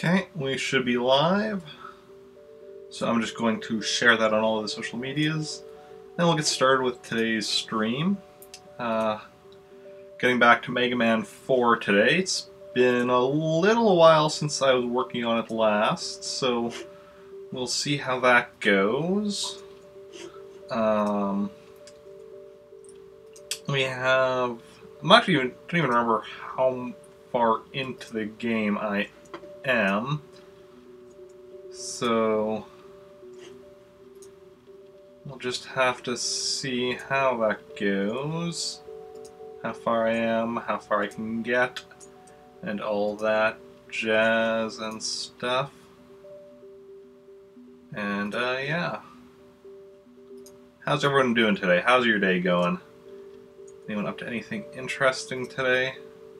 Okay, we should be live. So I'm just going to share that on all of the social medias. Then we'll get started with today's stream. Getting back to Mega Man 4 today. It's been a little while since I was working on it last, so we'll see how that goes. We have... don't even remember how far into the game I am. So we'll just have to see how that goes. How far I am, how far I can get, and all that jazz and stuff. And yeah. How's everyone doing today? How's your day going? Anyone up to anything interesting today?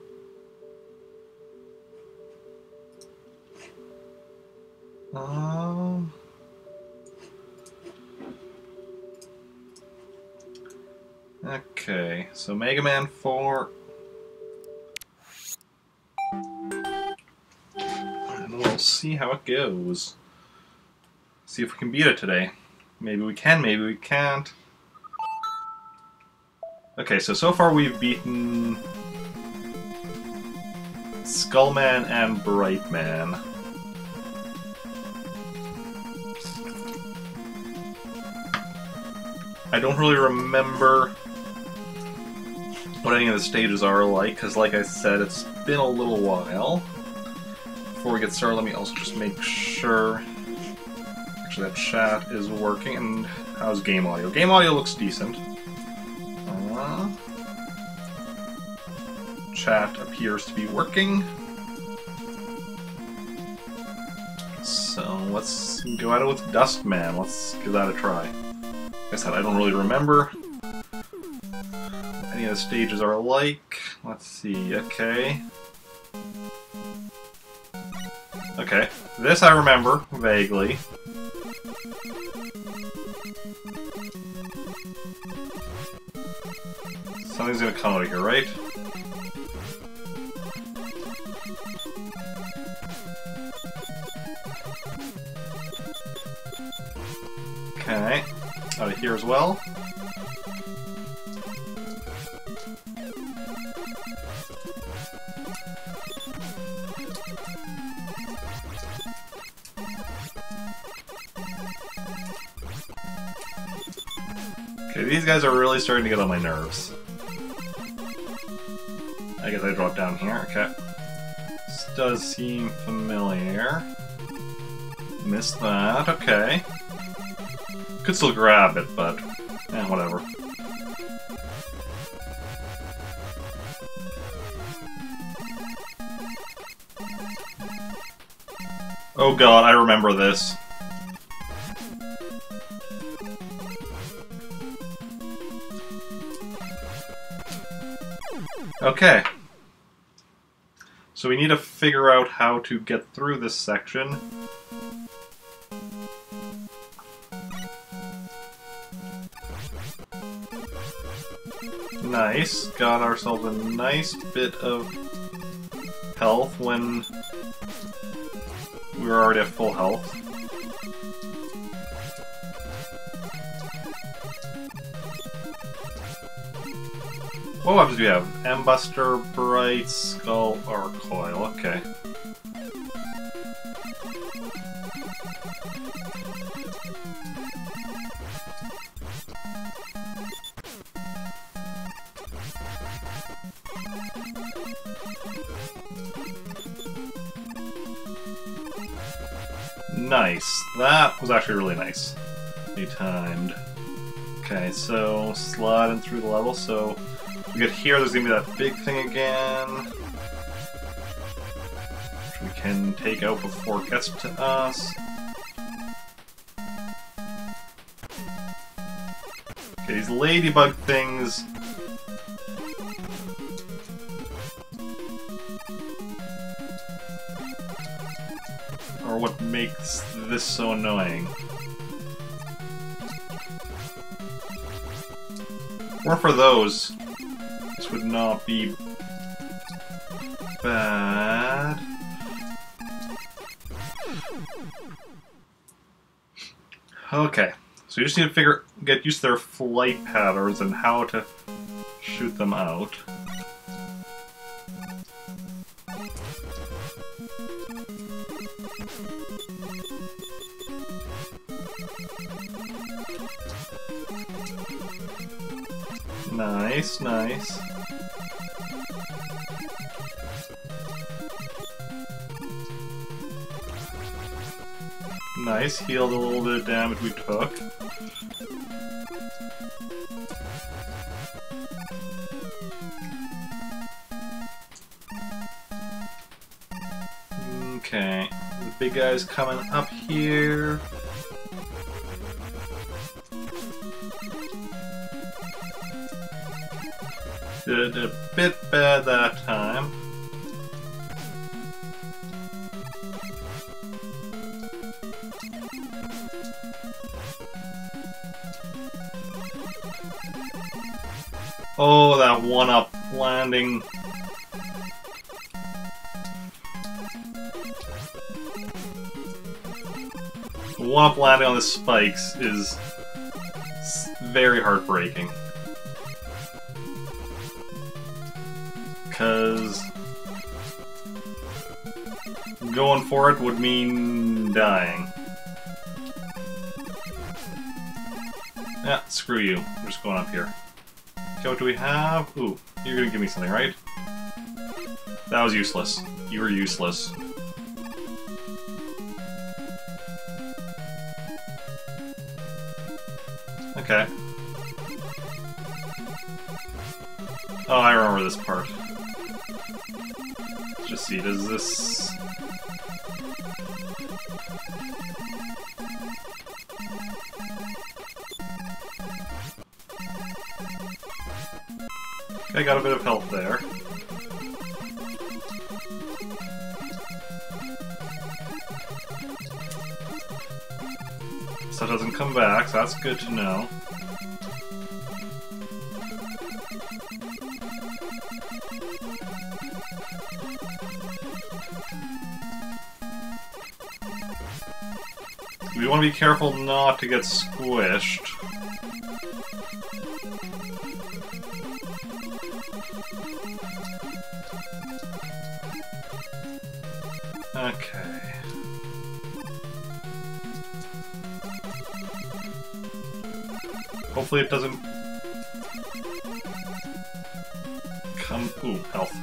Okay, so Mega Man 4. And we'll see how it goes. See if we can beat it today. Maybe we can, maybe we can't. Okay, so far we've beaten Skullman and Brightman. I don't really remember what any of the stages are like, because like I said, it's been a little while. Before we get started, let me also just make sure actually that chat is working. And how's game audio? Game audio looks decent. Chat appears to be working. So let's go at it with Dustman. Let's give that a try. Like I said, I don't really remember what any of the stages are like. Let's see, okay. Okay, this I remember, vaguely. Something's gonna come out of here, right? Okay, out of here as well. Okay, these guys are really starting to get on my nerves. I guess I drop down here, okay. This does seem familiar. Missed that, okay. Could still grab it, but whatever. Oh god, I remember this. Okay. So we need to figure out how to get through this section. Nice. Got ourselves a nice bit of health when we were already at full health. What weapons do we have? M-Buster, Bright, Skull, or Coil. Okay. Nice. That was actually really nice. Timed. Okay, so sliding through the level. So we get here, there's gonna be that big thing again, which we can take out before it gets to us. Okay, these ladybug things. Are what makes this so annoying. Or for those, this would not be bad. Okay, so you just need to get used to their flight patterns and how to shoot them out. Nice, nice. Nice, healed a little bit of damage we took. Okay, the big guy's coming up here. Did a bit bad that time. Oh, that one-up landing. The one-up landing on the spikes is very heartbreaking. Because going for it would mean dying. Yeah, screw you. We're just going up here. Okay, what do we have? Ooh, you're gonna give me something, right? That was useless. You were useless. Okay. Oh, I remember this part. Let's just see, does this... Okay, got a bit of health there. So it doesn't come back, so that's good to know. We want to be careful not to get squished. Okay. Hopefully it doesn't come... Ooh, health.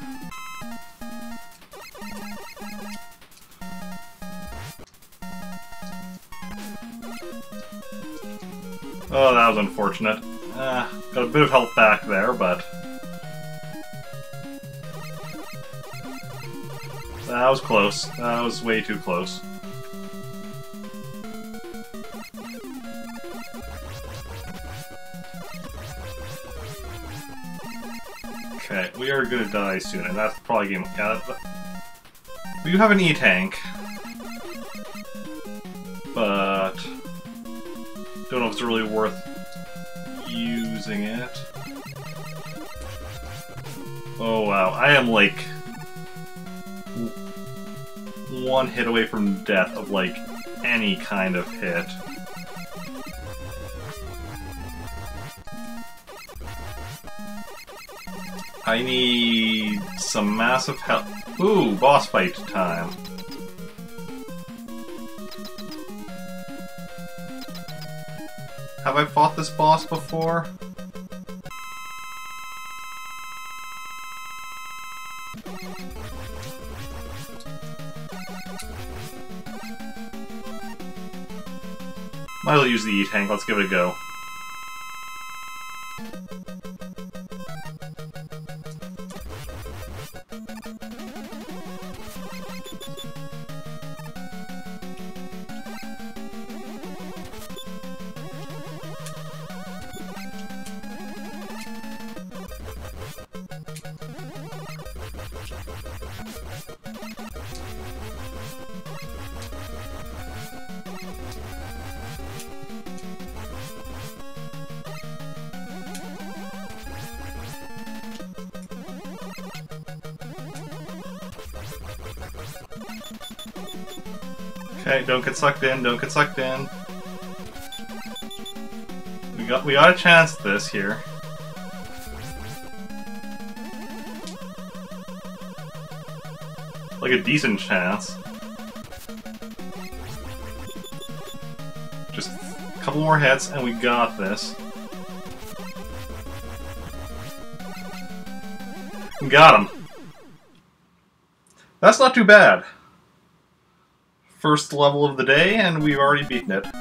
Oh, that was unfortunate. Got a bit of health back there, but... that was close. That was way too close. Okay, we are gonna die soon, and that's probably game... yeah, we do have an E-tank. But... don't know if it's really worth using it. Oh wow, I am like... one hit away from death of like any kind of hit. I need some massive help. Ooh, boss fight time. Have I fought this boss before? Might as well use the E-tank, let's give it a go. Okay, don't get sucked in, don't get sucked in. we got a chance at this here. Like a decent chance. Just a couple more hits and we got this. We got him. That's not too bad. First level of the day and we've already beaten it.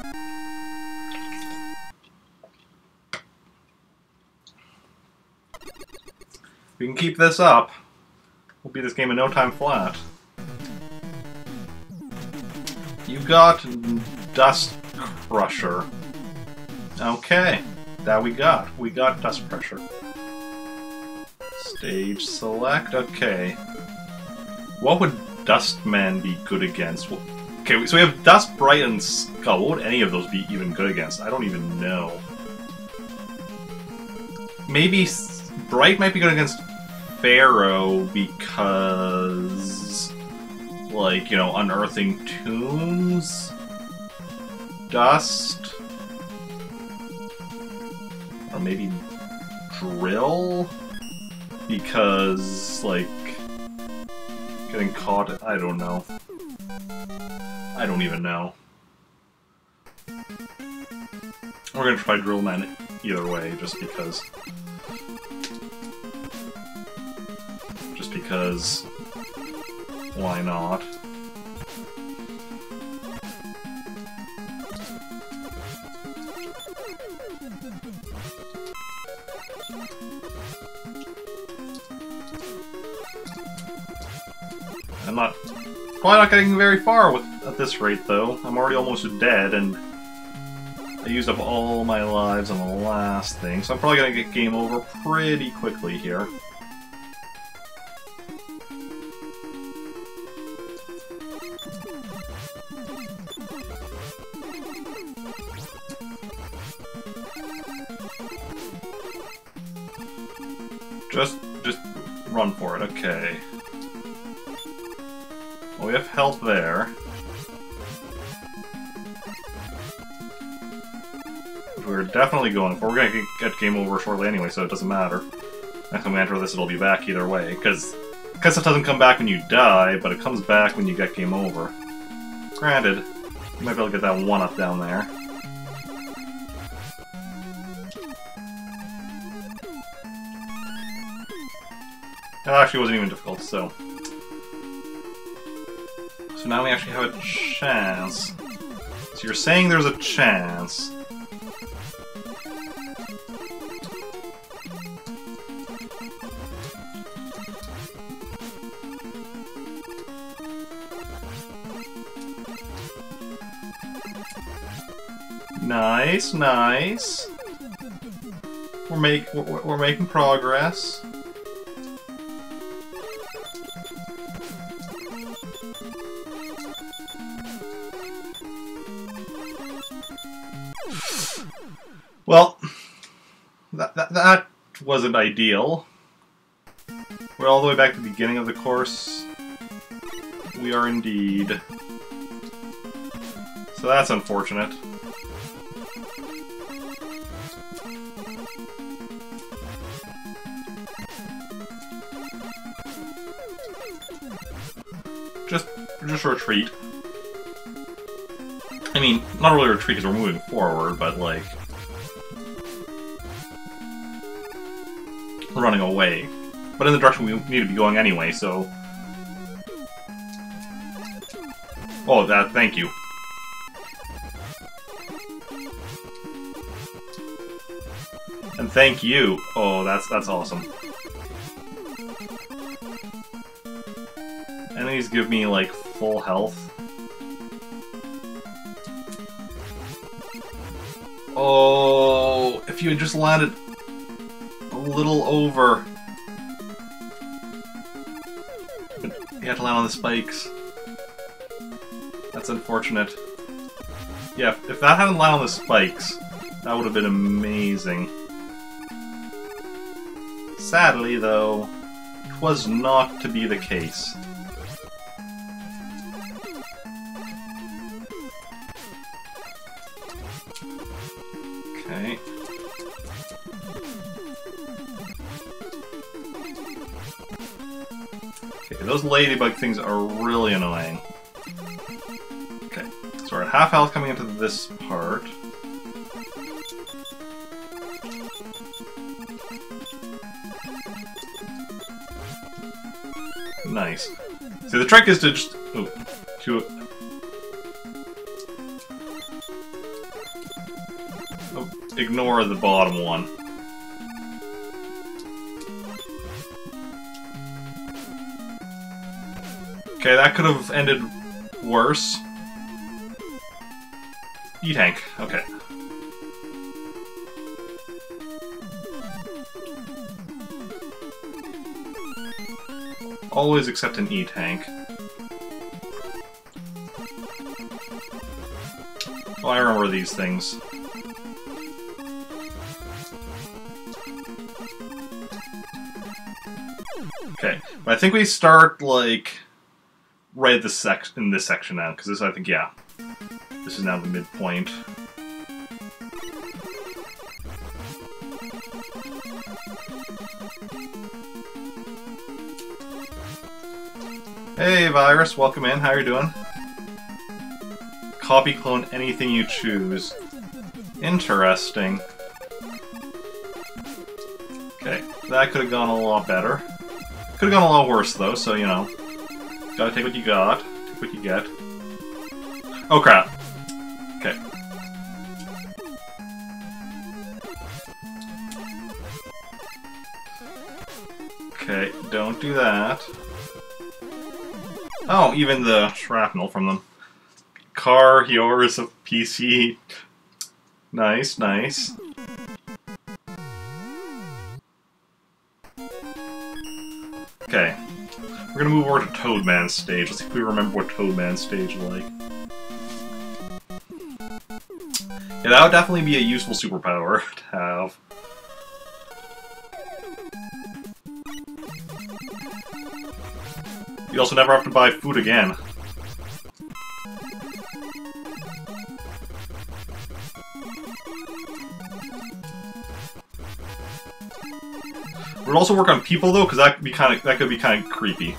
If we can keep this up, we'll beat this game in no time flat. You got Dust Crusher. Okay, that we got. We got Dust Crusher. Stage select, okay. What would Dustman be good against? Well, okay, so we have Dust, Bright, and Skull. What would any of those be even good against? I don't even know. Maybe Bright might be good against Pharaoh because, like, you know, unearthing tombs? Dust? Or maybe Drill? Because, like, getting caught, I don't know. I don't even know. We're gonna try Drillman either way, just because. Just because. Why not? I'm probably not getting very far at this rate, though. I'm already almost dead, and I used up all my lives on the last thing, so I'm probably gonna get game over pretty quickly here. Just run for it, okay. Well, we have health there. Which we're definitely going for. We're gonna get game over shortly anyway, so it doesn't matter. Next time we enter this, it'll be back either way. Because it doesn't come back when you die, but it comes back when you get game over. Granted, you might be able to get that 1-up down there. That actually wasn't even difficult, so... So now we actually have a chance. So you're saying there's a chance. Nice, nice. We're making progress. Well, that wasn't ideal. We're all the way back to the beginning of the course. We are indeed. So that's unfortunate. Just retreat. I mean, not really retreat because we're moving forward, but like... we're running away. But in the direction we need to be going anyway, so... Oh, thank you. And thank you. Oh, that's awesome. Enemies give me, like, full health. Oh, if you had just landed a little over. But you had to land on the spikes. That's unfortunate. Yeah, if that hadn't landed on the spikes, that would have been amazing. Sadly, though, it was not to be the case. Okay. Okay, those ladybug things are really annoying. Okay, so we're at half health coming into this part. Nice. See, the trick is to just... ignore the bottom one. Okay, that could have ended worse. E-Tank, okay. Always accept an E-Tank. Oh, I remember these things. Okay, but I think we start, like, right at this in this section now, because this, I think, yeah. This is now the midpoint. Hey, Virus, welcome in. How are you doing? Copy, clone, anything you choose. Interesting. Okay, that could have gone a lot better. Could have gone a lot worse, though, so, you know. Gotta take what you got. Take what you get. Oh, crap. Okay. Okay, don't do that. Oh, even the shrapnel from them. Car, yours, a PC. Nice, nice. Okay. We're gonna move over to Toadman's stage. Let's see if we remember what Toadman's stage is like. Yeah, that would definitely be a useful superpower to have. You also never have to buy food again. Would also work on people though, because that could be kind of creepy.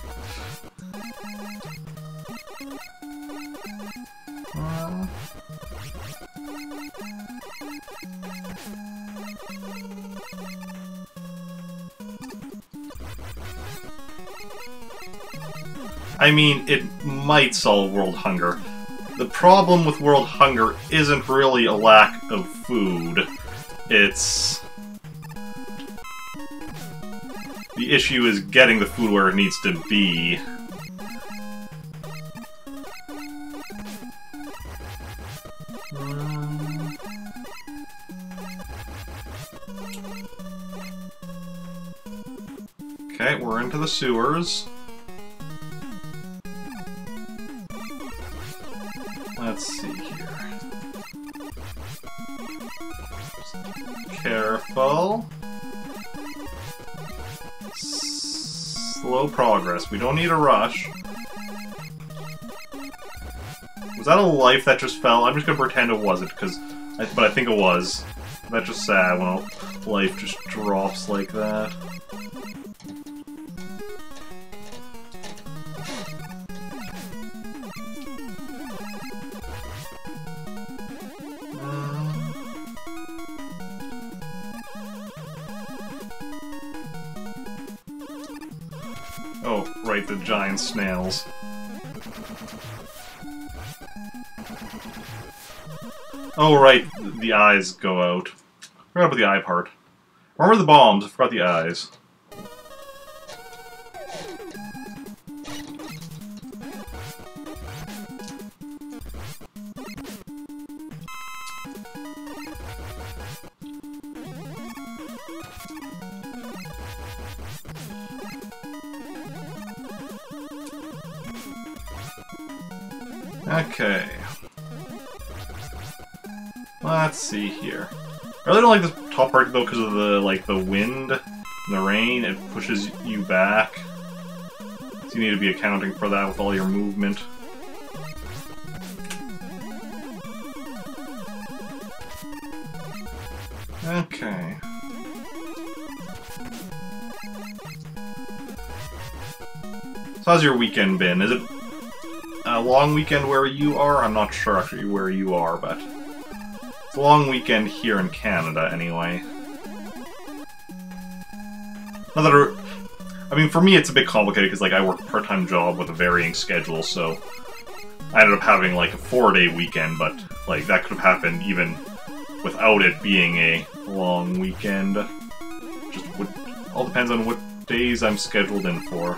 I mean, it might solve world hunger. The problem with world hunger isn't really a lack of food. It's... the issue is getting the food where it needs to be. Okay, we're into the sewers. Let's see here. Careful. Slow progress. We don't need a rush. Was that a life that just fell? I'm just gonna pretend it wasn't, but I think it was. That's just sad when a life just drops like that. Oh, right, the giant snails. Oh, right, the eyes go out. Forgot about the eye part. Remember the bombs, I forgot the eyes. Okay. Let's see here. I really don't like this top part though because of the wind and the rain. It pushes you back. So you need to be accounting for that with all your movement. Okay. So how's your weekend been? Is it a long weekend where you are? I'm not sure actually where you are, but it's a long weekend here in Canada anyway. Not that I mean, for me it's a bit complicated because like I work a part-time job with a varying schedule, so I ended up having like a 4-day weekend, but like that could have happened even without it being a long weekend. Just all depends on what days I'm scheduled in for.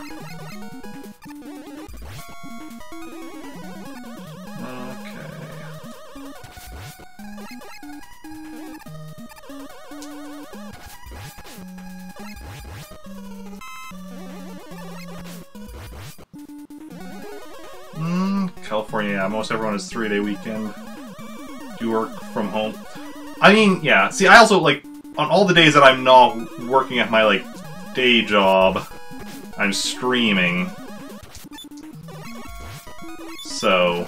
California, yeah, most everyone has 3-day weekend. Do work from home. I mean, yeah, see, I also, like, on all the days that I'm not working at my, like, day job, I'm streaming. So...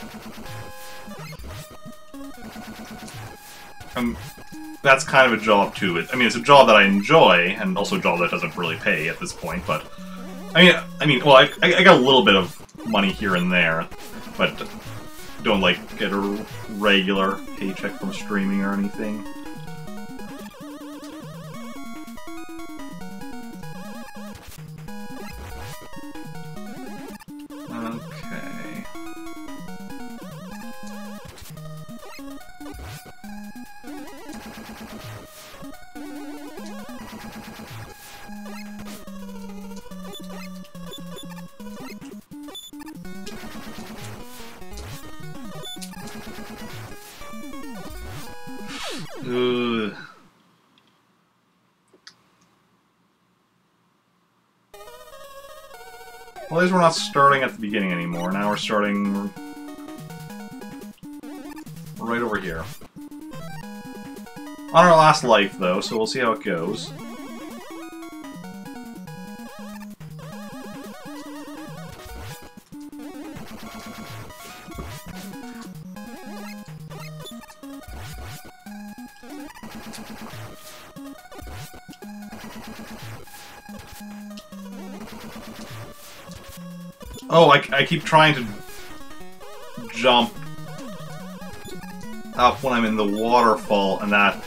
that's kind of a job, too. I mean, it's a job that I enjoy, and also a job that doesn't really pay at this point, but... I mean, well, I got a little bit of money here and there, but don't, like, get a regular paycheck from streaming or anything. Okay. Ugh. Well, at least we're not starting at the beginning anymore. Now we're starting right over here. On our last life, though, so we'll see how it goes. Oh, I keep trying to jump up when I'm in the waterfall, and that...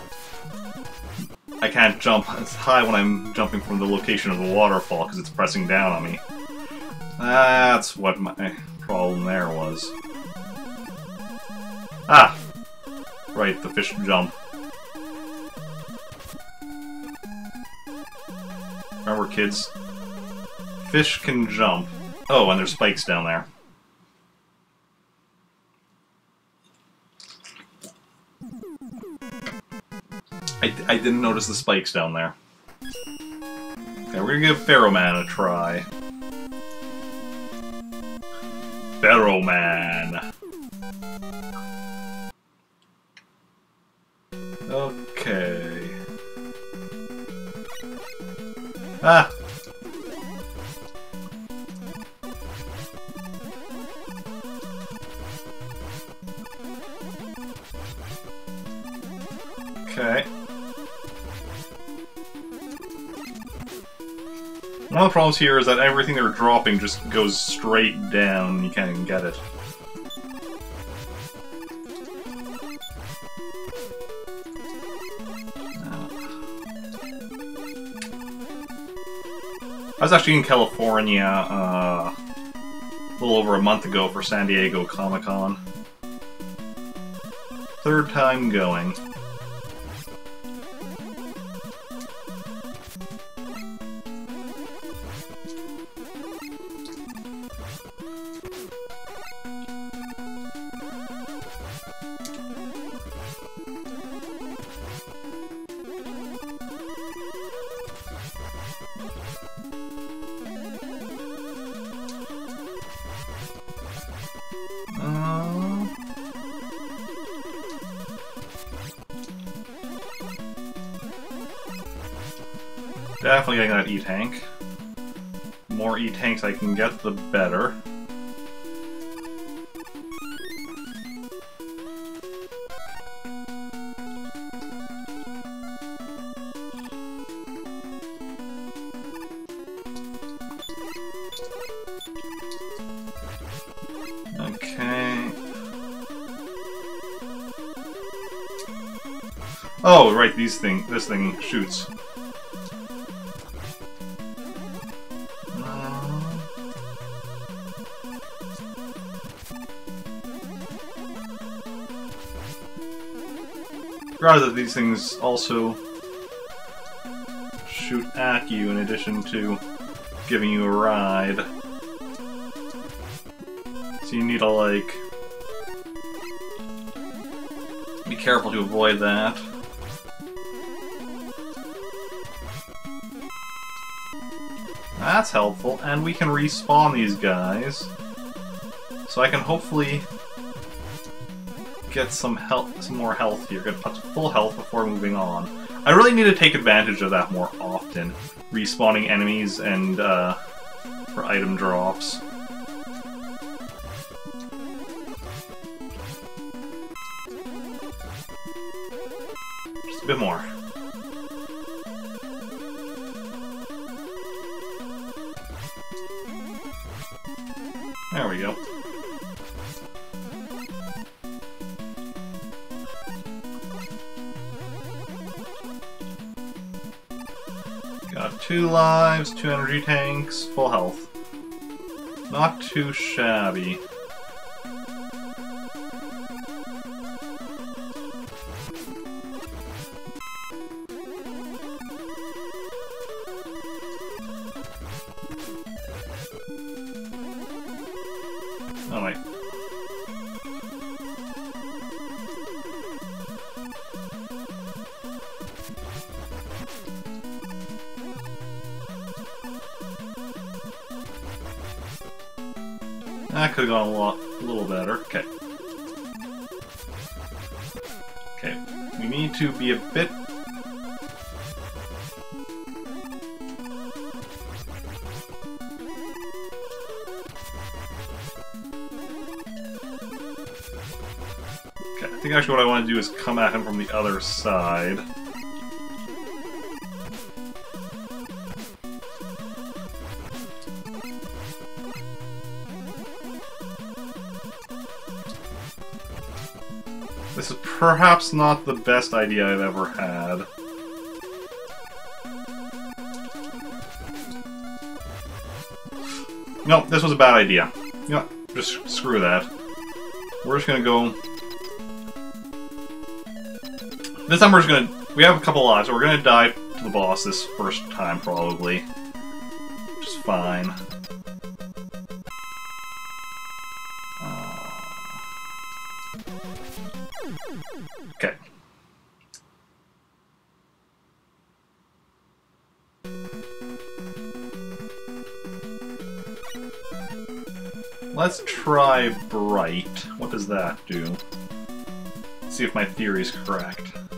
I can't jump as high when I'm jumping from the location of the waterfall, because it's pressing down on me. That's what my problem there was. Ah! Right, the fish jump. Remember, kids? Fish can jump. Oh, and there's spikes down there. I didn't notice the spikes down there. Okay, we're gonna give Pharaoh Man a try. Pharaoh Man. Okay. Ah! Okay. One of the problems here is that everything they're dropping just goes straight down and you can't even get it. I was actually in California a little over a month ago for San Diego Comic-Con. 3rd time going. Definitely getting that E-Tank. The more E-Tanks I can get, the better. Oh, right, this thing shoots. Rather, these things also shoot at you in addition to giving you a ride. So you need to, like, be careful to avoid that. That's helpful, and we can respawn these guys. So I can hopefully get some health, some more health here. Get up to full health before moving on. I really need to take advantage of that more often. Respawning enemies and for item drops. Just a bit more. There we go. Got 2 lives, 2 energy tanks, full health. Not too shabby. Oh wait. That could have gone a little better. Okay. Okay. We need to be a bit... Okay, I think actually what I want to do is come at him from the other side. This is perhaps not the best idea I've ever had. No, this was a bad idea. You know what? Just screw that. We're just gonna go... This time we're just gonna... We have a couple lives, so we're gonna die to the boss this first time, probably. Which is fine. Okay. Let's try Bright. What does that do? Let's see if my theory is correct.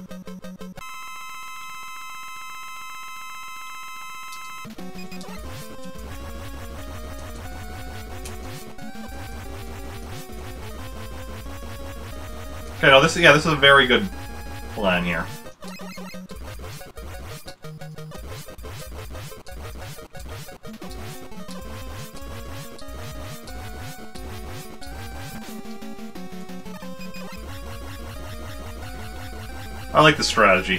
Okay, no, this is a very good plan here. I like the strategy.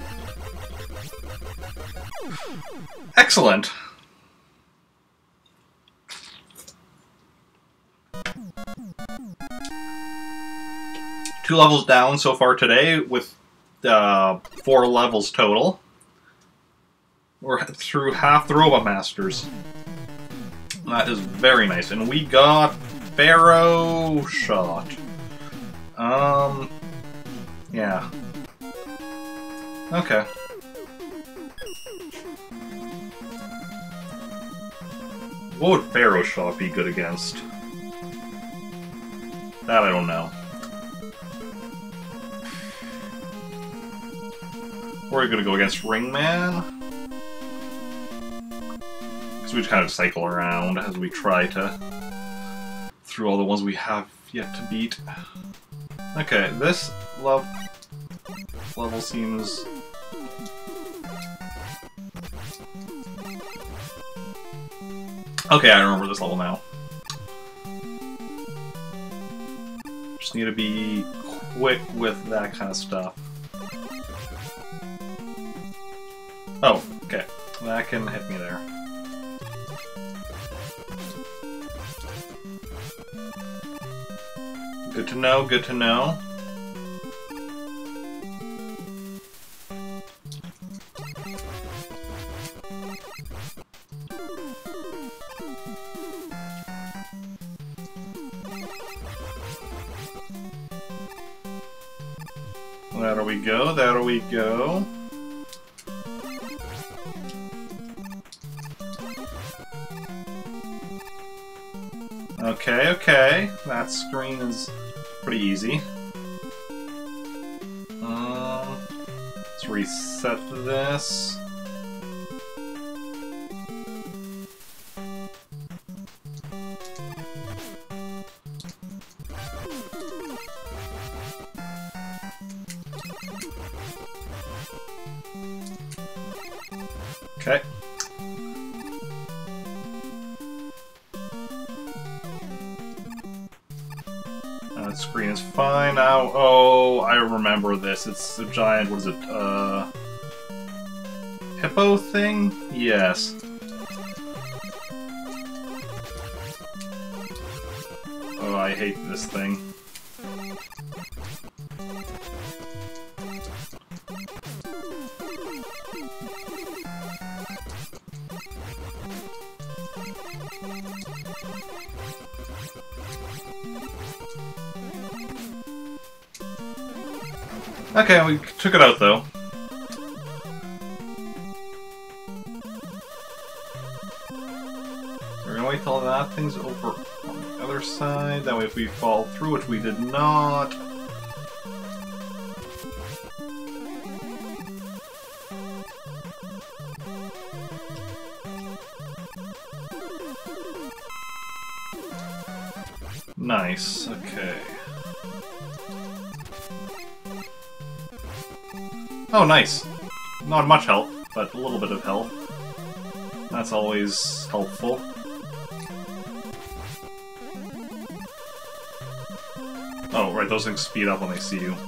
Excellent! Two levels down so far today, with 4 levels total. We're through half the Robot Masters. That is very nice. And we got Pharaoh Shot. Yeah. Okay. What would Pharaoh Shot be good against? That I don't know. We're gonna go against Ringman. Because we just kind of cycle around as we try to... through all the ones we have yet to beat. Okay, this level seems... Okay, I remember this level now. Just need to be quick with that kind of stuff. Oh, okay. That can hit me there. Good to know, good to know. There we go, there we go. Okay, okay. That screen is pretty easy. Let's reset this. Okay. That screen is fine now. Oh, I remember this. It's a giant, what is it, hippo thing? Yes. Oh, I hate this thing. Okay, we took it out though. We're gonna wait till that thing's over on the other side. That way if we fall through, which we did not... Nice, okay. Oh, nice. Not much health, but a little bit of health. That's always helpful. Oh, right, those things speed up when they see you.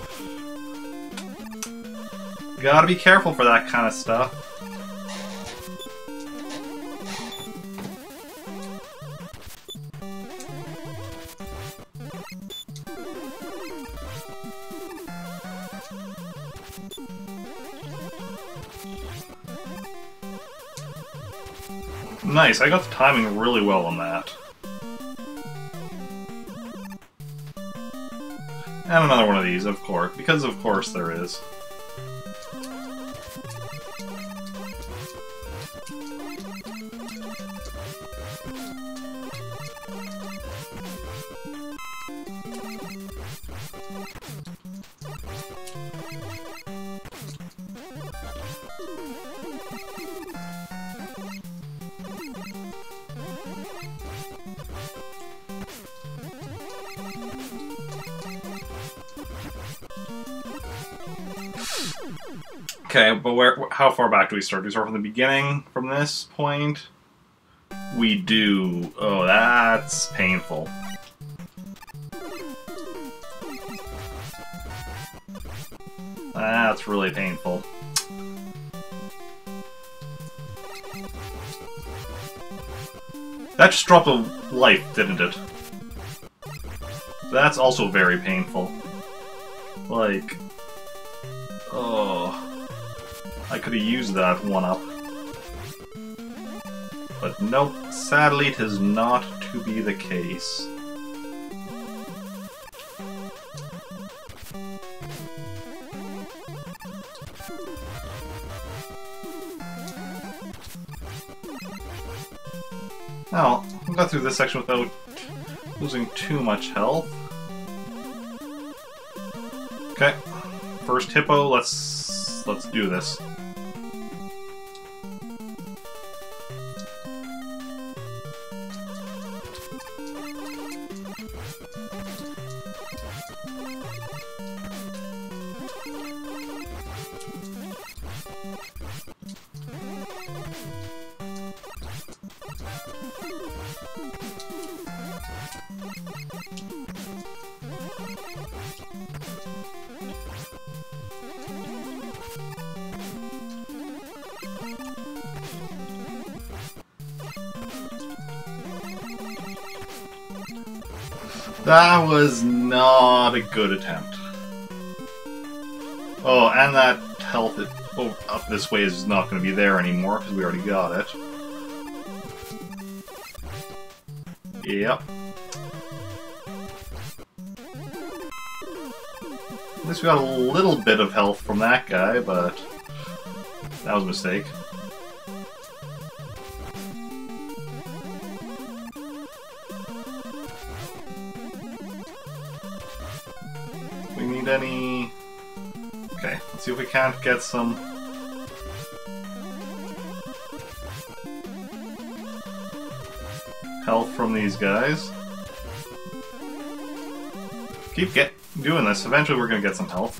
Gotta be careful for that kind of stuff. Nice, I got the timing really well on that. And another one of these, of course, because of course there is. Okay, but how far back do we start? Do we start from the beginning, from this point? We do. Oh, that's painful. That's really painful. That just dropped a life, didn't it? That's also very painful. Like... Oh... I could have used that 1-up. But nope, sadly it is not to be the case. Now, we got through this section without losing too much health. Okay, first hippo, let's do this. That was not a good attempt. Oh, and that health up this way is not going to be there anymore, because we already got it. Yep. At least we got a little bit of health from that guy, but that was a mistake. We need any... Okay, let's see if we can't get some... health from these guys. Keep doing this. Eventually we're gonna get some health.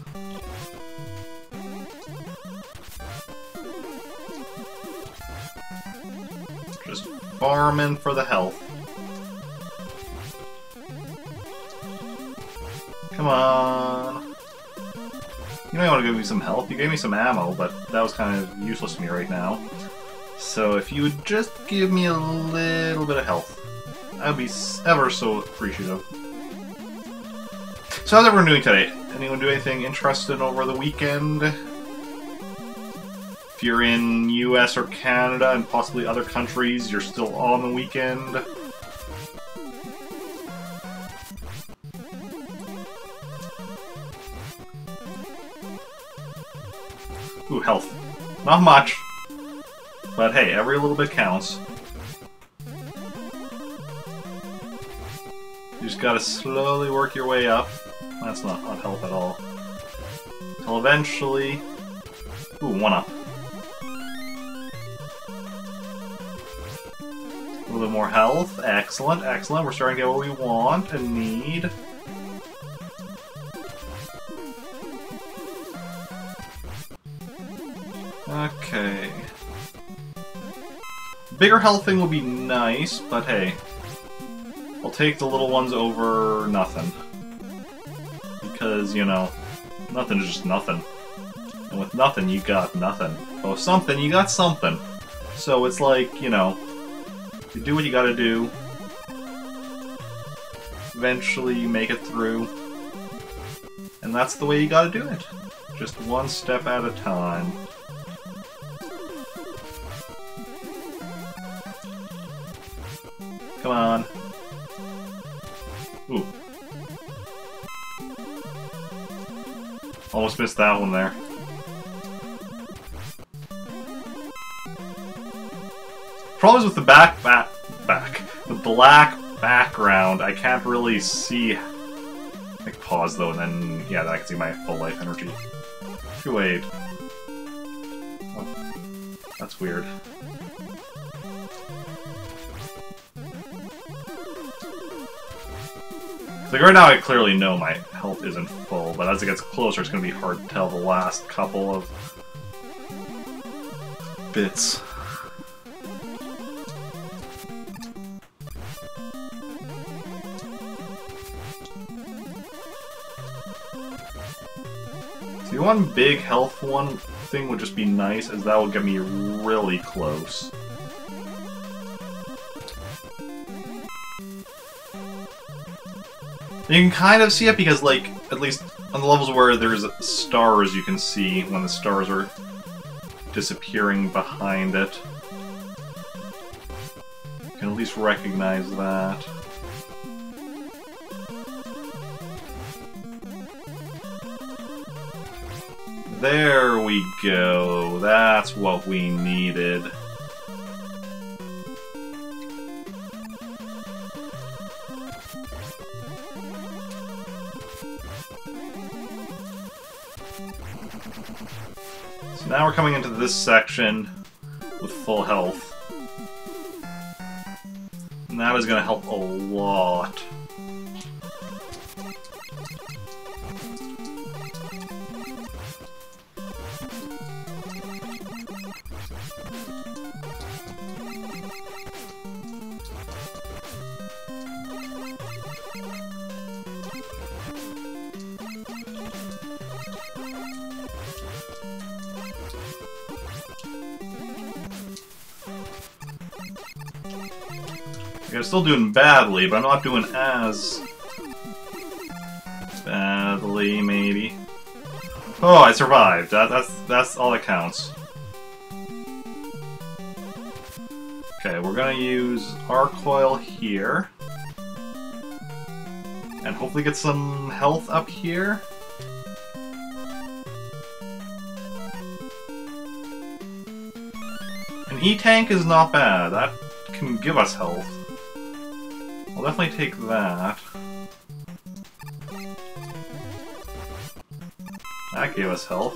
Just farming for the health. Come on. You may want to give me some health. You gave me some ammo, but that was kind of useless to me right now. So if you would just give me a little bit of health, I'd be ever so appreciative. So how's everyone doing today? Anyone do anything interesting over the weekend? If you're in US or Canada and possibly other countries, you're still on the weekend. Ooh, health. Not much. But hey, every little bit counts. You just gotta slowly work your way up. That's not health at all. Till eventually... Ooh, 1 up. A little bit more health. Excellent, excellent. We're starting to get what we want and need. Okay. Bigger health thing would be nice, but hey. I'll take the little ones over nothing. Because, you know, nothing is just nothing. And with nothing, you got nothing. But with something, you got something. So it's like, you know, you do what you gotta do. Eventually, you make it through. And that's the way you gotta do it. Just one step at a time. Come on. Ooh. Almost missed that one there. Problems with the the black background, I can't really see. Like pause though, and then yeah, then I can see my full life energy. Wait. Oh, that's weird. Like right now I clearly know my health isn't full, but as it gets closer it's going to be hard to tell the last couple of bits. See, one big health thing would just be nice, as that would get me really close. You can kind of see it because, like, at least on the levels where there's stars, you can see when the stars are disappearing behind it. You can at least recognize that. There we go. That's what we needed. So now we're coming into this section with full health. And that is going to help a lot. I'm still doing badly, but I'm not doing as Barely, maybe. Oh, I survived. That's all that counts. Okay, we're gonna use Arc Coil here. And hopefully get some health up here. An E-Tank is not bad. That can give us health. I'll definitely take that. That gave us health.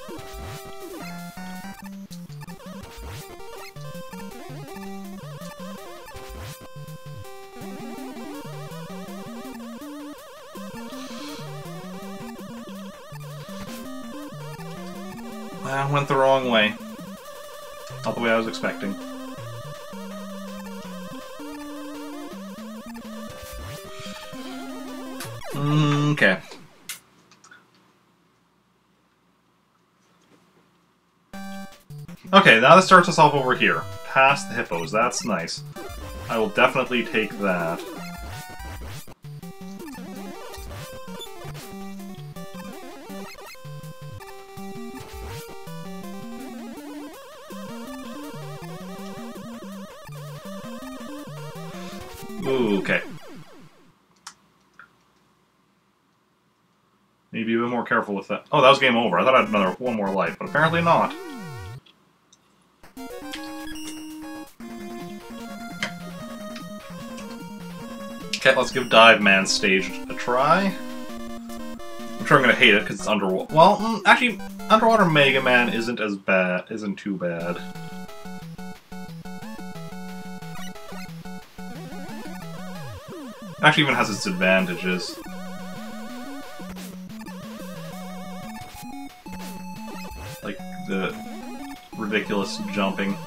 That went the wrong way. Not the way I was expecting. Okay. Okay, now this starts us off over here. Past the hippos, that's nice. I will definitely take that. Ooh, okay. Need to be a bit more careful with that. Oh, that was game over. I thought I had one more life, but apparently not. Okay, let's give Dive Man stage a try. I'm sure I'm gonna hate it because it's underwater. Well, actually, Underwater Mega Man isn't as bad. Isn't too bad. Actually, even has its advantages. Like the ridiculous jumping.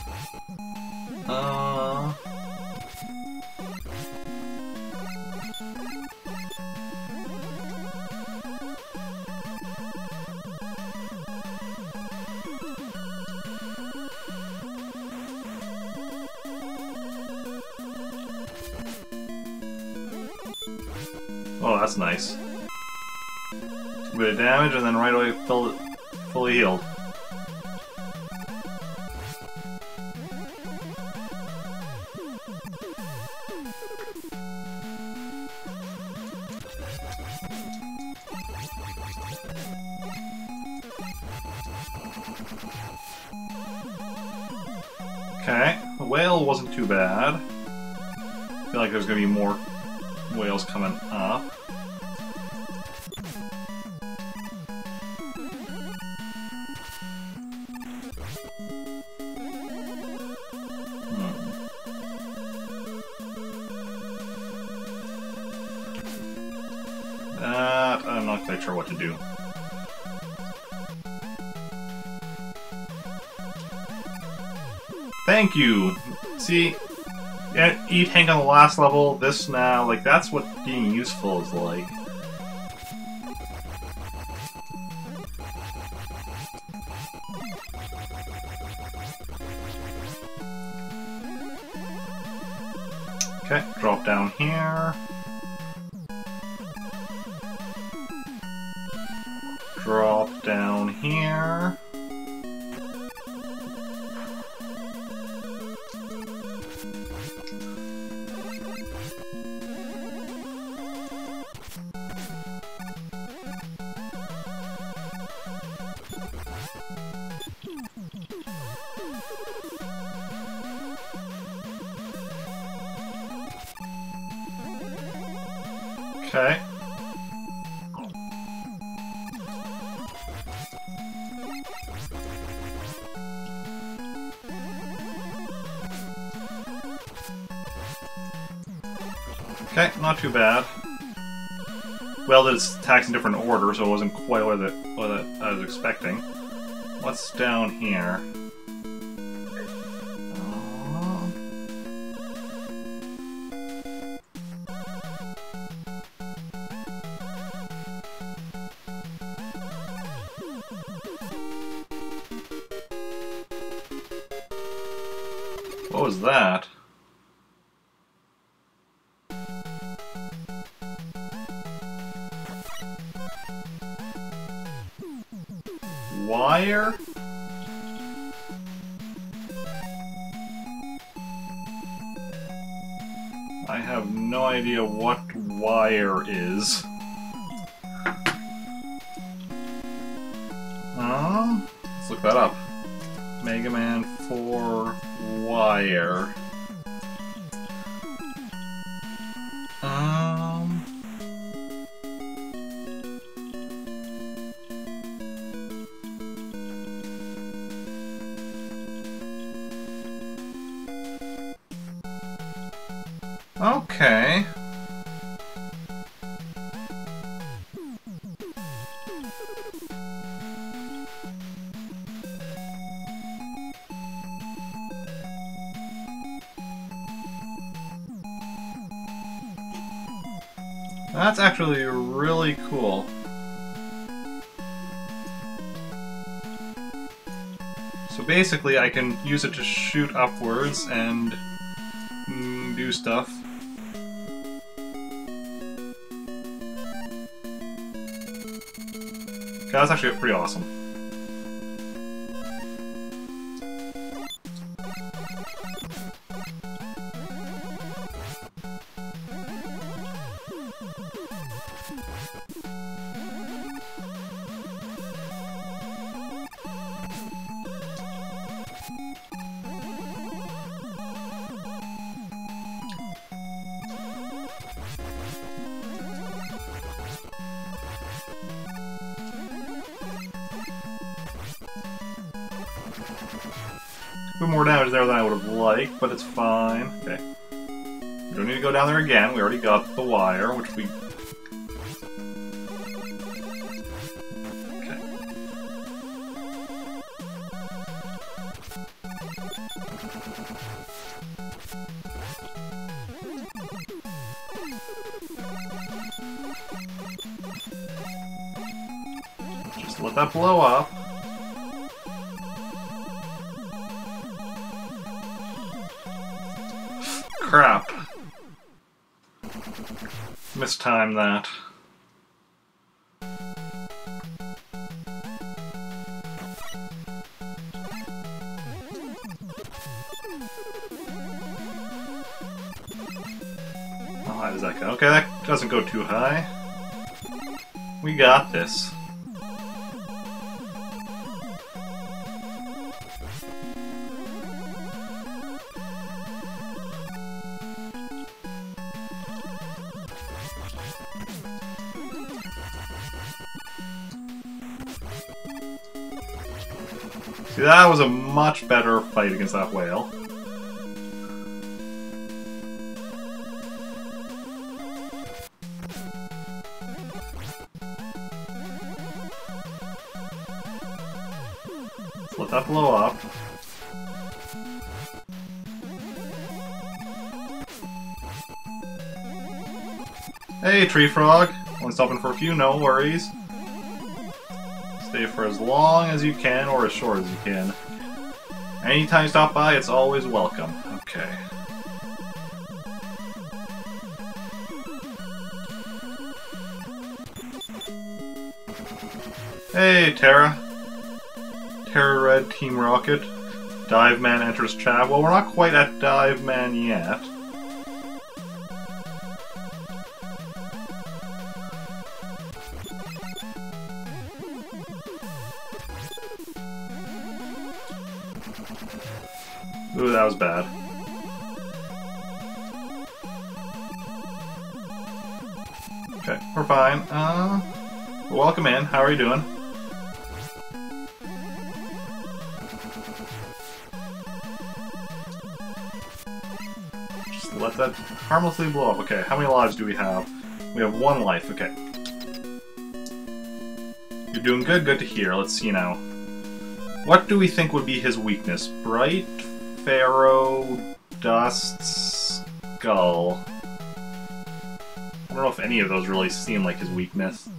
Oh, that's nice. A bit of damage, and then right away fully healed. Okay, the whale wasn't too bad. I feel like there's gonna be more whales coming up. I'm not quite sure what to do. Thank you! See? Yeah, E-Tank on the last level, this now, like, that's what being useful is like. Okay, drop down here. Drop down here. Okay. Okay, not too bad. Well, it's attacks in different order, so it wasn't quite what I was expecting. What's down here? What was that? wire? I have no idea what wire is. Let's look that up. Mega Man 4 wire. Okay. That's actually really cool. So basically I can use it to shoot upwards and do stuff. Okay, that's actually pretty awesome. A bit more damage there than I would have liked, but it's fine. Okay. We don't need to go down there again. We already got the wire, which we... Okay. Just let that blow up. Crap. Mistimed that. How high does that go? Okay, that doesn't go too high. We got this. See, that was a much better fight against that whale. Let's let that blow up. Hey, Tree Frog. Only stopping for a few, no worries. Stay for as long as you can, or as short as you can. Anytime you stop by, it's always welcome. Okay. Hey, Terra. Terra Red, Team Rocket. Dive Man enters chat. Well, we're not quite at Dive Man yet. Ooh, that was bad. Okay, we're fine. Welcome in. How are you doing? Just let that harmlessly blow up. Okay, how many lives do we have? We have 1 life. Okay. You're doing good. Good to hear. Let's see now. What do we think would be his weakness? Bright, Pharaoh, Dust, Skull. I don't know if any of those really seem like his weakness.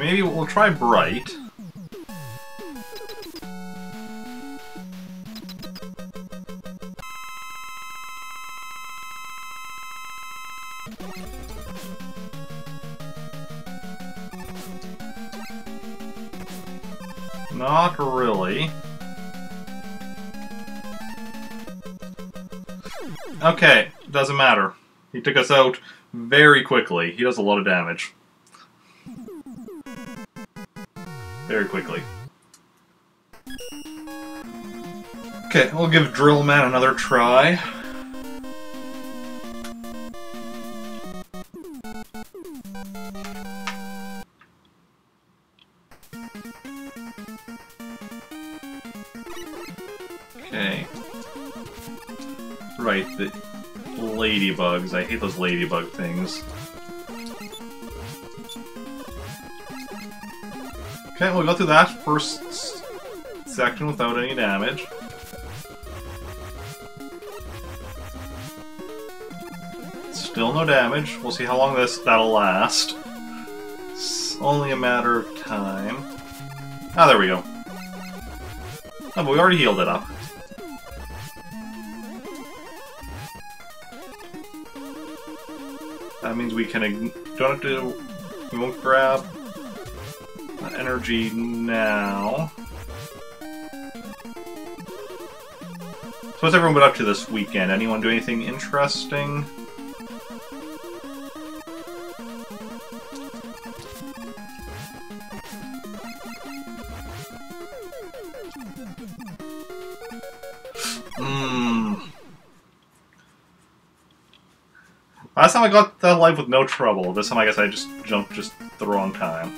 Maybe we'll try Bright. Not really. Okay, doesn't matter. He took us out very quickly. He does a lot of damage. Very quickly. Okay, we'll give Drill Man another try. Okay. Right, the ladybugs. I hate those ladybug things. Okay, we'll go through that first section without any damage. Still no damage. We'll see how long that'll last. It's only a matter of time. Ah, there we go. Oh, but we already healed it up. That means we can we won't grab energy now. So what's everyone been up to this weekend? Anyone do anything interesting? Last time I got that life with no trouble. This time I guess I just jumped just the wrong time.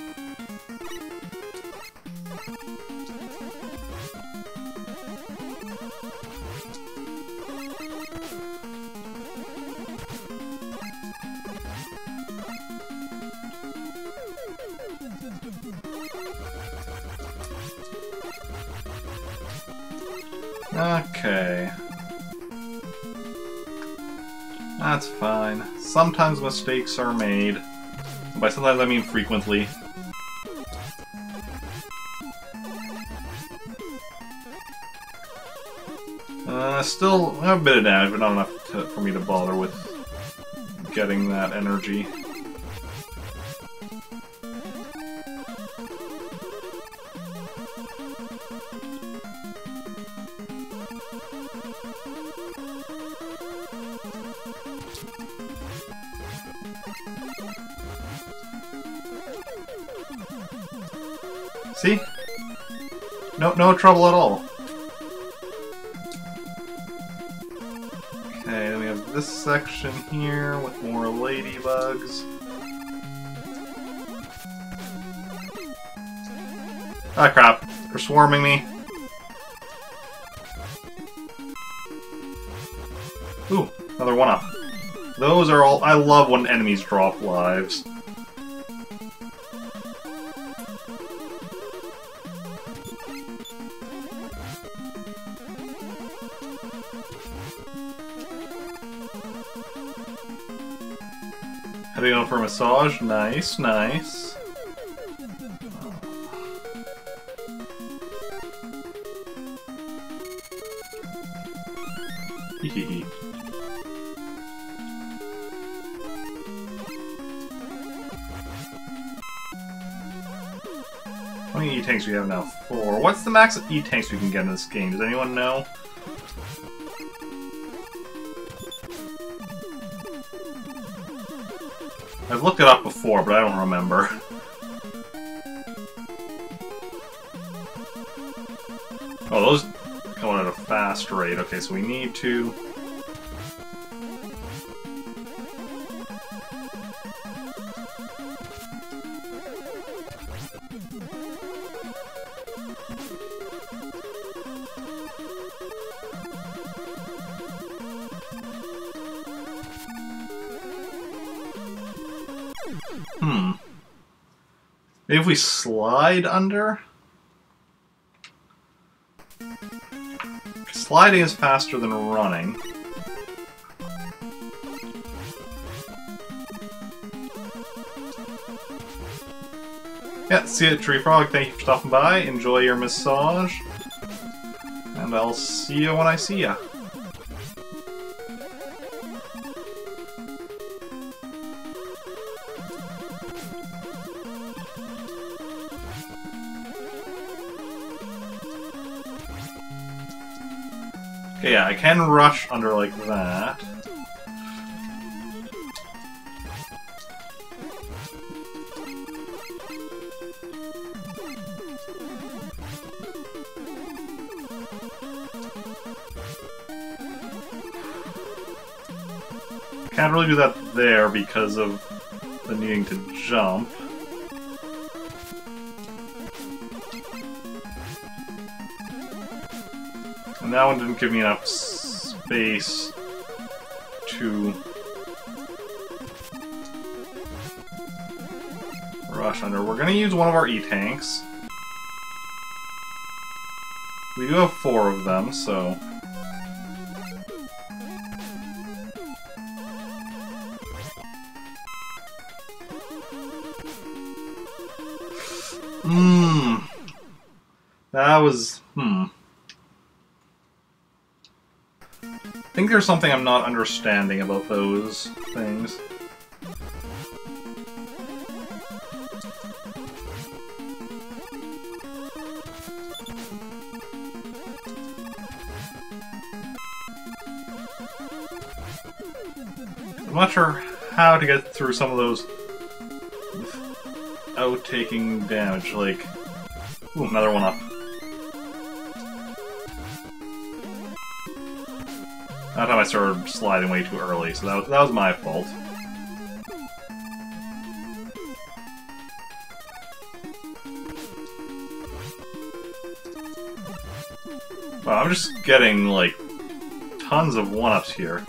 Okay. That's fine. Sometimes mistakes are made. And by sometimes I mean frequently. Still a bit of damage, but not enough for me to bother with getting that energy. See? No trouble at all. Okay, then we have this section here with more ladybugs. Ah, crap. They're swarming me. Ooh, another one-up. Those are all... I love when enemies drop lives. Heading on for a massage. Nice, nice. Hehehe. How many E-tanks do we have now? 4. What's the max of E-tanks we can get in this game? Does anyone know? I've looked it up before, but I don't remember. Oh, those come at a fast rate. Okay, so we need to... Maybe if we slide under? Sliding is faster than running. Yeah, see you, Tree Frog. Thank you for stopping by. Enjoy your massage. And I'll see you when I see ya. Okay, yeah, I can rush under like that. Can't really do that there because of the needing to jump. And that one didn't give me enough space to rush under. We're gonna use one of our E-tanks. We do have 4 of them, so... That was... I think there's something I'm not understanding about those things. I'm not sure how to get through some of those without taking damage, like... Ooh, another one up. That time I started sliding way too early, so that was my fault. Wow, I'm just getting, like, tons of 1-ups here.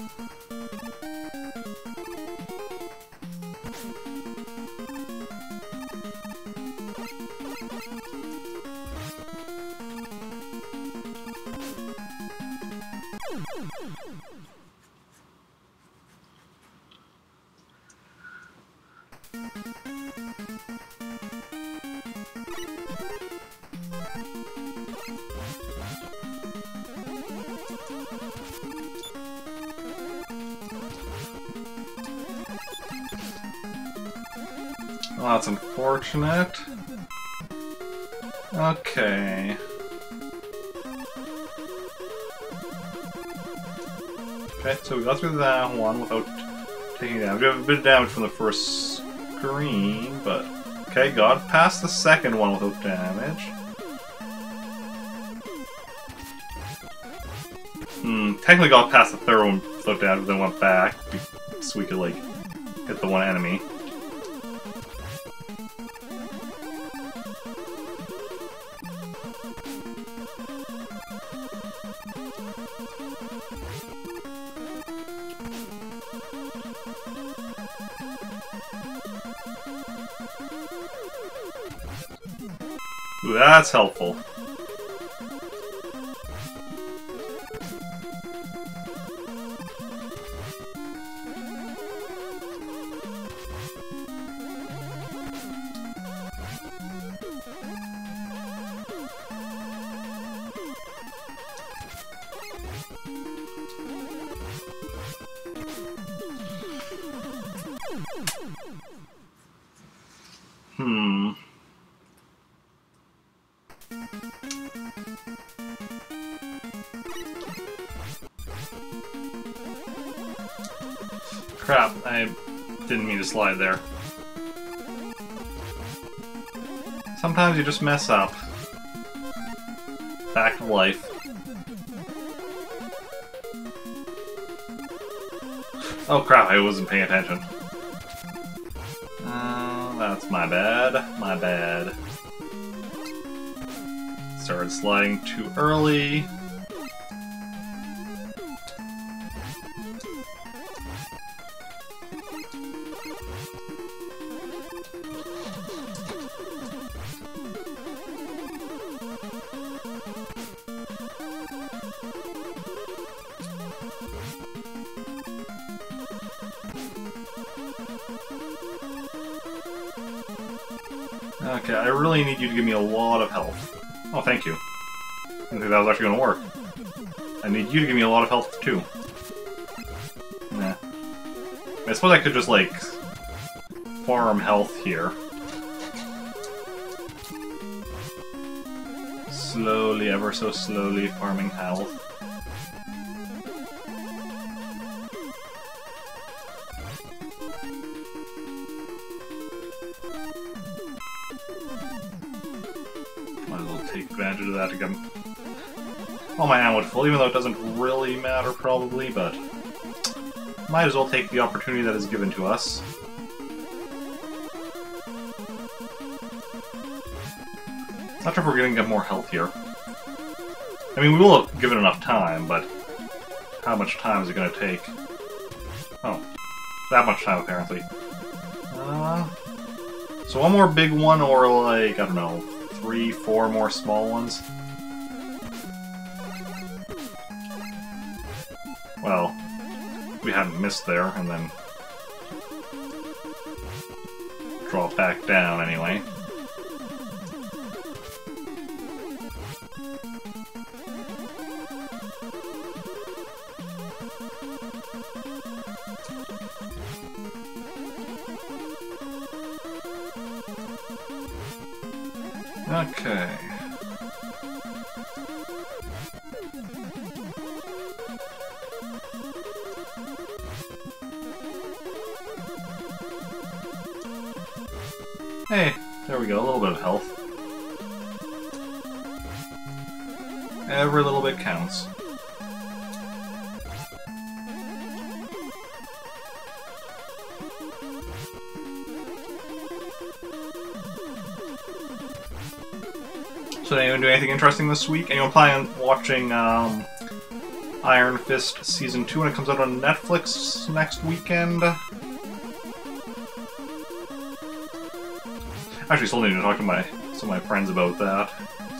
Well, that's unfortunate. Okay. Okay, so we got through that one without taking damage. We have a bit of damage from the first screen, but... Okay, got past the second one without damage. Technically got past the third one without damage, then went back, so we could, like, hit the one enemy. Ooh, that's helpful. Crap, I didn't mean to slide there. Sometimes you just mess up. Fact of life. Oh crap, I wasn't paying attention. That's my bad. My bad. Started sliding too early. Okay, I really need you to give me a lot of health. Oh, thank you. I didn't think that was actually going to work. I need you to give me a lot of health, too. Nah. I suppose I could just, like, farm health here. Slowly, ever so slowly, farming health. Might as well take advantage of that to get all my ammo full, even though it doesn't really matter probably, but might as well take the opportunity that is given to us. Not sure if we're going to get more health here. I mean, we will have given enough time, but how much time is it going to take? Oh, that much time apparently. So one more big one, or like, I don't know, 3, 4 more small ones? Well, we hadn't missed there, and then drop back down anyway. Okay. Hey, there we go, a little bit of health. Every little bit counts. So did anyone do anything interesting this week? Anyone planning on watching Iron Fist Season 2 when it comes out on Netflix next weekend? Actually, still need to talk to some of my friends about that.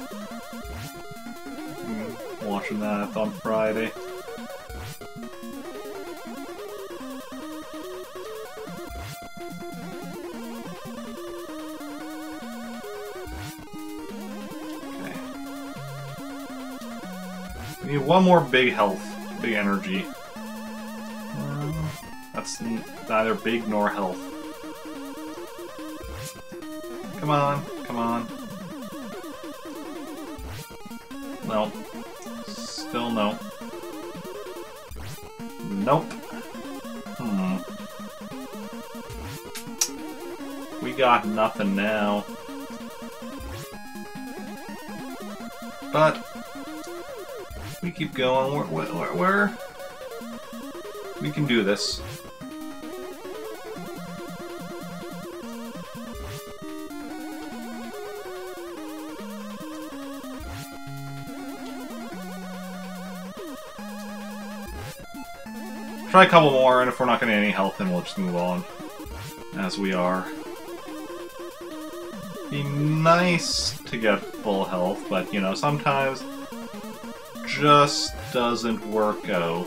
Watching that on Friday. We need one more big health, big energy. That's neither big nor health. Come on, come on. No. Still no. Nope. We got nothing now. But we keep going. Where? We can do this. Try a couple more, and if we're not getting any health, then we'll just move on. As we are. Be nice to get full health, but, you know, sometimes just doesn't work out.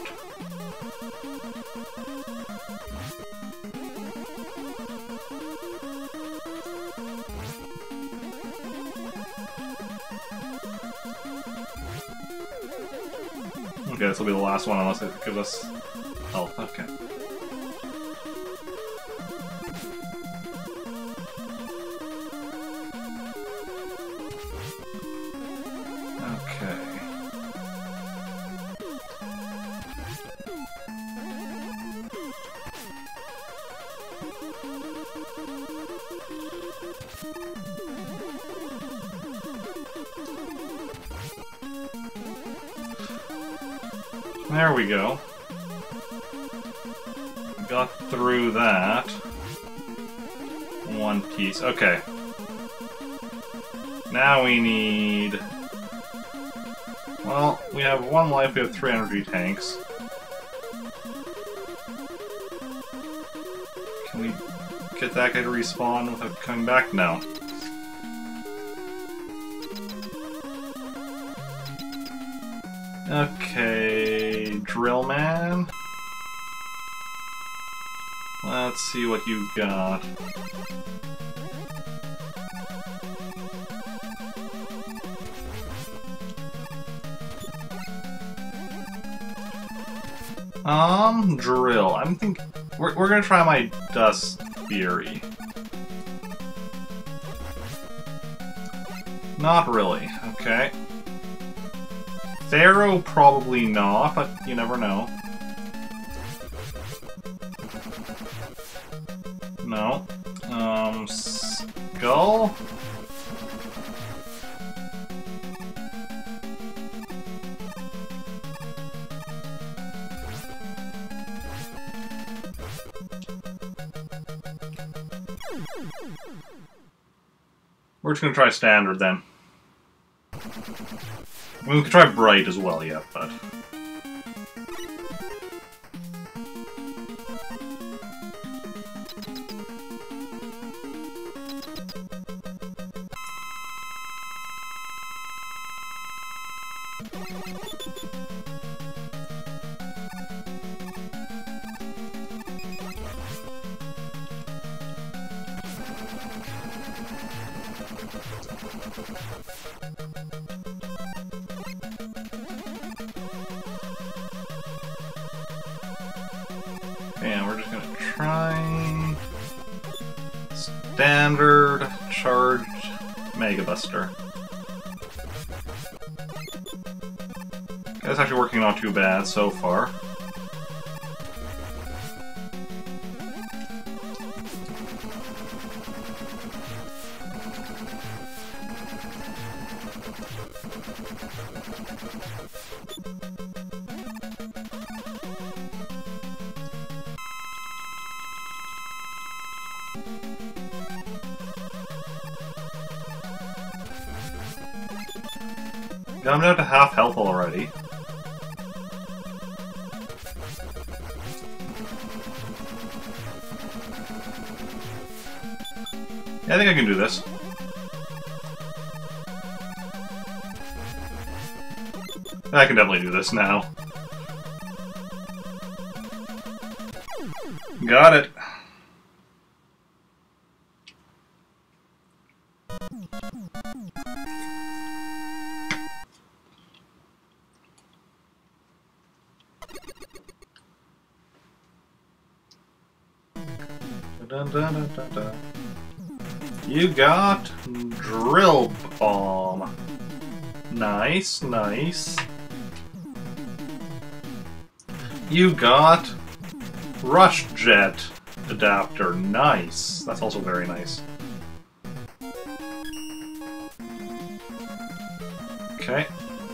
Okay, this will be the last one unless it gives us health. Okay. There we go. Got through that. One piece. Okay. Now we need... Well, we have 1 life, we have 3 energy tanks. Can we get that guy to respawn without coming back? No. Okay, Drill Man. Let's see what you've got. Drill. I'm thinking we're gonna try my Dust Fury. Not really. Okay. Pharaoh probably not, but you never know. No. Skull. We're just gonna try standard then. I mean, we could try bright as well, yeah, but... And we're just gonna try... Standard charged Mega Buster. That's actually working not too bad so far. Yeah, I'm down to half health already. Yeah, I think I can do this. I can definitely do this now. Got it. Dun, dun, dun, dun, dun. You got Drill Bomb. Nice, nice. You got Rush Jet Adapter. Nice. That's also very nice. Okay.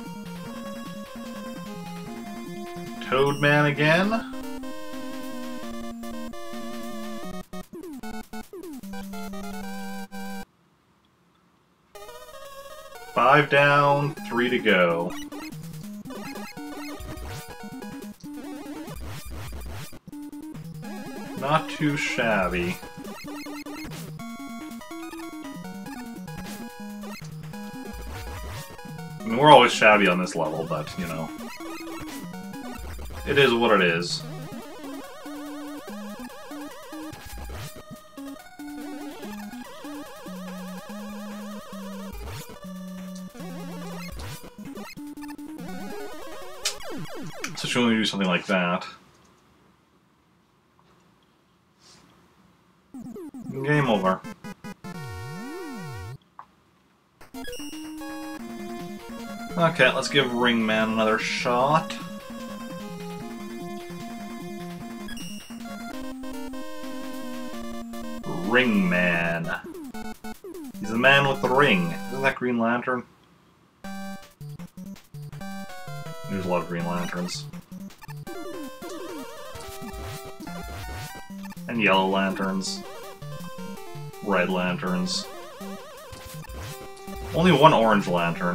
Toadman again. Five down, 3 to go. Not too shabby. I mean, we're always shabby on this level, but, you know. It is what it is. Especially when we do something like that. Game over. Okay, let's give Ringman another shot. Ringman. He's the man with the ring. Isn't that Green Lantern? There's a lot of Green Lanterns. And Yellow Lanterns. Red Lanterns. Only one Orange Lantern.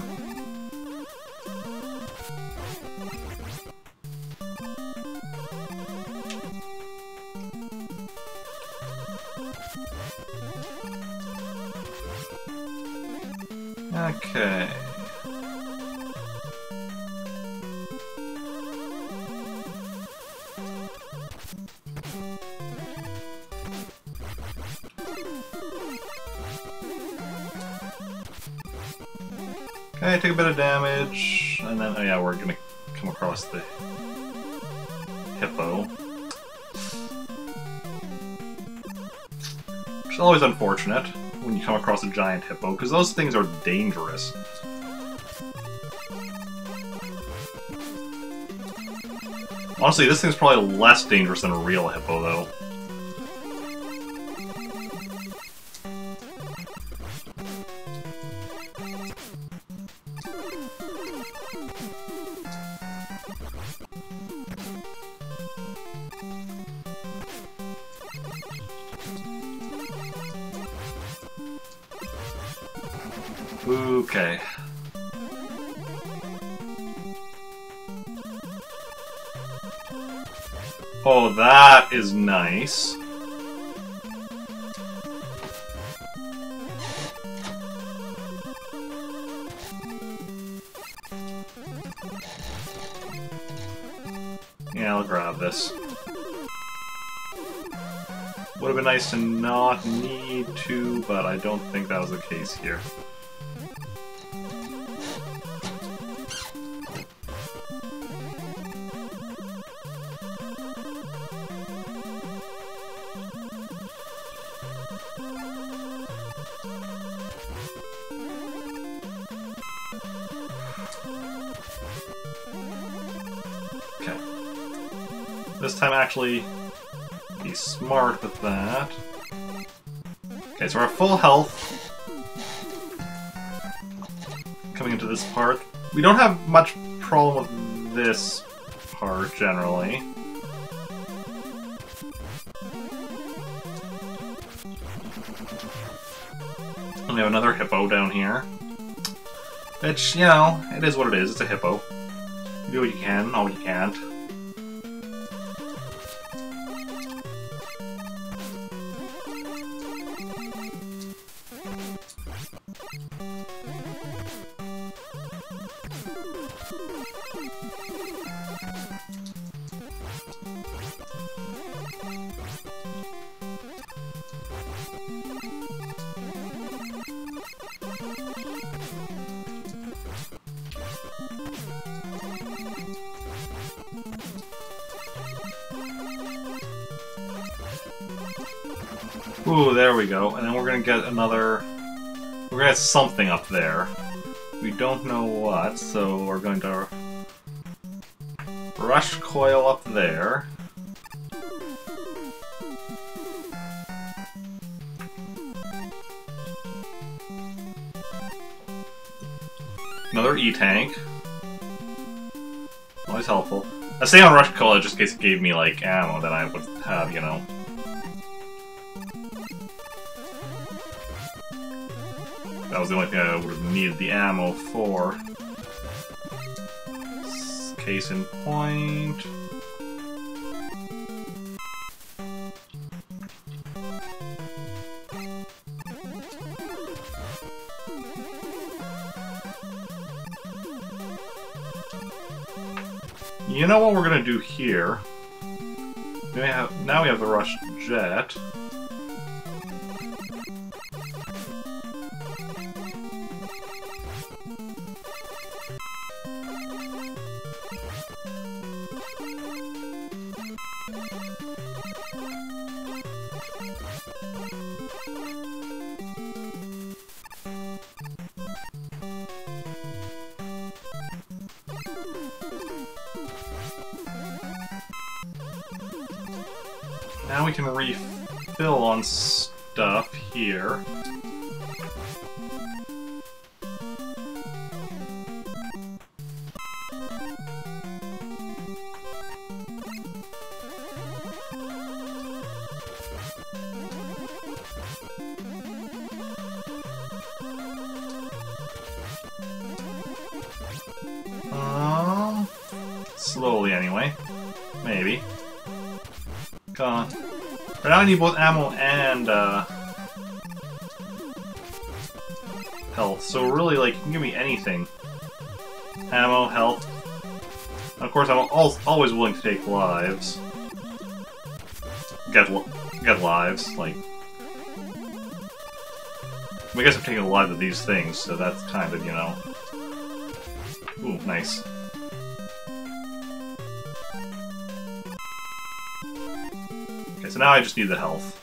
Okay. Okay, take a bit of damage, and then, oh yeah, we're gonna come across the hippo. Which is always unfortunate when you come across a giant hippo, because those things are dangerous. Honestly, this thing's probably less dangerous than a real hippo, though. Okay. Oh, that is nice. Yeah, I'll grab this. Would have been nice to not need to, but I don't think that was the case here. Okay. This time actually be smart with that. Okay, so we're at full health. Coming into this part. We don't have much problem with this part, generally. And we have another hippo down here. Which, you know, it is what it is. It's a hippo. You do what you can, not what you can't. Ooh, there we go. And then we're gonna get another... We're gonna get something up there. We don't know what, so we're going to... Rush Coil up there. Another E-Tank. Always helpful. I say on Rush Coil just in case it gave me, like, ammo that I would have, you know. That was the only thing I would have needed the ammo for. Case in point. You know what we're gonna do here? Now we have the Rush Jet. Now we can refill on stuff here. Slowly anyway. Maybe. Come on. But now I need both ammo and health. So really, like, you can give me anything. Ammo, health. Of course, I'm always willing to take lives. Get lives, like... I guess I'm taking a lot of these things, so that's kind of, you know... Ooh, nice. Okay, so now I just need the health.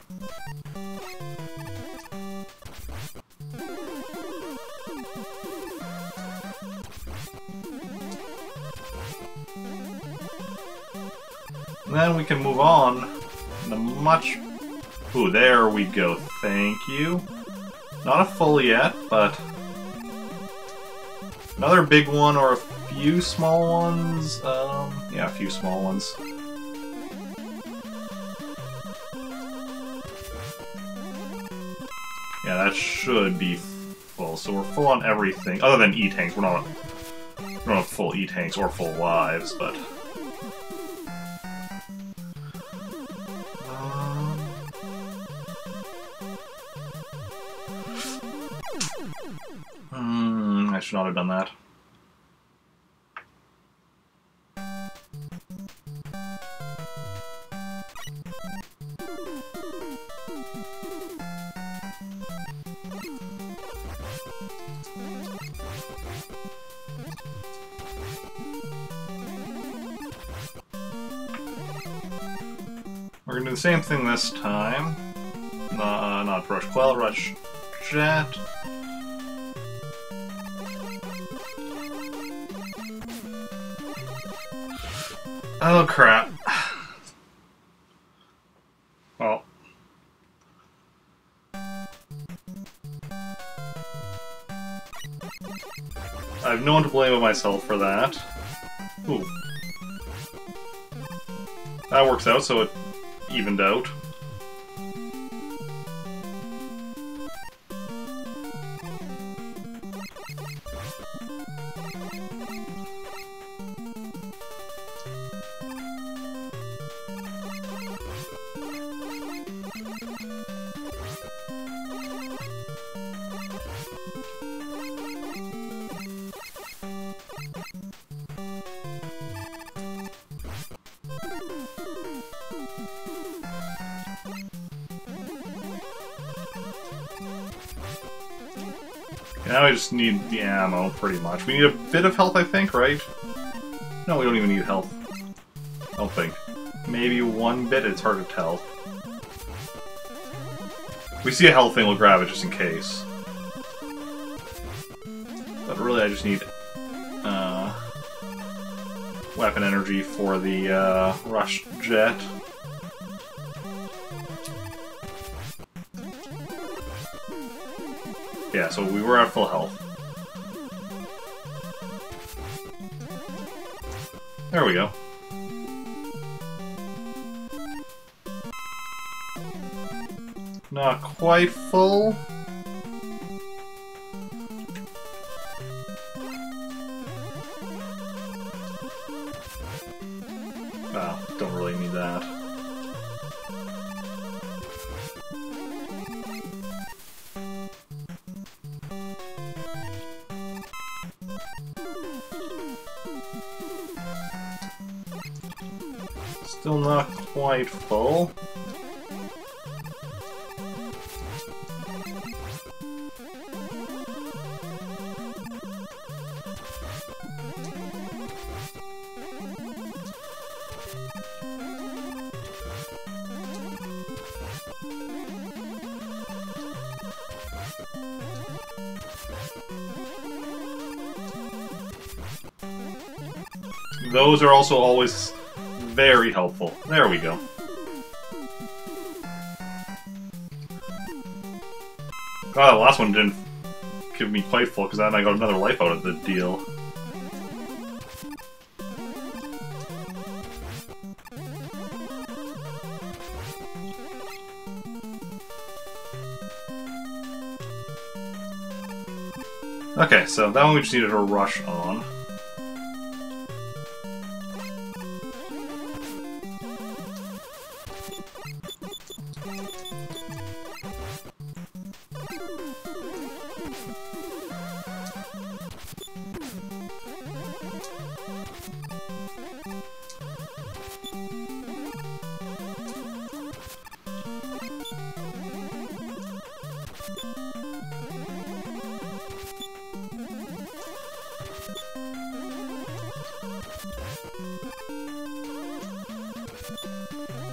And then we can move on in a much... Ooh, there we go. Thank you. Not a full yet, but... Another big one or a few small ones? Yeah, a few small ones. Yeah, that should be full. So we're full on everything. Other than E-Tanks. We're not full E-Tanks or full lives, but... I should not have done that. We're gonna do the same thing this time. Not Rush Quell, Rush Jet. Oh crap. Well. I have no one to blame but myself for that. Ooh. That works out, so it evened out. Now we just need the ammo, pretty much. We need a bit of health, I think, right? No, we don't even need health. I don't think. Maybe one bit, it's hard to tell. If we see a health thing, we'll grab it just in case. But really, I just need weapon energy for the Rush Jet. Yeah, so we were at full health. There we go. Not quite full. Well, don't really need that. Still not quite full. Those are also always very helpful. There we go. God, the last one didn't give me quite full, because then I got another life out of the deal. Okay, so that one we just needed a rush on.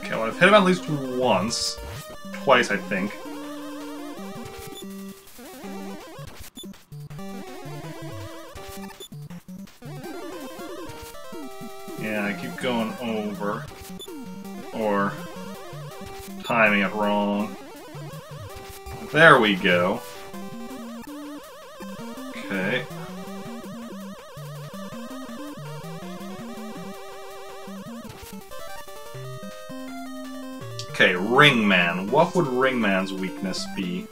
Okay, well, I've hit him at least once. Twice, I think. Yeah, I keep going over. Or timing it wrong. There we go. Okay. Okay, Ringman. What would Ringman's weakness be?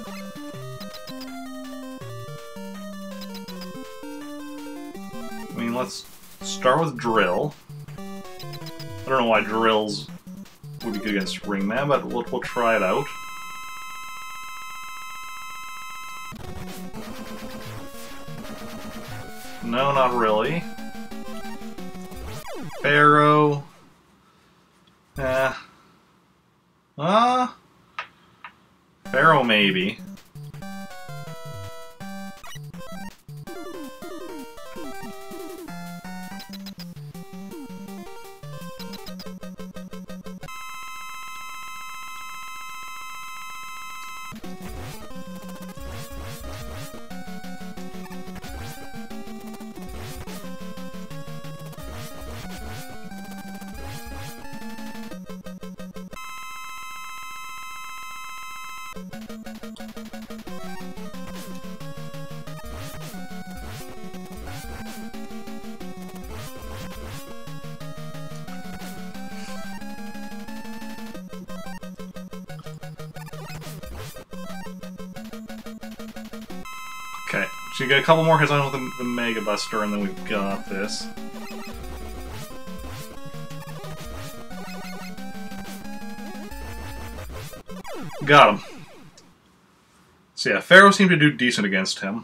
I mean, let's start with Drill. I don't know why Drills would be good against Ringman, but we'll try it out. No, not really. Pharaoh. Pharaoh maybe. Okay, so you get a couple more hits on with the Mega Buster, and then we've got this. Got him. So yeah, Pharaoh seemed to do decent against him.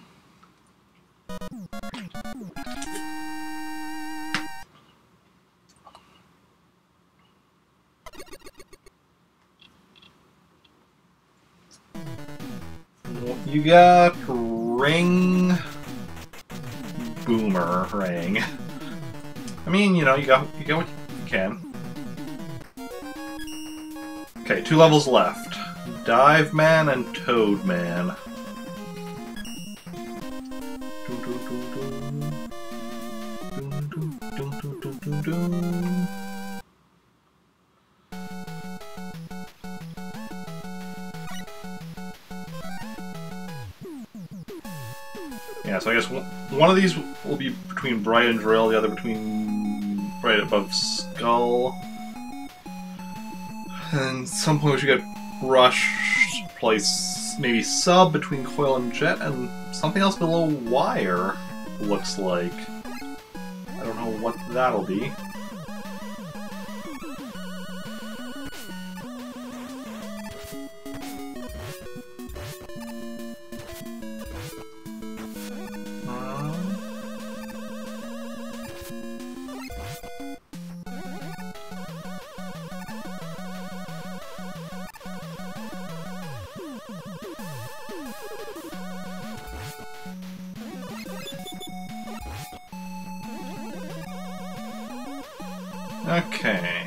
You got Ring Boomerang. I mean, you know, you got what you can. Okay, 2 levels left. Dive Man and Toad Man. Yeah, so I guess one of these will be between Bright and Drill, the other between right above Skull. And at some point we should get Rush, place maybe Sub between Coil and Jet, and something else below Wire, looks like. I don't know what that'll be. Okay.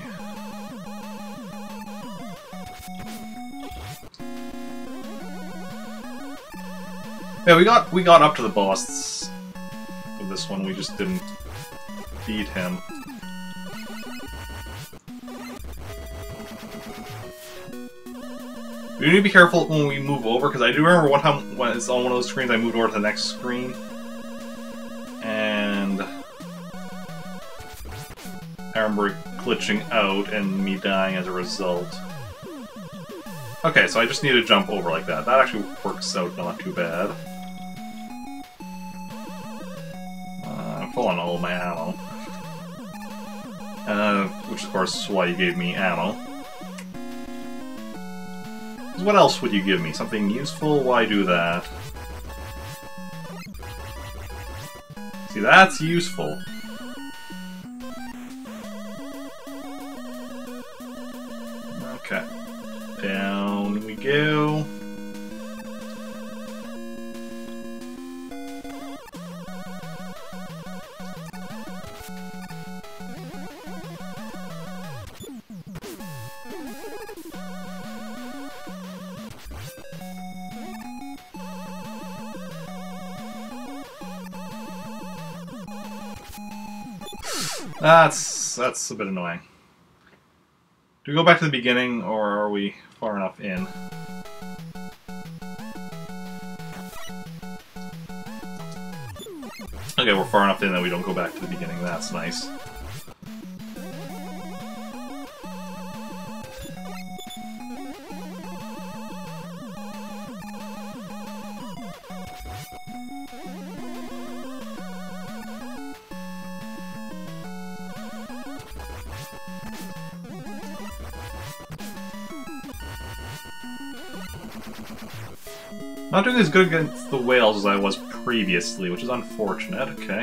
Yeah, we got up to the boss of this one, we just didn't beat him. We need to be careful when we move over, because I do remember one time when it's on one of those screens I moved over to the next screen. And I remember glitching out and me dying as a result. Okay, so I just need to jump over like that. That actually works out not too bad. I'm full on all my ammo. Which of course is why you gave me ammo. What else would you give me? Something useful? Why do that? See, that's useful. Okay. Down we go. That's a bit annoying. Do we go back to the beginning, or are we far enough in? Okay, we're far enough in that we don't go back to the beginning. That's nice. Not doing as good against the whales as I was previously, which is unfortunate. Okay.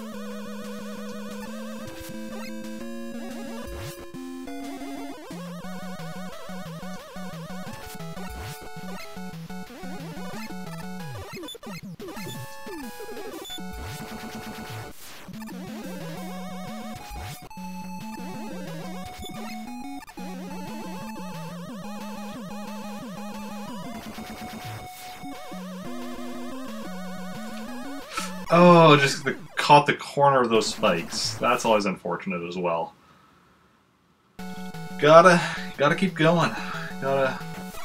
Oh, just caught the corner of those spikes. That's always unfortunate as well. Gotta keep going. Gotta...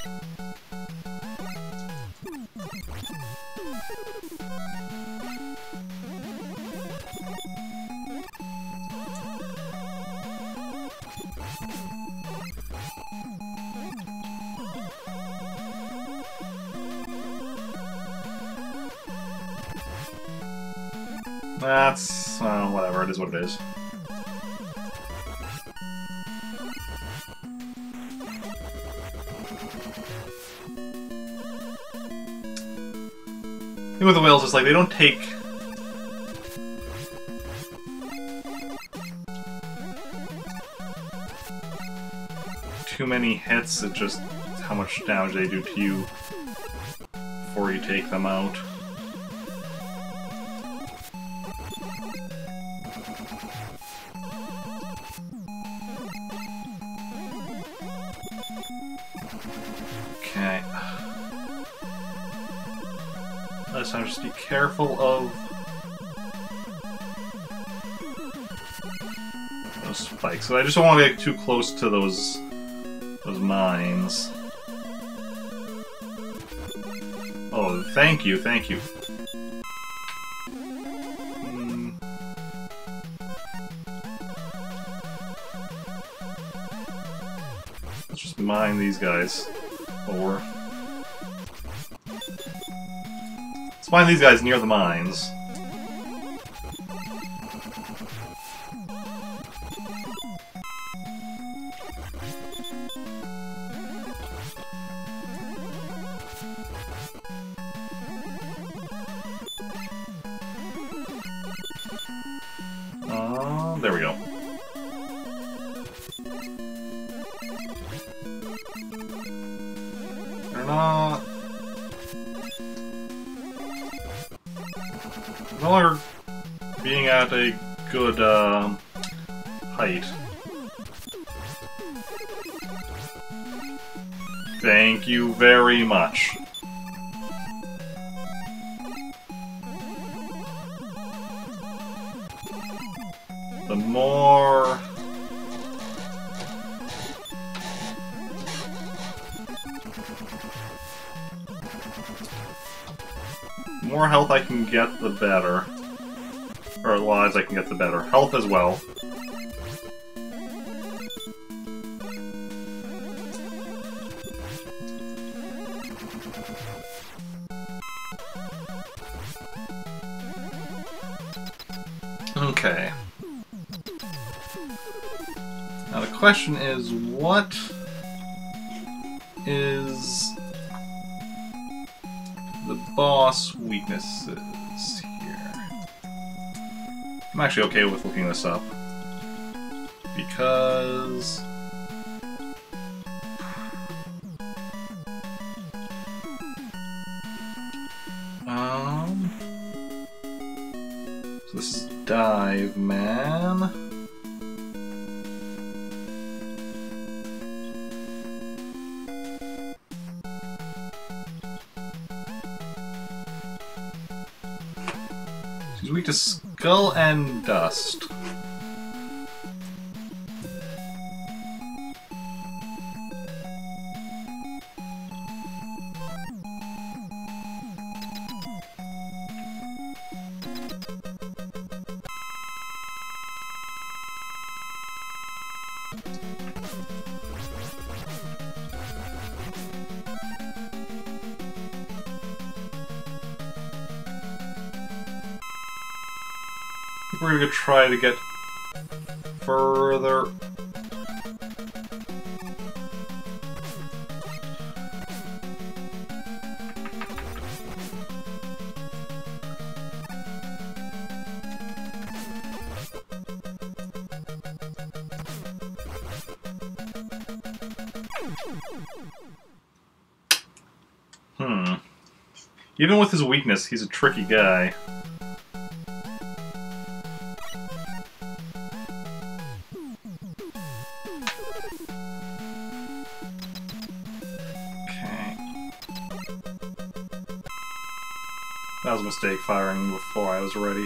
That's... whatever, it is what it is. The thing with the whales is, like, they don't take... too many hits, it's just how much damage they do to you before you take them out. Okay. This time, just be careful of those spikes. So I just don't want to get too close to those mines. Oh, thank you, thank you. Let's just mine these guys. Or let's find these guys near the mines. There we go. They're not... no longer being at a good, height. Thank you very much. The more... more health I can get, the better. Or lives I can get, the better. Health as well. Okay. Now the question is, what is the boss weaknesses here? I'm actually okay with looking this up, because so this is Dive Man. He's weak to Skull and Dust. think we're gonna try to get further. Even with his weakness, he's a tricky guy. Okay. That was a mistake firing before I was ready.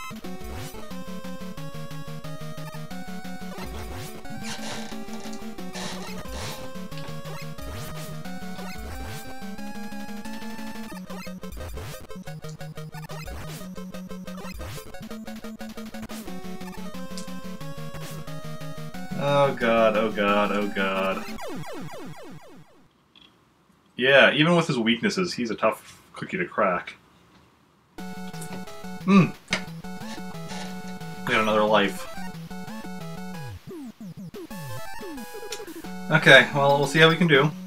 Oh god, oh god, oh god. Yeah, even with his weaknesses, he's a tough cookie to crack. We got another life. Okay, well, we'll see how we can do.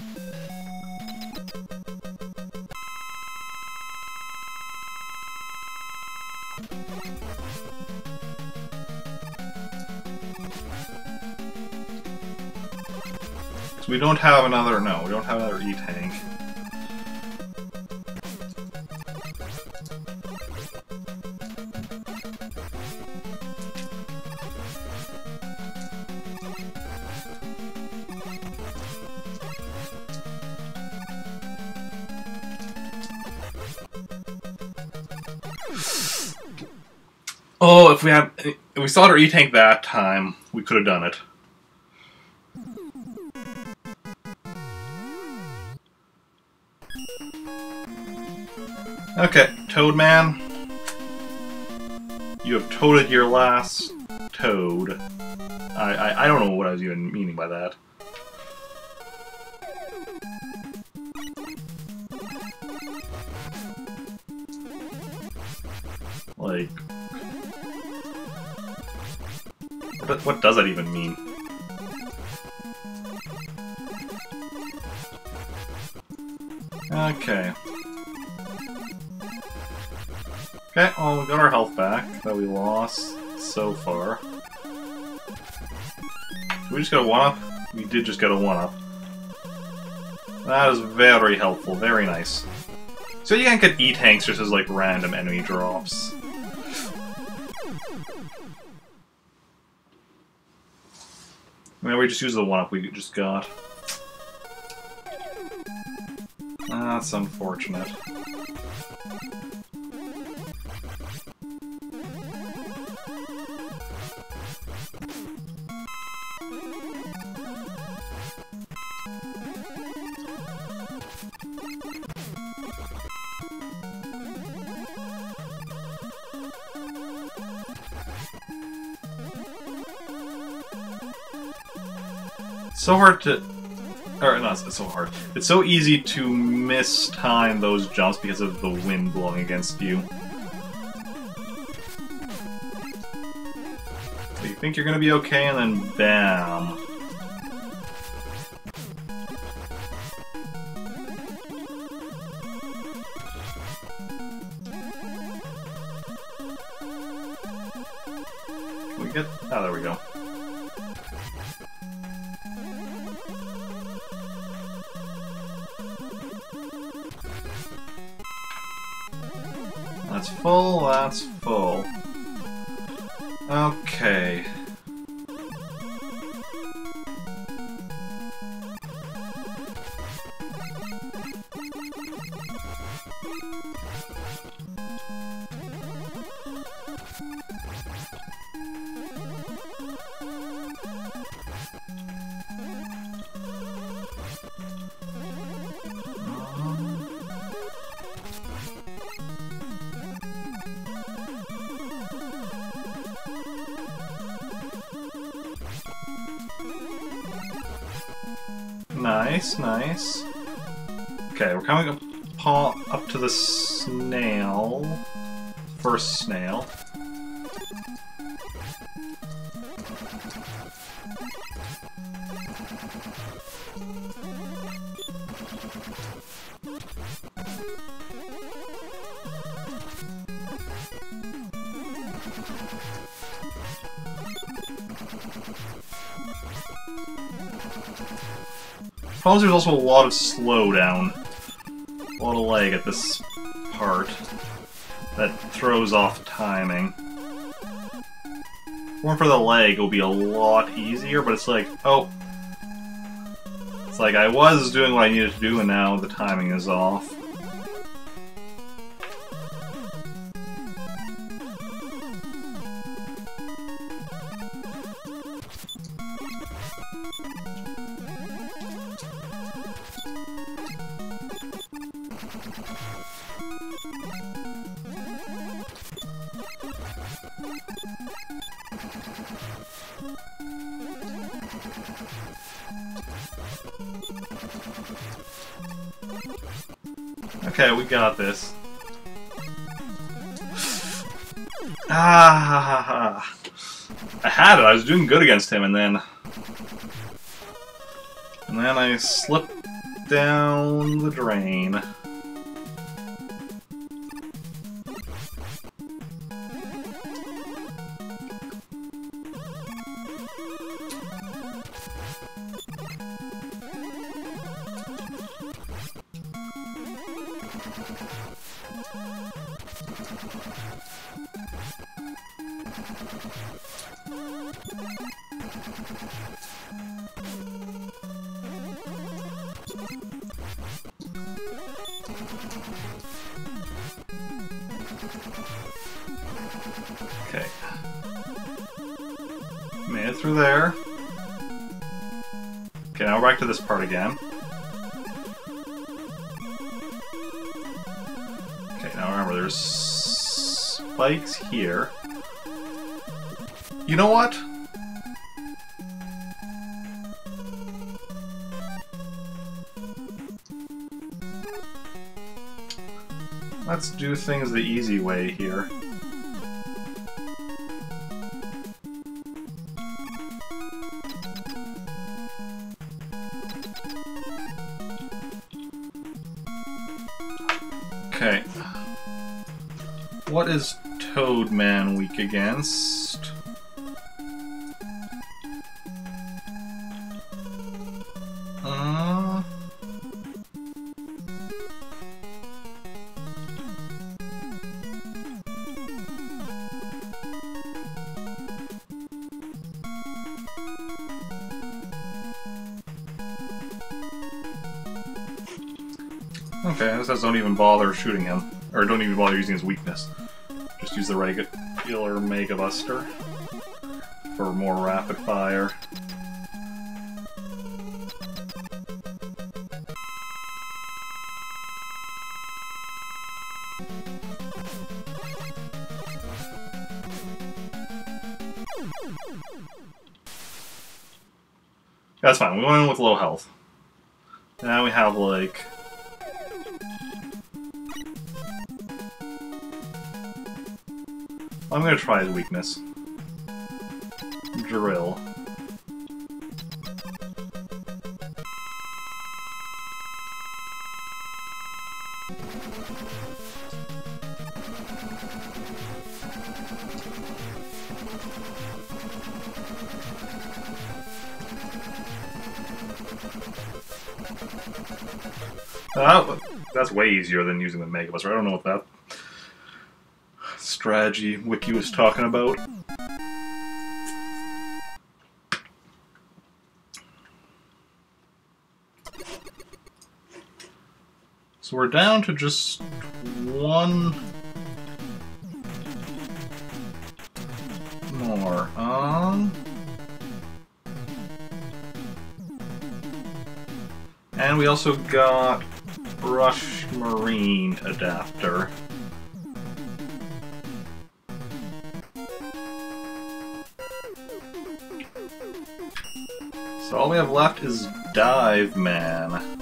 We don't have another, no, we don't have another E-Tank. Oh, if we saw our E-Tank that time, we could have done it. Okay, Toadman. You have toaded your last toad. I don't know what I was even meaning by that. Like... What does that even mean? Okay. Okay, well, we got our health back that we lost so far. We just got a 1-up? We did just get a 1-up. That is very helpful, very nice. So you can't get E-Tanks just as, like, random enemy drops. I mean, we just use the 1-up we just got. That's unfortunate. So hard to... Or, no, it's so hard. It's so easy to mistime those jumps because of the wind blowing against you. So you think you're gonna be okay, and then bam. Can we get... Oh, there we go. That's full, that's full. Okay. Nice, nice. Okay, we're coming up to the snail. First snail. Problem is there's also a lot of slowdown. A lot of lag at this part that throws off timing. If it weren't for the lag, it would be a lot easier, but it's like, oh. It's like I was doing what I needed to do and now the timing is off. Okay, we got this. Ah, I had it. I was doing good against him, and then I slipped down the drain. Okay. Made it through there. Okay, now we're back to this part again. Okay, now remember, there's spikes here. You know what? Let's do things the easy way here. Okay. What is Toadman weak against? Okay, this says don't even bother shooting him. Or don't even bother using his weakness. Just use the regular Mega Buster for more rapid fire. That's fine, we went in with low health. Now we have like... I'm gonna try his weakness. Drill. That's way easier than using the Mega Buster. I don't know what that strategy Wiki was talking about. So we're down to just one more. And we also got Rush Marine adapter. So all we have left is Dive Man.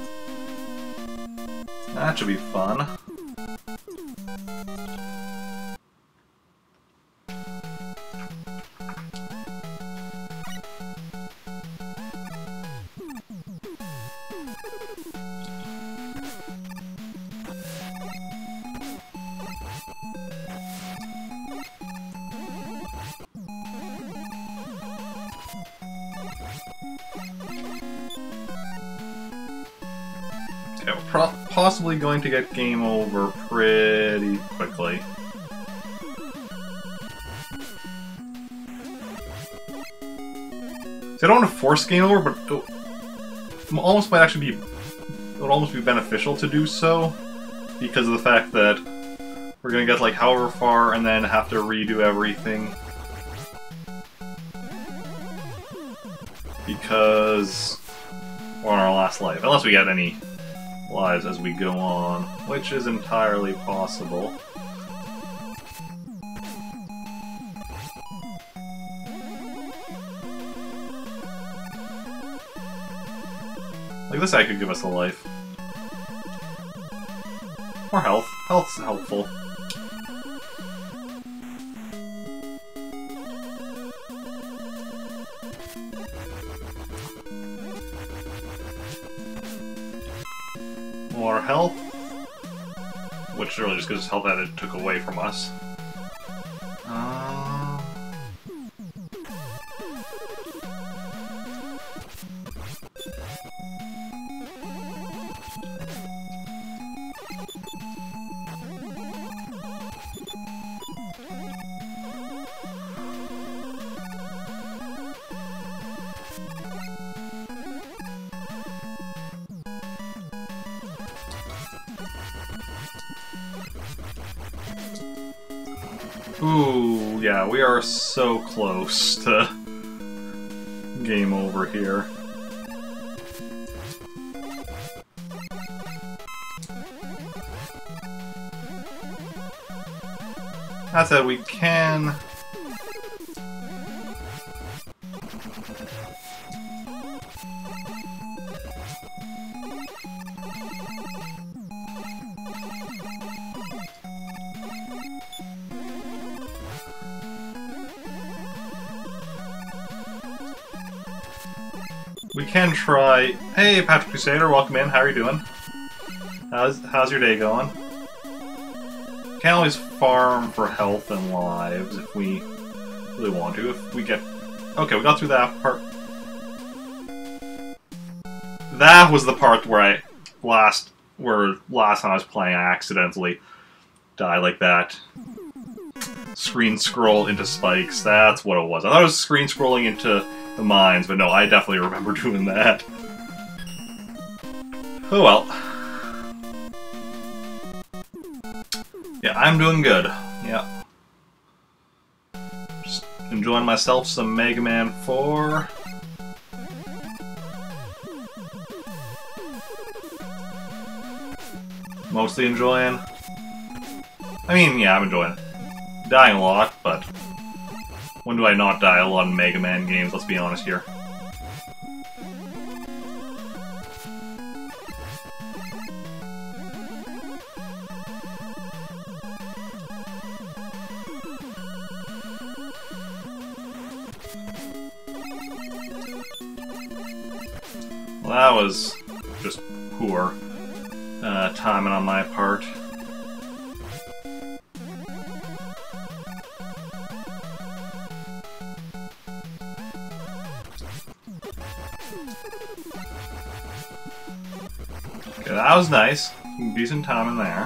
That should be fun. Yeah, we're possibly going to get game over pretty quickly. See, I don't want to force game over, but it almost might actually be. It would almost be beneficial to do so, because of the fact that we're gonna get like however far and then have to redo everything. Because we're on our last life, unless we get any lives as we go on, which is entirely possible. Like this guy could give us a life. Or health. Health's helpful. More health, which really just gives us health that it took away from us. Ooh, yeah, we are so close to game over here. That said, we can... We can try... Hey, Patrick Crusader, welcome in. How are you doing? How's your day going? Can always farm for health and lives if we really want to. If we get... Okay, we got through that part. That was the part where last time I was playing, I accidentally died like that. Screen scroll into spikes. That's what it was. I thought it was screen scrolling into the mines, but no, I definitely remember doing that. Oh well. Yeah, I'm doing good. Yeah. Just enjoying myself some Mega Man 4. Mostly enjoying. I mean, yeah, I'm enjoying it. Dying a lot, but when do I not die a lot in Mega Man games, let's be honest here. Well, that was just poor timing on my part. Okay, that was nice. Decent timing there.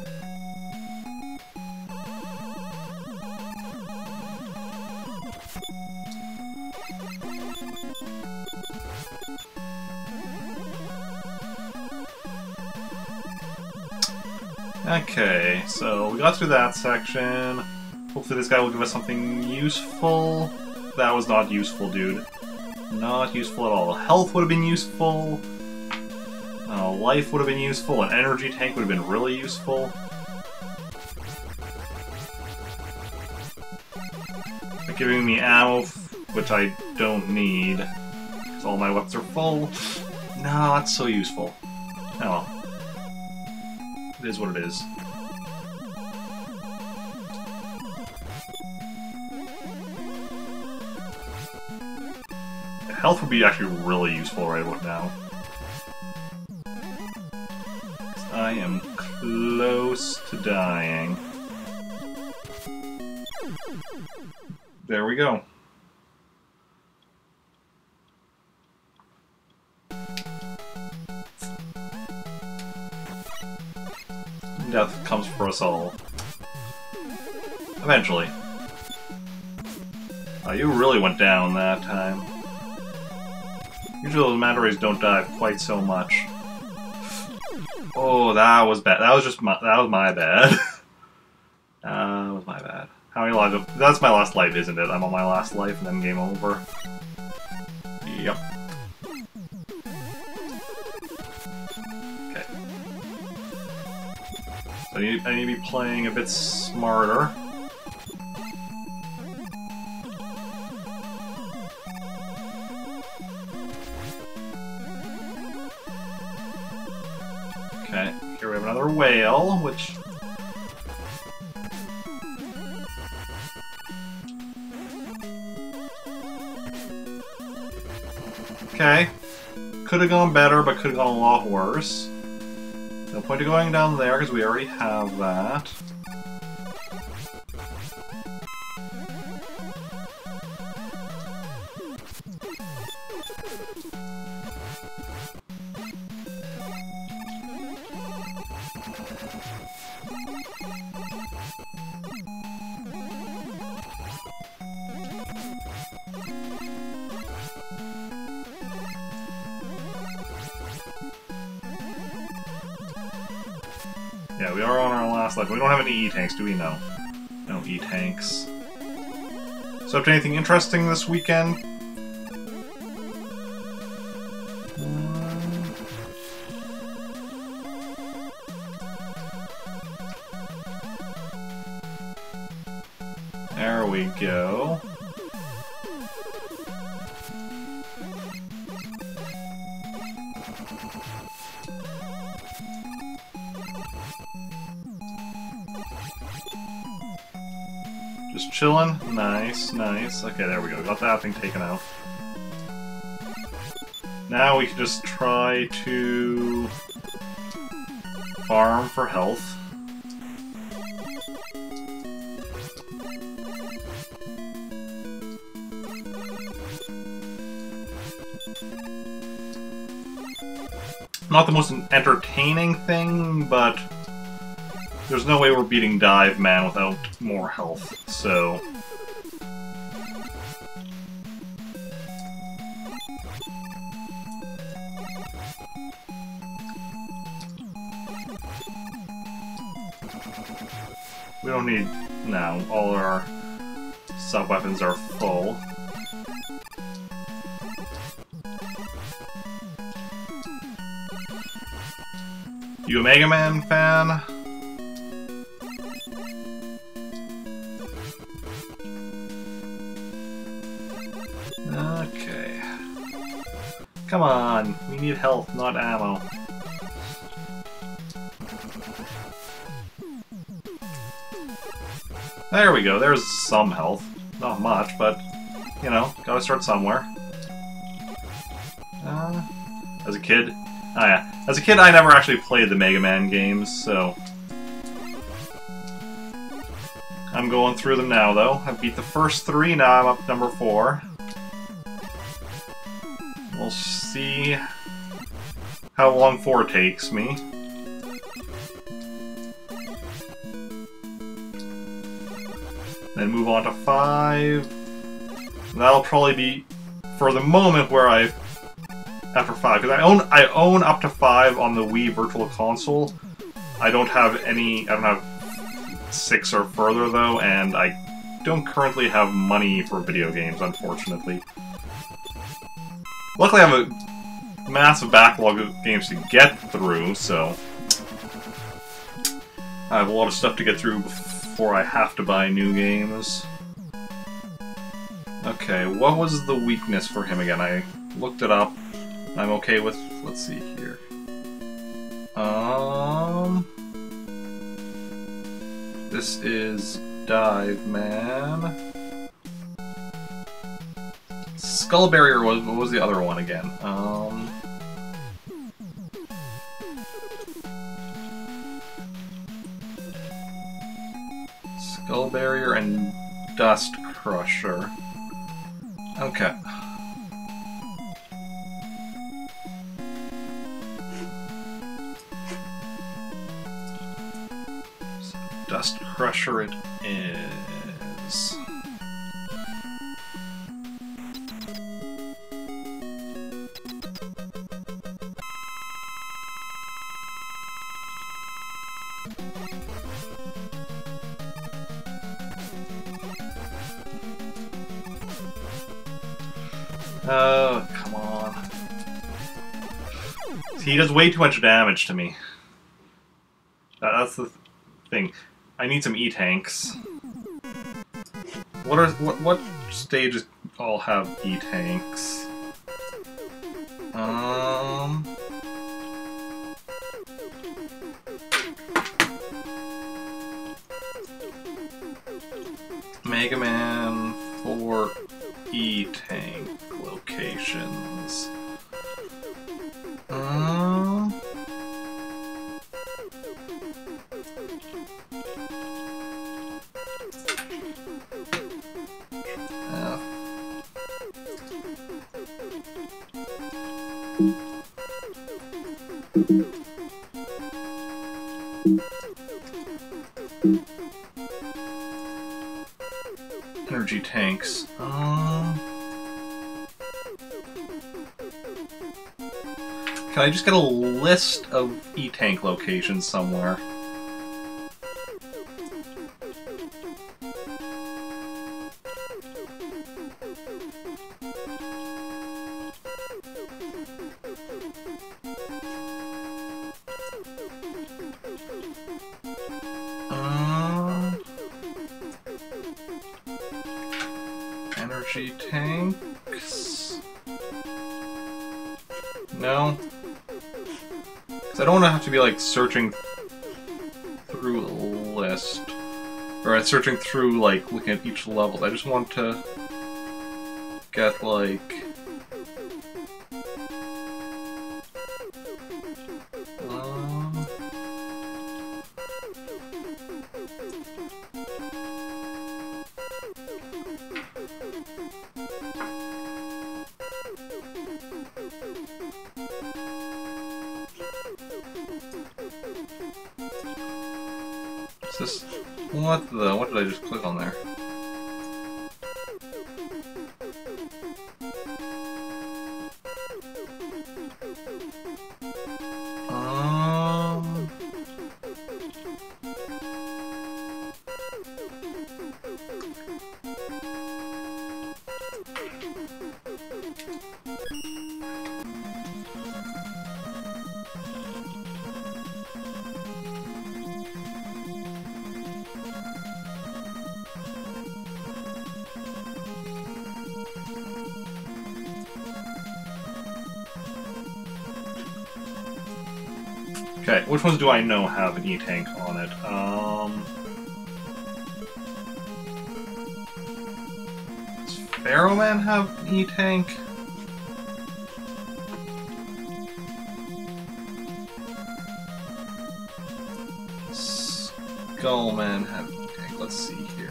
Okay, so we got through that section. Hopefully this guy will give us something useful. That was not useful, dude. Not useful at all. Health would have been useful. Life would have been useful. An energy tank would have been really useful. But giving me ammo, which I don't need, because all my weapons are full. Not so useful. Oh well. It is what it is. Health would be actually really useful right about now. I am close to dying. There we go. death comes for us all. Eventually. Oh, you really went down that time. Usually those manta rays don't dive quite so much. Oh, that was bad. That was just my, that was my bad. That was my bad. How many lives? That's my last life, isn't it? I'm on my last life and then game over. Yep. Okay. So I need to be playing a bit smarter. Okay, here we have another whale, which... Okay. Could have gone better, but could have gone a lot worse. No point of going down there, because we already have that. Yeah, we are on our last life. We don't have any E-tanks, do we? No. No E-tanks. So up to anything interesting this weekend? There we go. Just chilling. Nice, nice. Okay, there we go. Got that thing taken out. Now we can just try to farm for health. Not the most entertaining thing, but there's no way we're beating Dive Man without more health, so... we don't need... no, all our sub-weapons are full. You a Mega Man fan? Okay. Come on, we need health, not ammo. There we go, there's some health. Not much, but, you know, gotta start somewhere. As a kid... oh yeah, as a kid I never actually played the Mega Man games, so... I'm going through them now, though. I beat the first 3, now I'm up number 4. We'll see how long 4 takes me. Then move on to 5. That'll probably be, for the moment, where I... after 5, because I own up to 5 on the Wii Virtual Console. I don't have 6 or further, though, and I don't currently have money for video games, unfortunately. Luckily, I have a massive backlog of games to get through, so... I have a lot of stuff to get through before I have to buy new games. Okay, what was the weakness for him again? I looked it up. I'm okay with... let's see here. This is Dive Man. Skull Barrier was... what was the other one again? Skull Barrier and Dust Crusher. Okay. Dust Crusher it is. Oh, come on. He does way too much damage to me. That's the thing. I need some E-tanks. What stages all have E-tanks? Mega Man 4 E-tank locations. Energy tanks. Can I just get a list of E-tank locations somewhere? Energy tanks? No? Because I don't want to have to be, like, searching through a list. Or searching through, like, looking at each level. I just want to get, like... Is this... What did I just click on there? Okay, which ones do I know have an E-tank on it? Does Pharaoh Man have an E-tank? Skullman have an E-tank. Let's see here.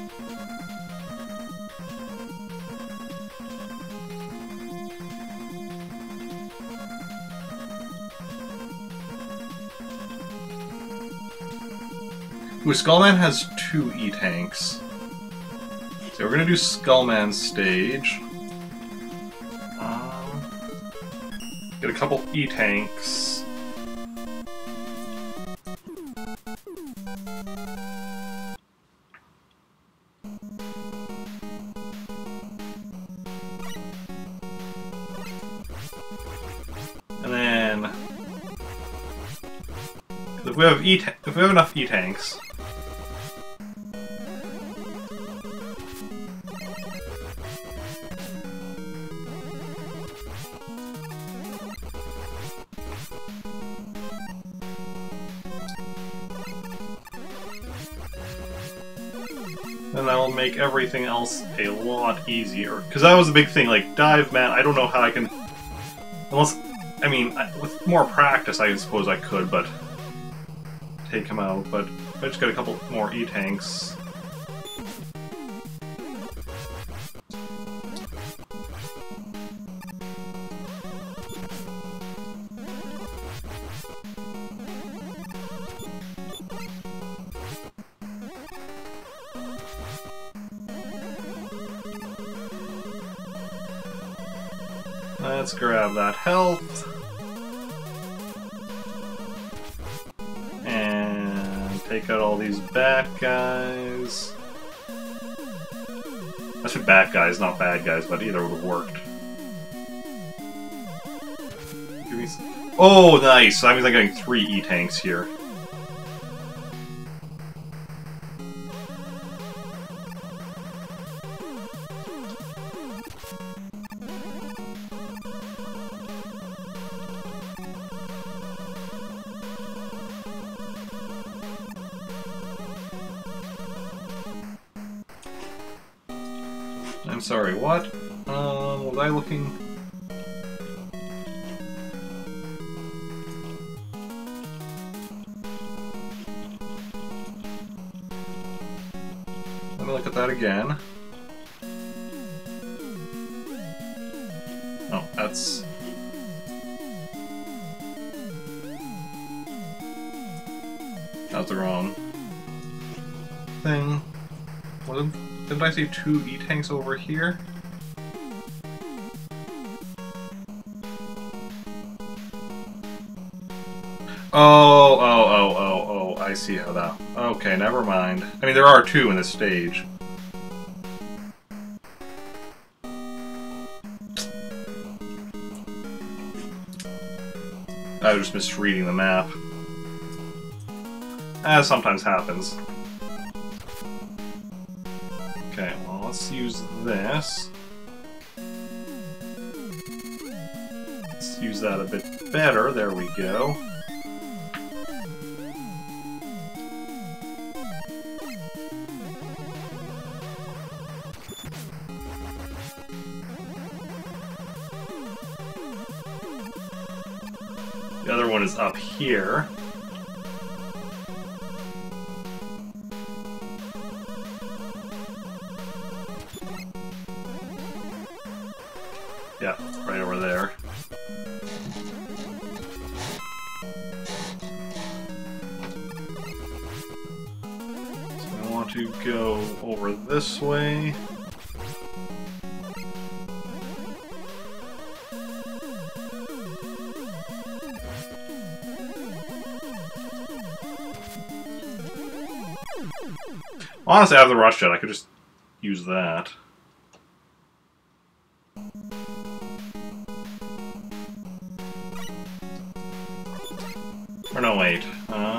Ooh, Skullman has 2 E-tanks. So we're gonna do Skullman stage. Get a couple E-tanks. And then, if we have enough E-tanks. Then that will make everything else a lot easier. Because that was the big thing, like, Dive Man, I don't know how I can... Unless, I mean, with more practice I suppose I could, but... take him out, but if I just get a couple more E-tanks... Let's grab that health. And take out all these bad guys. I said bad guys, not bad guys, but either would have worked. Give me some... Oh, nice! That means I'm getting 3 E-tanks here. I'm sorry, what? Was I looking... Let me look at that again. Oh, that's... That's the wrong thing. What did I see 2 E-tanks over here? Oh, I see how that... Okay, never mind. I mean, there are 2 in this stage. I was just misreading the map. As sometimes happens. Okay, well, let's use this. Let's use that a bit better. There we go. The other one is up here. Yeah, right over there. So I want to go over this way. Honestly, I have the rush jet. I could just use that. Or no, wait.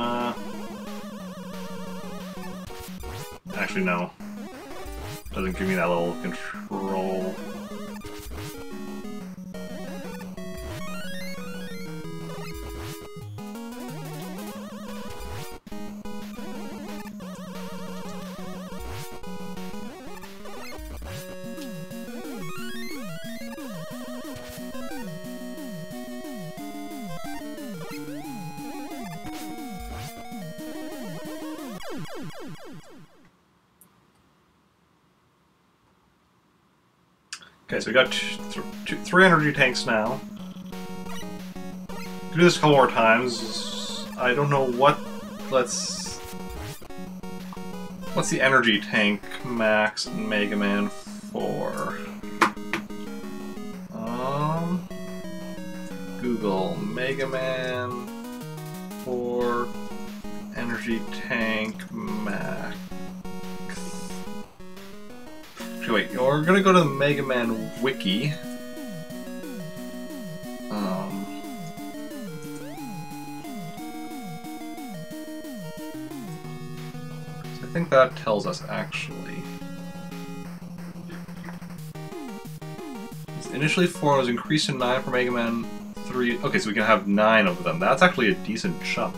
Actually, no. Doesn't give me that little control. Okay, so we got 3 energy tanks now. Do this a couple more times. I don't know what. What's the energy tank max in Mega Man 4? Google Mega Man 4 energy tank max. Wait, we're gonna go to the Mega Man wiki. So I think that tells us actually. It's initially 4 was increased to 9 for Mega Man 3. Okay, so we can have 9 of them. That's actually a decent chunk.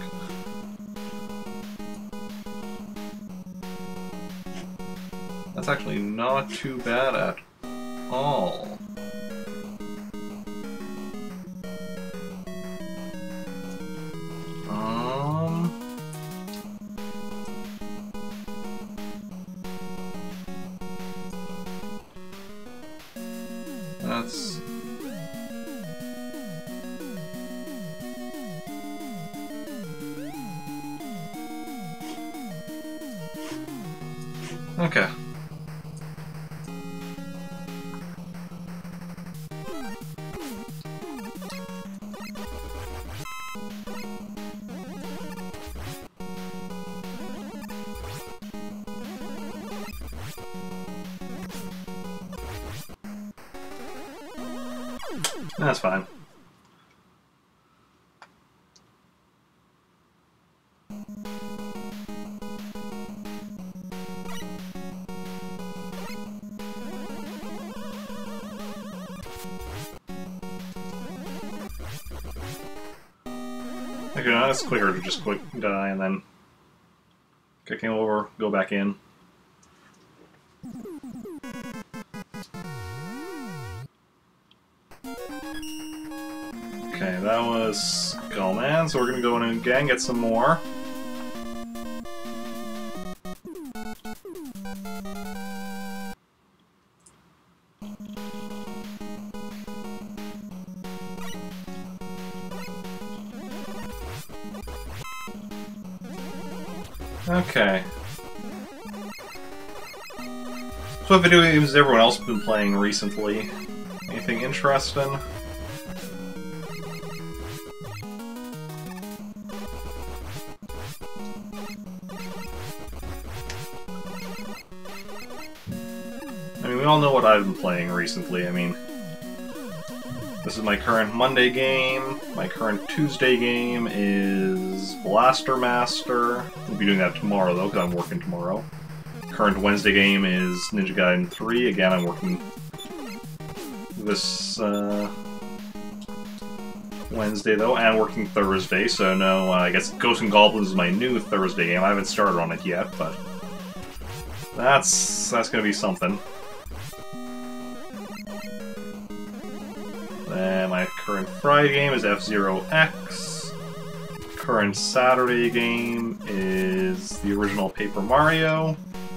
That's actually not too bad at all. That's... Okay. That's fine. Okay, no, it's quicker to just quick die and then kick him over, go back in. Okay, that was Skullman, so we're gonna go in again, get some more. Okay. So what video games has everyone else been playing recently? Anything interesting? I mean, we all know what I've been playing recently. I mean, this is my current Monday game. My current Tuesday game is Blaster Master. We'll be doing that tomorrow, though, because I'm working tomorrow. Current Wednesday game is Ninja Gaiden 3. Again, I'm working this Wednesday, though, and working Thursday, so no, I guess Ghosts and Goblins is my new Thursday game. I haven't started on it yet, but that's gonna be something. Then my current Friday game is F-Zero X. Current Saturday game is the original Paper Mario.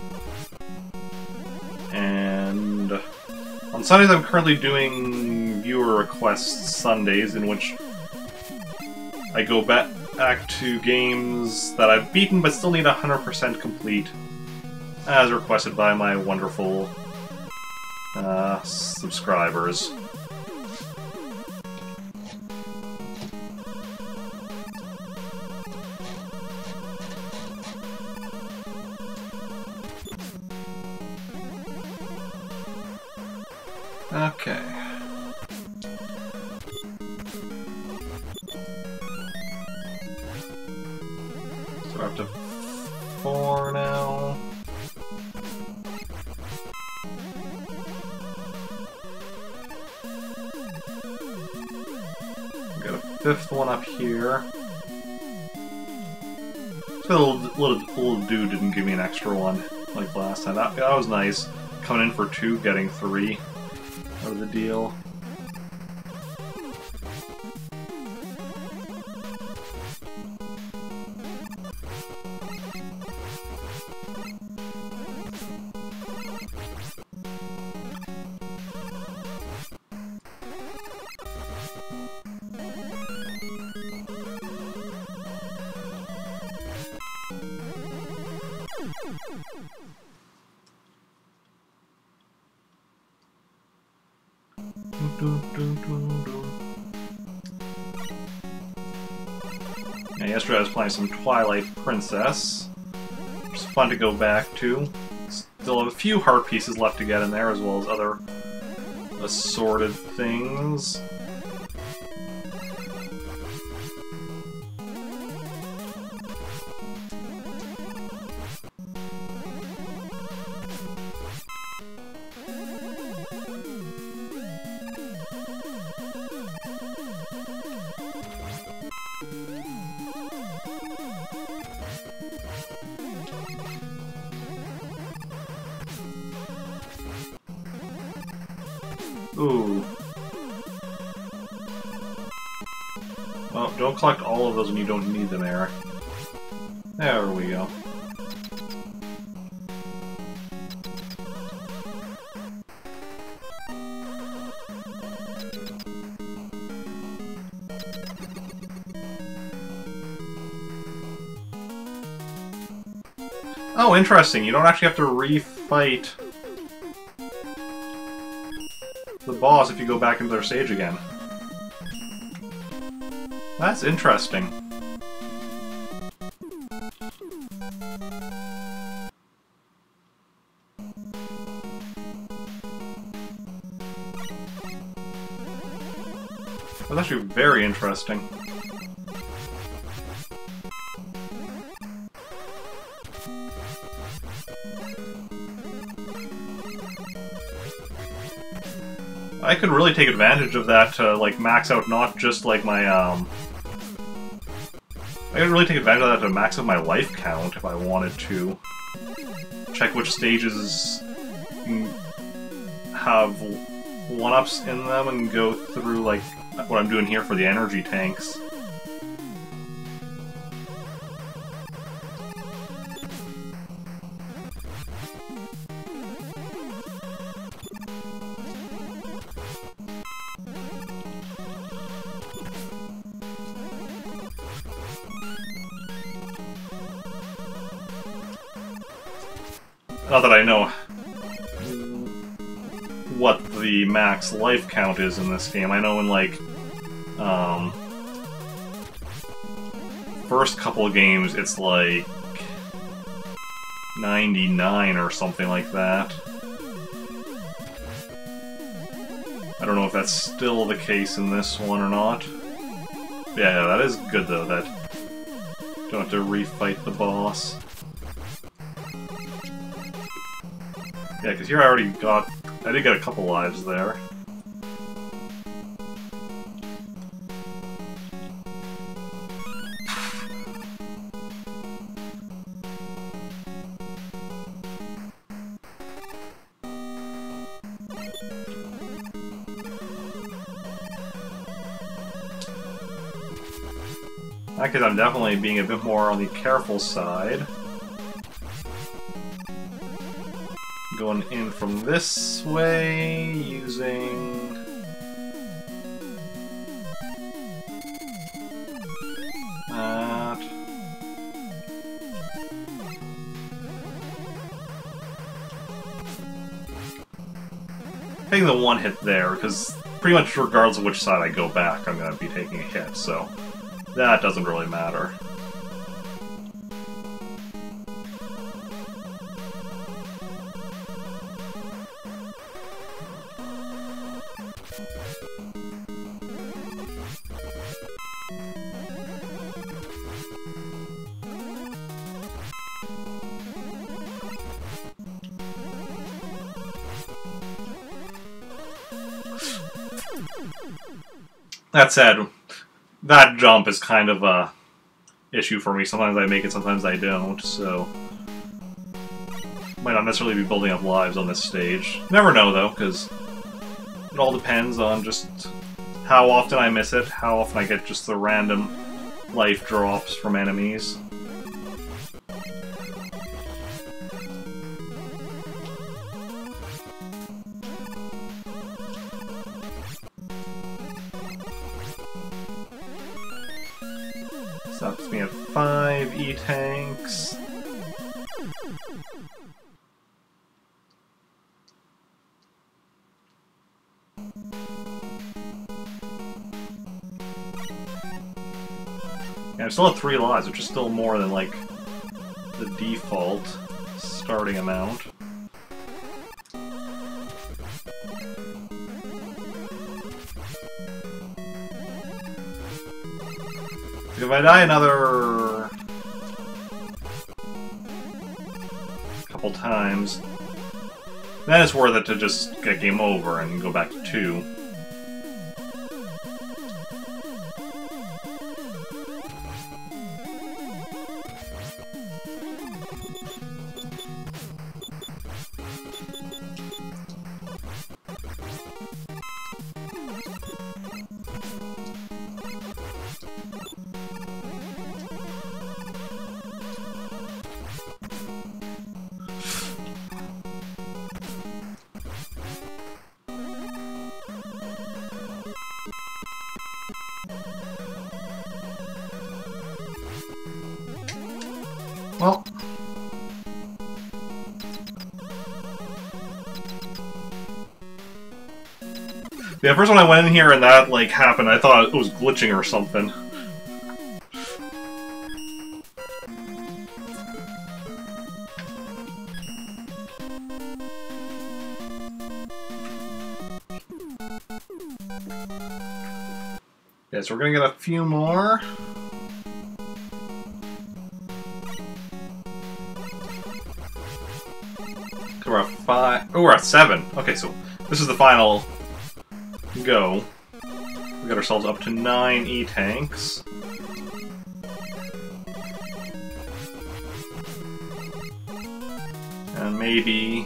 And on Sundays I'm currently doing viewer requests Sundays, in which I go back to games that I've beaten but still need 100% complete, as requested by my wonderful subscribers. Okay. So we're up to 4 now. We got a 5th one up here. So the little dude didn't give me an extra one like last time. That was nice. Coming in for 2, getting 3. Out of the deal. Yeah, yesterday I was playing some Twilight Princess, which is fun to go back to. Still have a few heart pieces left to get in there, as well as other assorted things. Ooh. Well, don't collect all of those when you don't need them, Eric. There we go. Oh, interesting. You don't actually have to refight the boss if you go back into their stage again. That's interesting. That's actually very interesting. I could really take advantage of that to, like, max out not just, like, my, I could really take advantage of that to max out my life count if I wanted to. Check which stages have one-ups in them and go through, like, what I'm doing here for the energy tanks. Not that I know what the max life count is in this game. I know in, like, first couple of games it's like 99 or something like that. I don't know if that's still the case in this one or not. Yeah, that is good though, that you don't have to refight the boss. Yeah, because here I did get a couple lives there. Because I'm definitely being a bit more on the careful side. Going in from this way, using... that. Taking the one hit there, because pretty much regardless of which side I go back, I'm going to be taking a hit, so that doesn't really matter. That said, that jump is kind of a issue for me. Sometimes I make it, sometimes I don't, so... might not necessarily be building up lives on this stage. Never know, though, because it all depends on just how often I miss it, how often I get just the random life drops from enemies. Stops me at 5 E-tanks. Yeah, I'm still at 3 lives, which is still more than, like, the default starting amount. If I die another couple times, then it's worth it to just get game over and go back to 2. Well, yeah, first when I went in here and that, like, happened, I thought it was glitching or something. Yeah, so we're gonna get a few more. We're at 5. Oh, we're at 7. Okay, so this is the final go. We got ourselves up to 9 E-tanks. And maybe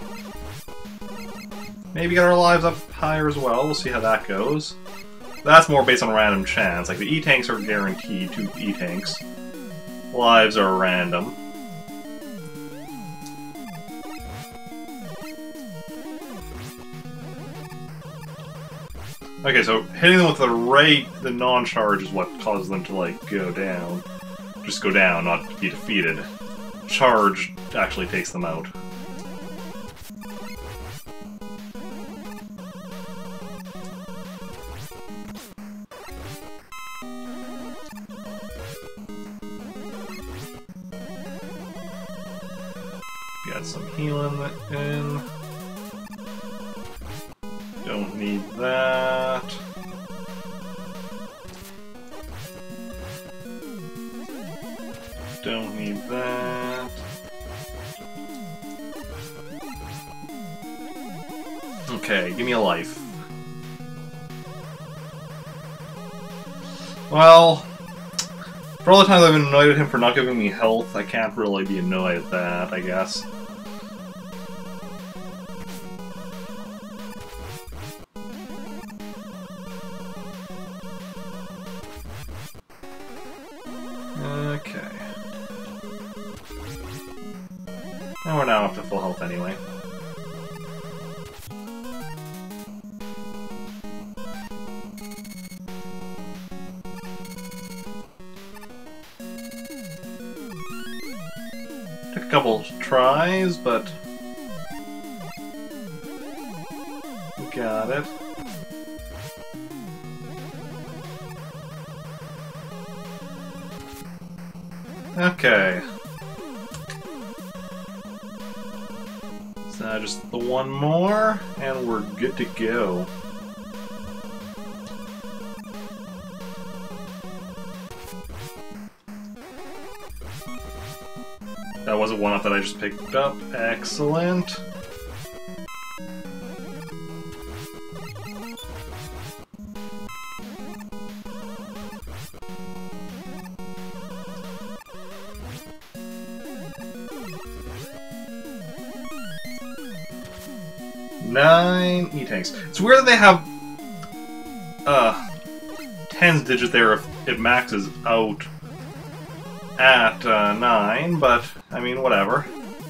get our lives up higher as well. We'll see how that goes. That's more based on random chance. Like, the E-tanks are guaranteed, 2 E-tanks. Lives are random. Okay, so hitting them with the non-charge is what causes them to, like, go down. Just go down, not be defeated. Charge actually takes them out. Got some healing in. Don't need that. Don't need that. Okay, give me a life. Well, for all the times I've been annoyed at him for not giving me health, I can't really be annoyed at that, I guess. Okay. And we're now up to full health anyway. Took a couple tries, but we got it. Okay. So just the one more, and we're good to go. That was a one-up that I just picked up. Excellent. Nine E-tanks. It's weird that they have 10's digit there if it maxes out at 9, but I mean, whatever.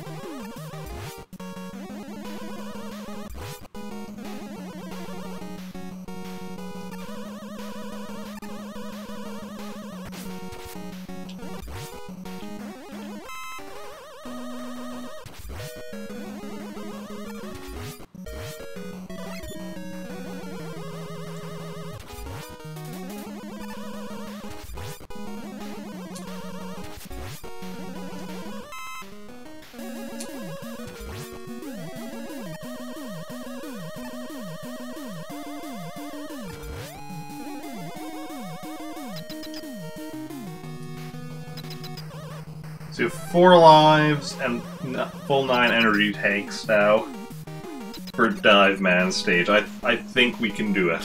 So you have 4 lives and full 9 energy tanks now for Dive Man stage. I think we can do it.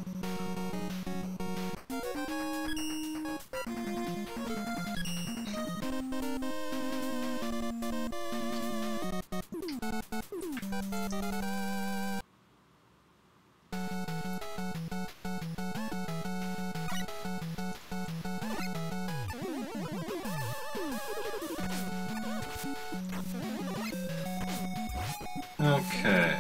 Okay.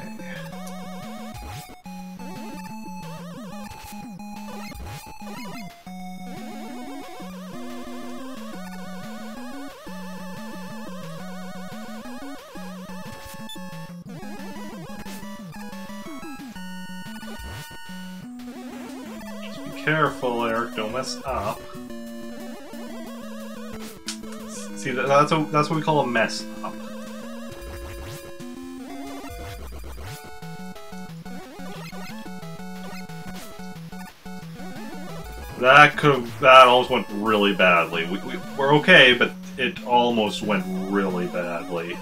Just be careful, Eric. Don't mess up. See, that's what we call a mess up. That almost went really badly. We're okay, but it almost went really badly.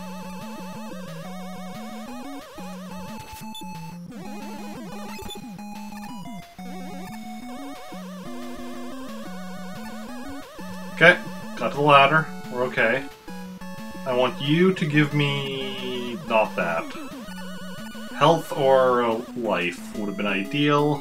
Okay, got to the ladder. We're okay. I want you to give me... not that. Health or life would have been ideal.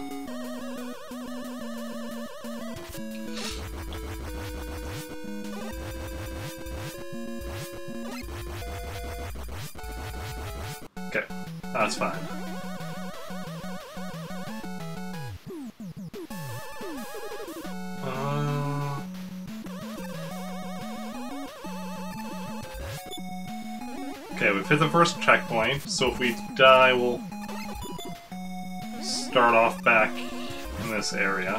Okay, that's fine. Okay, we've hit the first checkpoint, so if we die, we'll start off back in this area.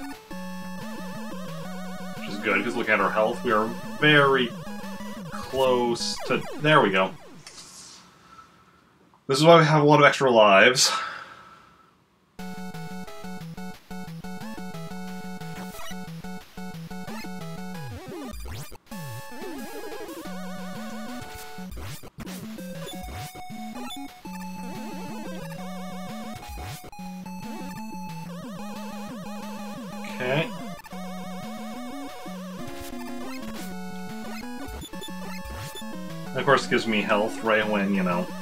Which is good, because looking at our health, we are very close to... There we go. This is why we have a lot of extra lives. Okay. And of course, it gives me health right when, you know...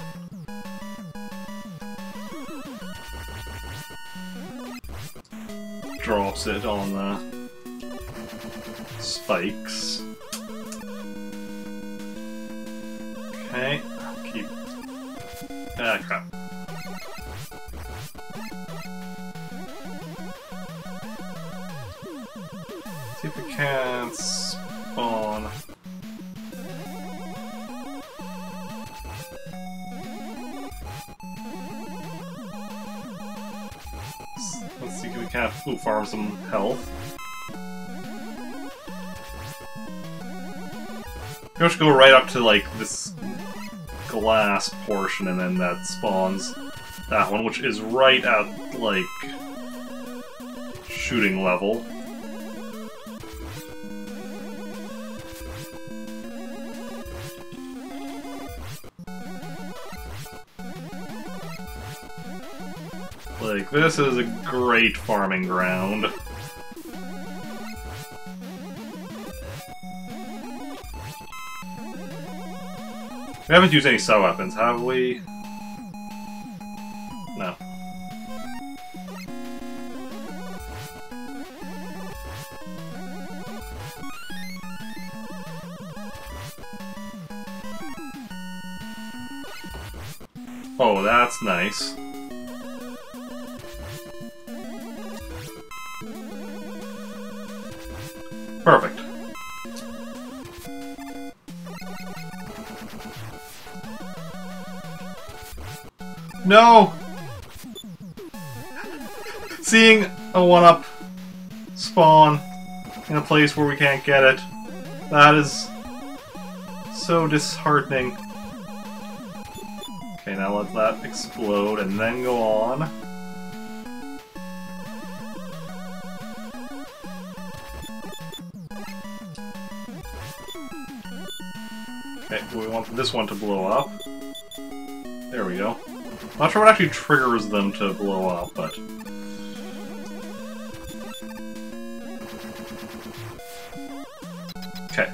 drops it on the spikes. Okay, keep... Ah, crap. See if we can spawn. Let's see if we can farm some health. We should go right up to like this glass portion, and then that spawns that one, which is right at like shooting level. Like, this is a great farming ground. We haven't used any sub-weapons, have we? No. Oh, that's nice. Perfect. No! Seeing a 1-up spawn in a place where we can't get it, that is so disheartening. Okay, now let that explode and then go on. Okay, we want this one to blow up. There we go. Not sure what actually triggers them to blow up, but... Okay.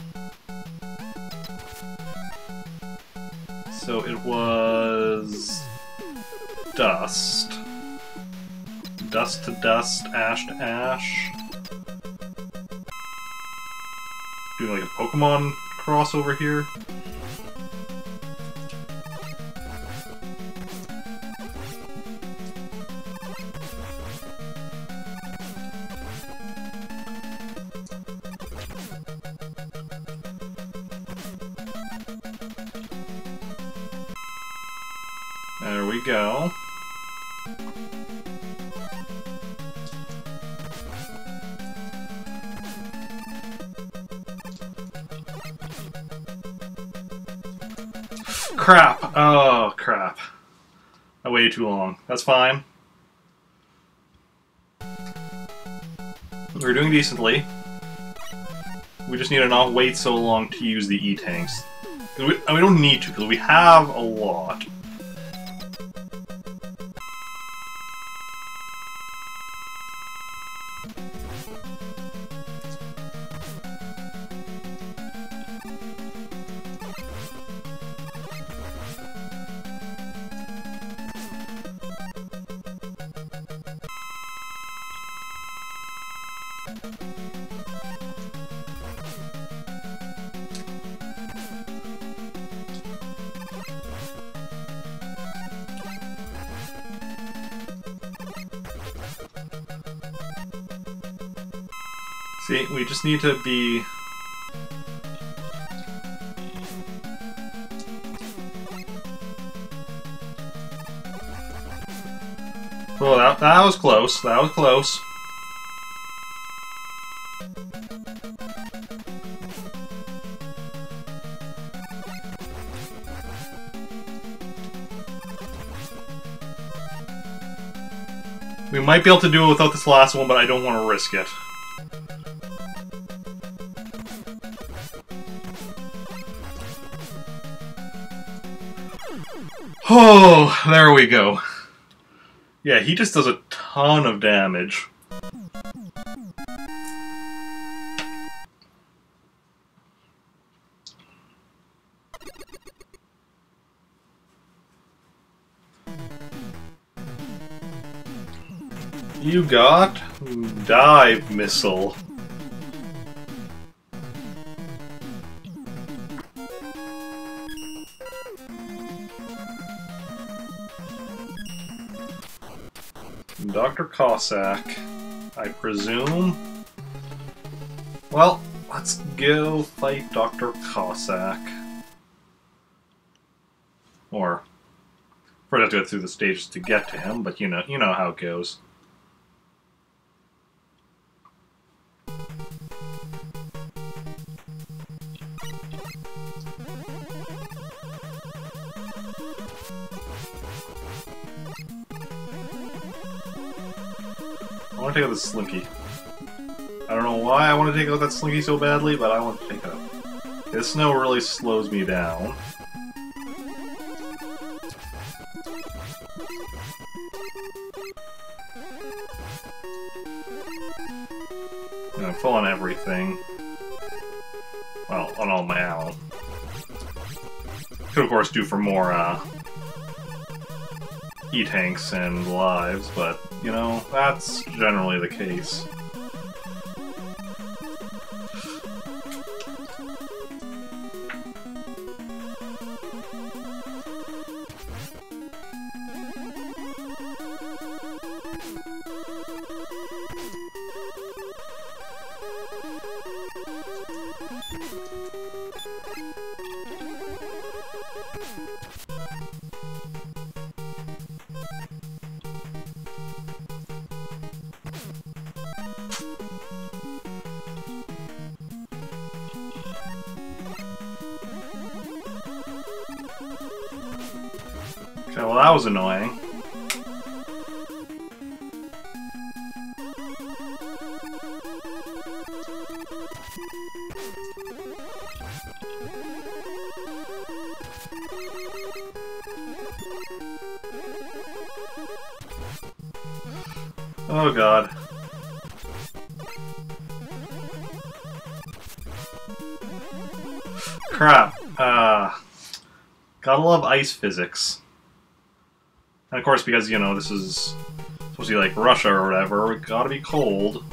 So it was... dust. Dust to dust, ash to ash. Doing like a Pokemon crossover here. There we go. Crap! Oh, crap. I waited too long. That's fine. We're doing decently. We just need to not wait so long to use the E-tanks. And we don't need to, because we have a lot. See, we just need to be... Oh, that was close. That was close. We might be able to do it without this last one, but I don't want to risk it. Oh, there we go. Yeah, he just does a ton of damage. You got dive missile. Dr. Cossack, I presume. Well, let's go fight Dr. Cossack. Or, first I have to go through the stages to get to him, but you know how it goes. I want to take out the Slinky. I don't know why I want to take out that Slinky so badly, but I want to take it out. This snow really slows me down. And I'm full on everything. Well, on all my ammo. Could of course do for more E-tanks and lives, but you know, that's generally the case. Okay, well that was annoying. Oh god. Crap. Gotta love ice physics. And of course, because, you know, this is supposed to be like Russia or whatever, it gotta be cold.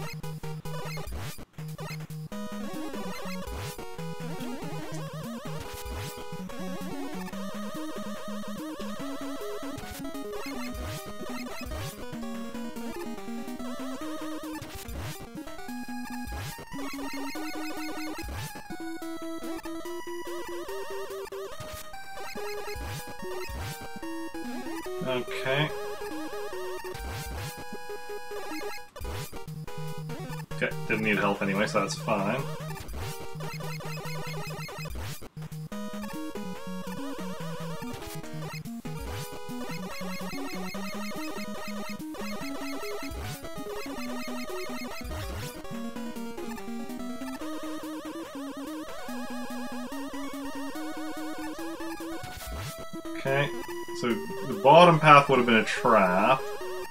Okay. Okay, didn't need help anyway, so that's fine. Okay, so the bottom path would have been a trap.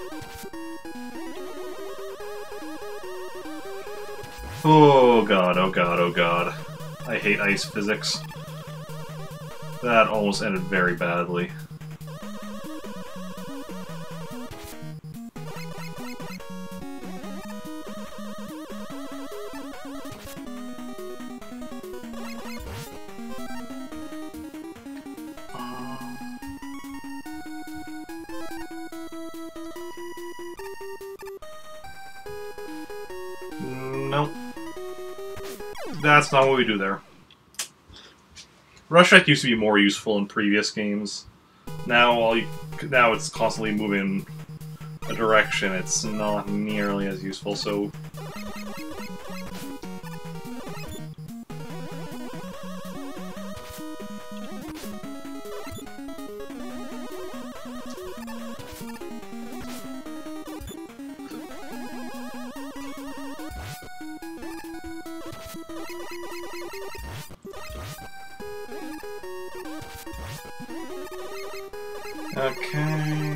Oh god, oh god, oh god. I hate ice physics. That almost ended very badly. Nope. That's not what we do there. Rush Jet used to be more useful in previous games. Now it's constantly moving a direction. It's not nearly as useful. So okay.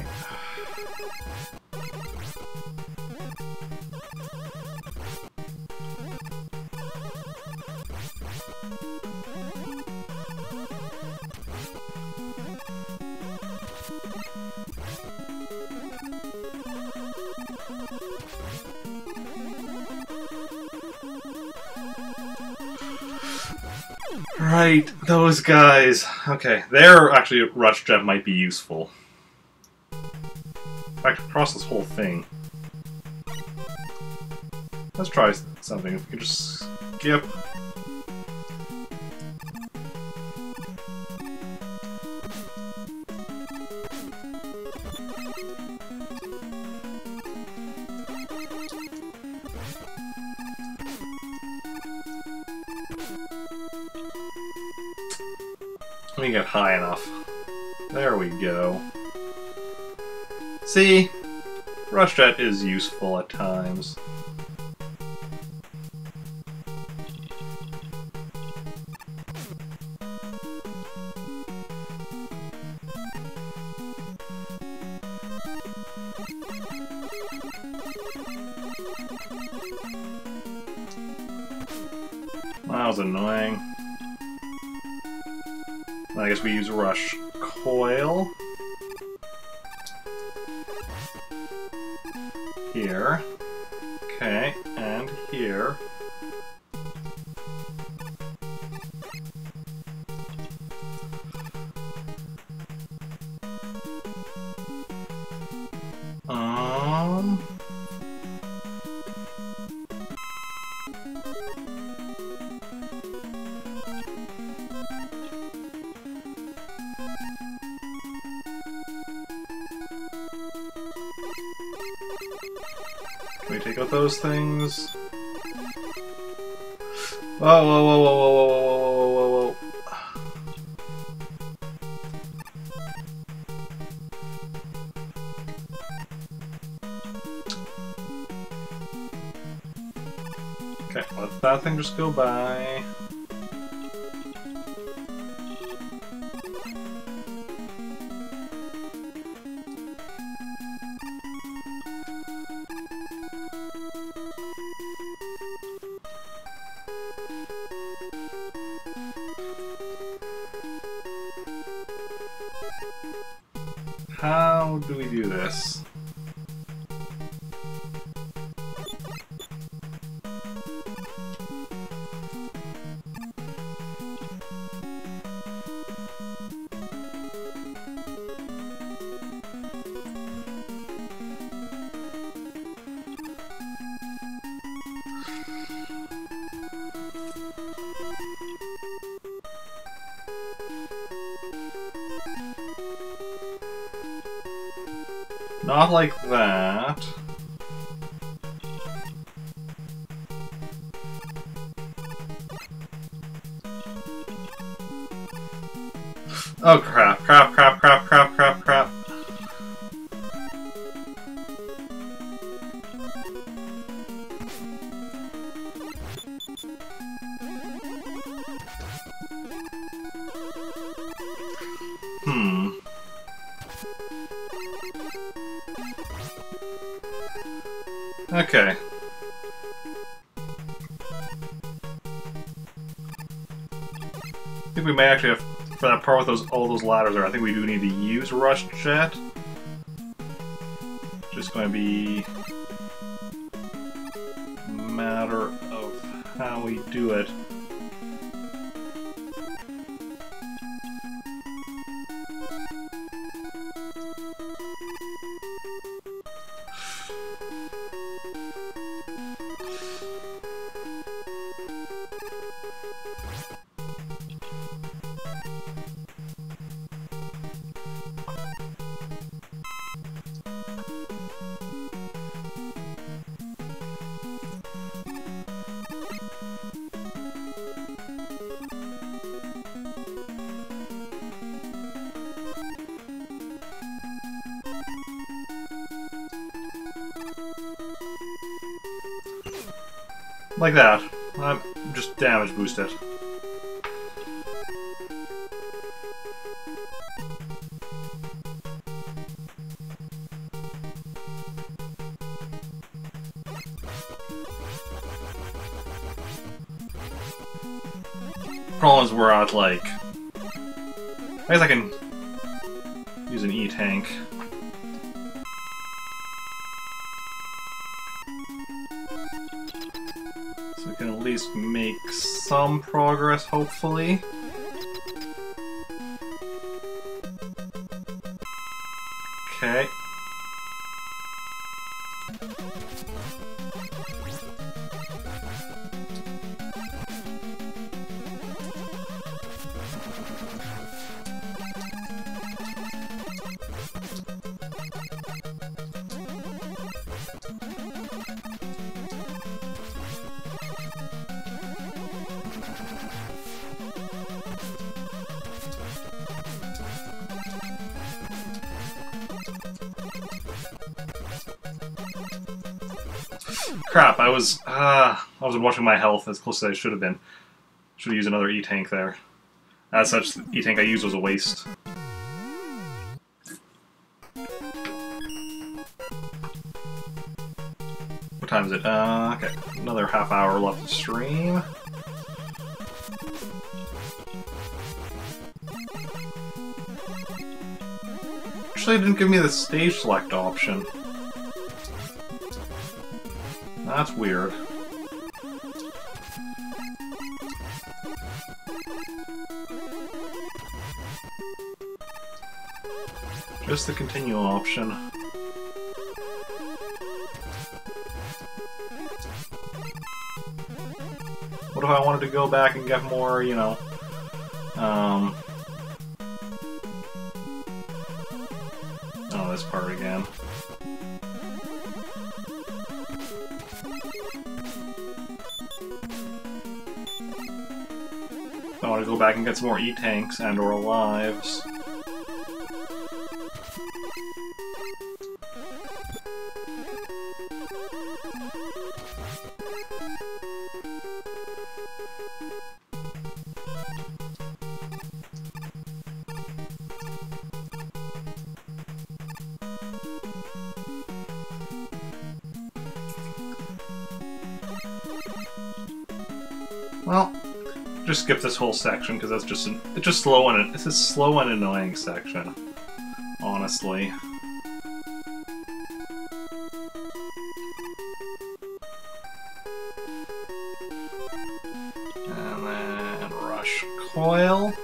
Right, those guys. Okay, there actually Rush Jet might be useful. In fact, across this whole thing. Let's try something. If we can just skip. Let me get high enough. There we go. See? Rush Jet is useful at times. That was annoying. I guess we use Rush Coil. Here. Okay, and here. Can we take out those things? Whoa, whoa, whoa, whoa, whoa, whoa, whoa, whoa, whoa. Okay, let that thing just go by. How do we do this? Not like that. Oh crap, crap, crap, crap, crap, crap, crap. Okay. I think we may actually have, for that part with all those ladders there, I think we do need to use Rush Jet. Just going to be a matter of how we do it. Like that. Just damage boost it. Problem is we're at like... I guess I can use an E-Tank. So we can at least make some progress, hopefully. Okay. Crap, I wasn't watching my health as close as I should have been. Should have used another E-Tank there. As such, the E-Tank I used was a waste. What time is it? Okay. Another half hour left to stream. Actually, it didn't give me the stage select option. That's weird. Just the continue option. What if I wanted to go back and get more, you know, oh, this part again. I want to go back and get some more E-Tanks and or lives. Well, just skip this whole section because that's just it's just slow and it's a slow and annoying section, honestly. And then rush coil.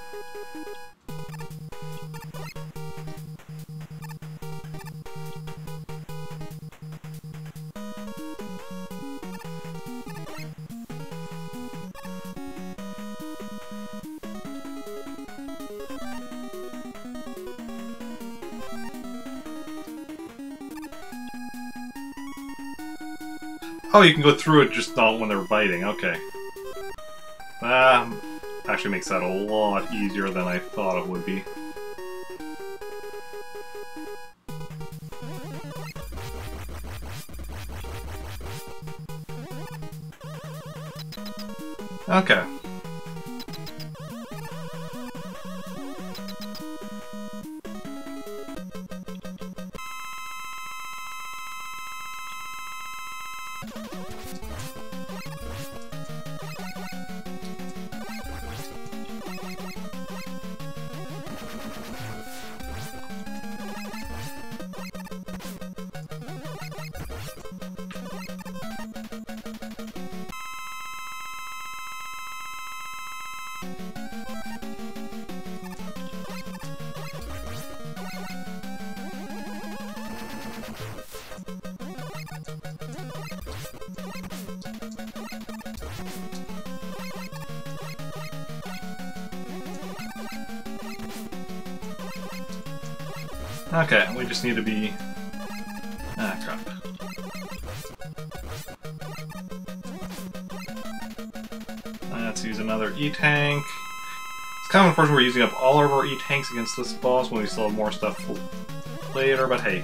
Oh, you can go through it, just not when they're biting. Okay. Actually makes that a lot easier than I thought it would be. Okay. Okay, we just need to be... Ah, crap. Let's use another E-Tank. It's kind of unfortunate we're using up all of our E-Tanks against this boss when we still have more stuff later, but hey.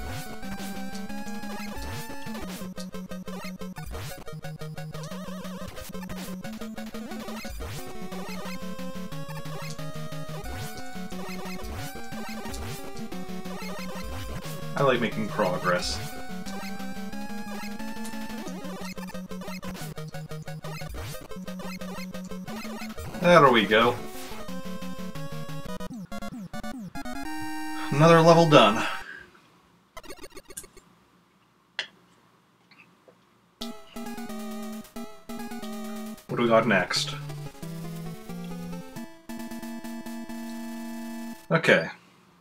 I like making progress. There we go. Another level done. What do we got next? Okay.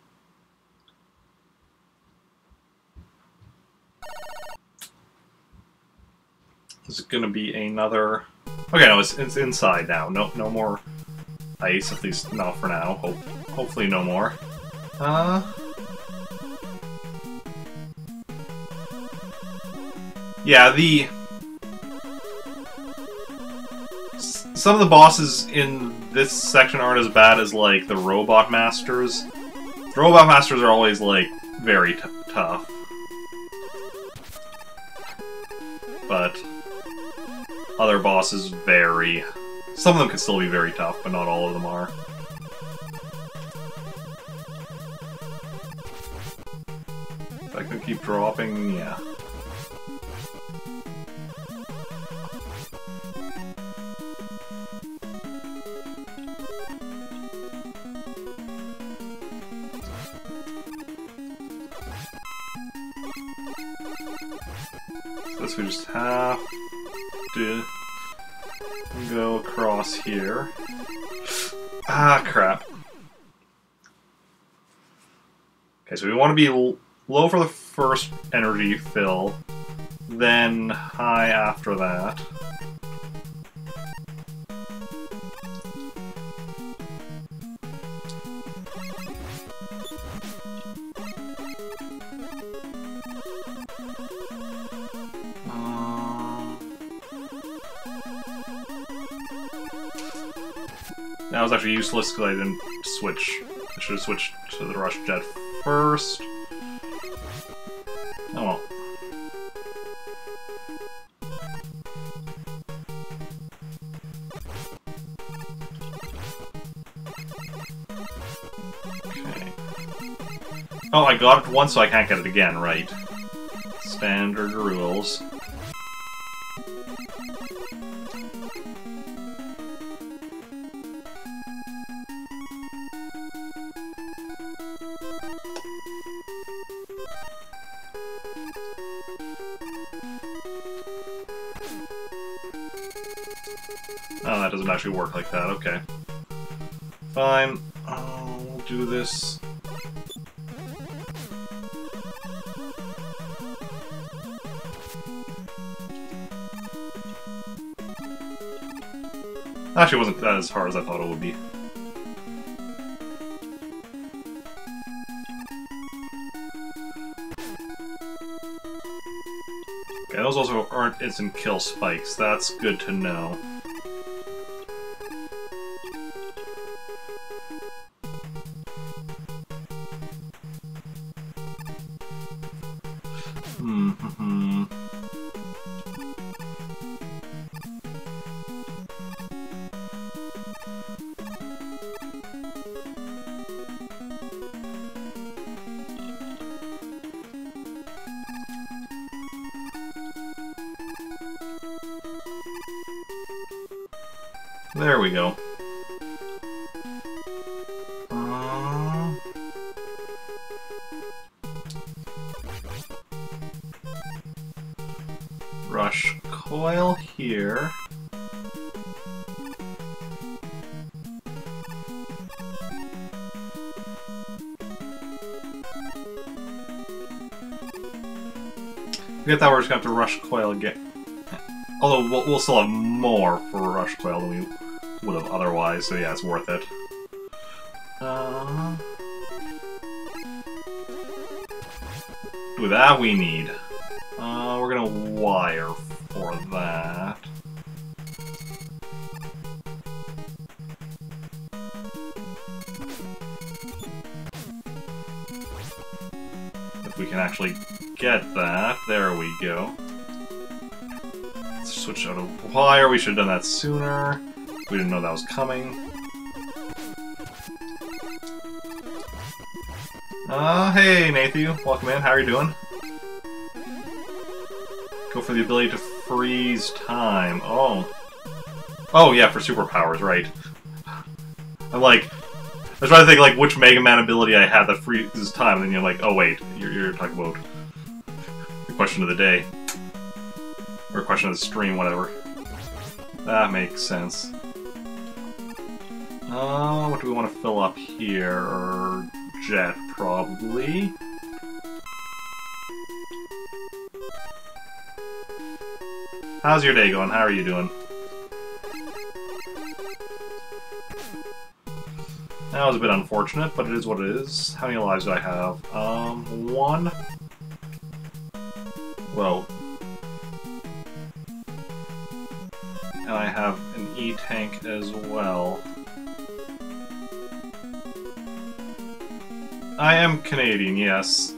Is it gonna be another... Okay, no, it's inside now. No more ice, at least not for now. Hopefully no more. Yeah, some of the bosses in this section aren't as bad as, like, the Robot Masters. The Robot Masters are always, like, very tough. But other bosses vary. Some of them can still be very tough, but not all of them are. If I can keep dropping, yeah. This we just have to go across here. Ah, crap. Okay, so we want to be low for the first energy fill, then high after that. That was actually useless because I didn't switch. I should have switched to the Rush Jet first. Oh well. Okay. Oh, I got it once, so I can't get it again, right? Standard rules. Oh, that doesn't actually work like that, okay. Fine. We'll do this. Actually, it wasn't as hard as I thought it would be. Okay, those also aren't instant kill spikes. That's good to know. There we go. Rush Coil here. I get that we're just gonna have to Rush Coil again. Although we'll still have more for Rush Coil than we would have otherwise, so yeah, it's worth it. With that we need. We're gonna wire for that. If we can actually get that, there we go. Let's switch out of wire. We should have done that sooner. We didn't know that was coming. Hey Nathan, welcome in. How are you doing? Go for the ability to freeze time. Oh. Oh, yeah, for superpowers, right. I'm like... I was trying to think, like, which Mega Man ability I had that freezes time, and then you're like, oh, wait, you're talking about the question of the day. Or question of the stream, whatever. That makes sense. What do we want to fill up here? Jet, probably. How's your day going? How are you doing? That was a bit unfortunate, but it is what it is. How many lives do I have? One. Whoa. And I have an E-tank as well. I am Canadian, yes.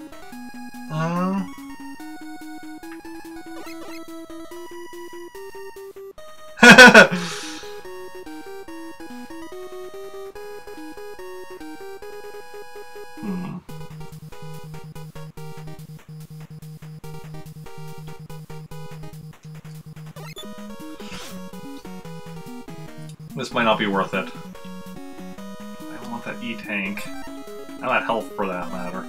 This might not be worth it. I don't want that E-tank. And that health, for that matter.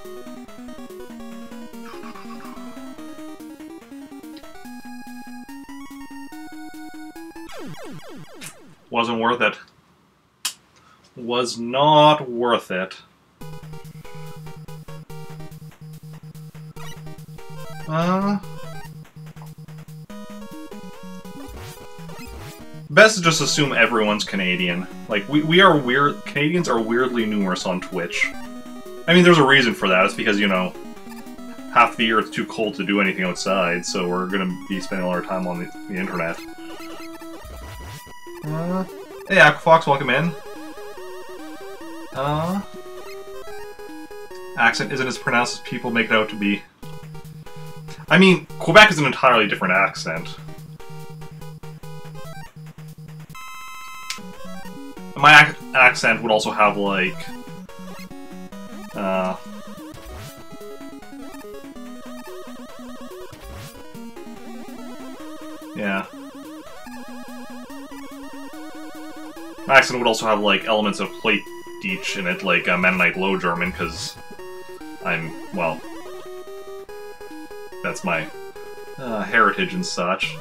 Wasn't worth it. Was not worth it. Best to just assume everyone's Canadian. Like, we are weird. Canadians are weirdly numerous on Twitch. I mean, there's a reason for that. It's because, you know, half the year it's too cold to do anything outside, so we're gonna be spending all our time on the internet. Hey, Aquafox, welcome in. Accent isn't as pronounced as people make it out to be. I mean, Quebec is an entirely different accent. My accent would also have, like... yeah. My accent would also have, like, elements of Plattdeutsch in it, like Mennonite Low German, because I'm, well... that's my heritage and such.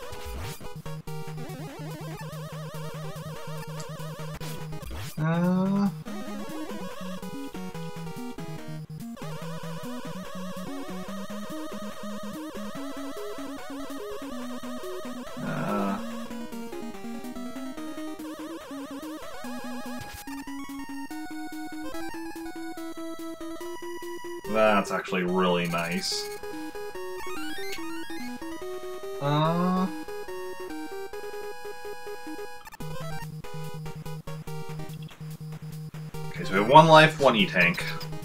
That's actually really nice. Okay, so we have one life, one E-tank.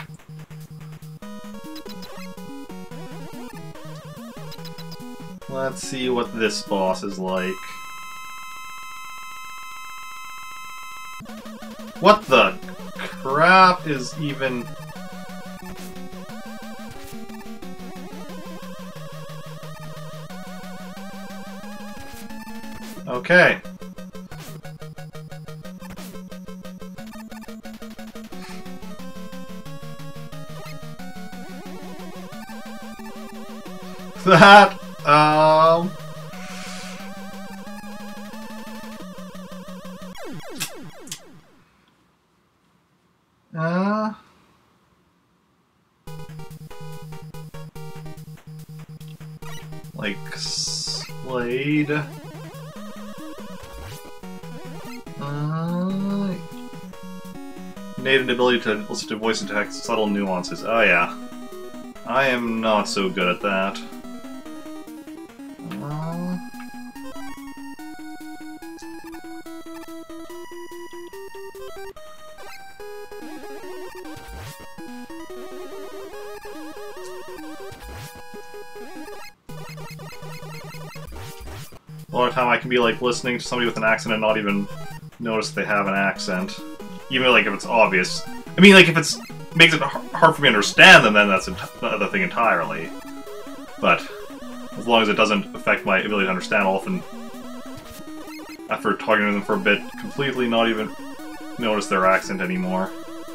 Let's see what this boss is like. What the crap is even... Okay. that. Like Slade. Native ability to listen to voice and text, subtle nuances. Oh yeah. I am not so good at that. A lot of time I can be like listening to somebody with an accent and not even notice they have an accent. Even like if it's obvious. I mean, like if it's makes it hard for me to understand them, then that's another thing entirely. But as long as it doesn't affect my ability to understand, I'll often, after talking to them for a bit, completely not even notice their accent anymore.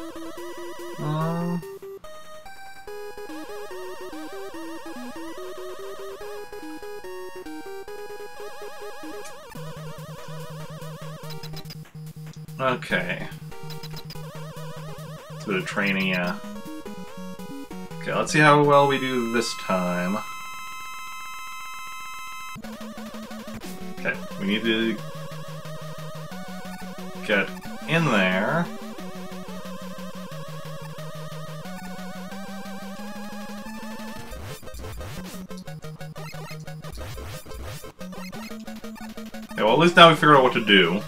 Okay. It's a bit of training, yeah. Okay, let's see how well we do this time. Okay, we need to get in there. Okay, well at least now we figured out what to do.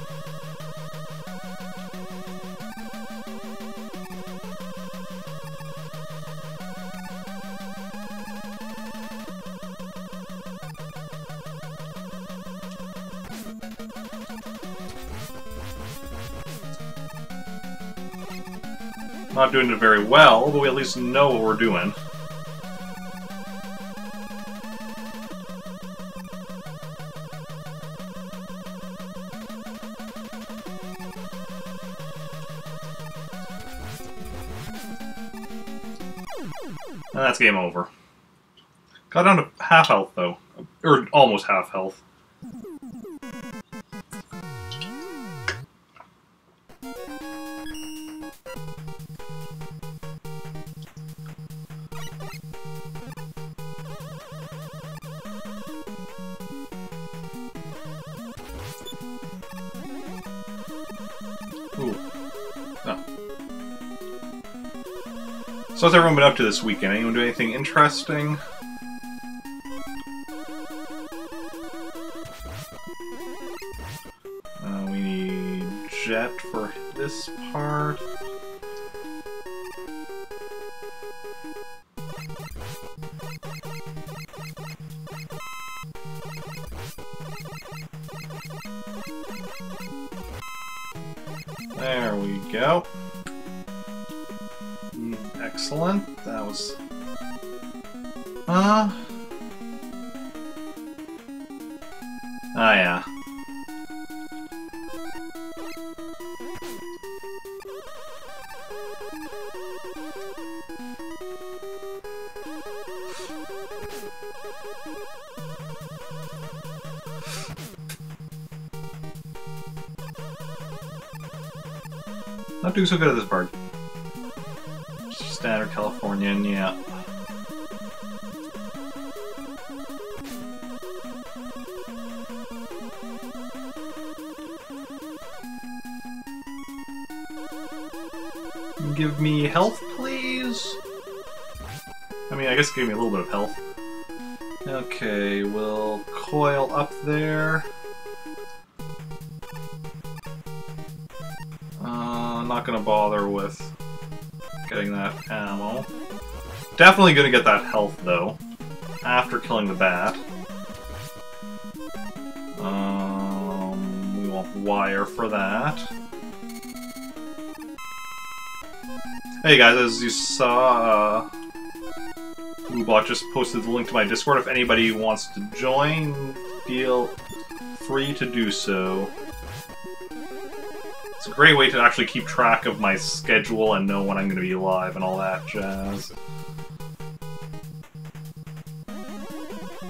Not doing it very well, but we at least know what we're doing. And that's game over. Got down to half health, though. Or almost half health. Ooh. Oh. So what's everyone been up to this weekend? Anyone do anything interesting? We need Jet for this part. There we go. Excellent. That was... Ah, yeah. Not doing so good at this part. Standard Californian, yeah. Give me health, please? I mean, I guess give me a little bit of health. Okay, we'll coil up there. Not gonna bother with getting that ammo. Definitely gonna get that health, though, after killing the bat. We want wire for that. Hey guys, as you saw, Woobot just posted the link to my Discord. If anybody wants to join, feel free to do so. It's a great way to actually keep track of my schedule and know when I'm going to be live and all that jazz.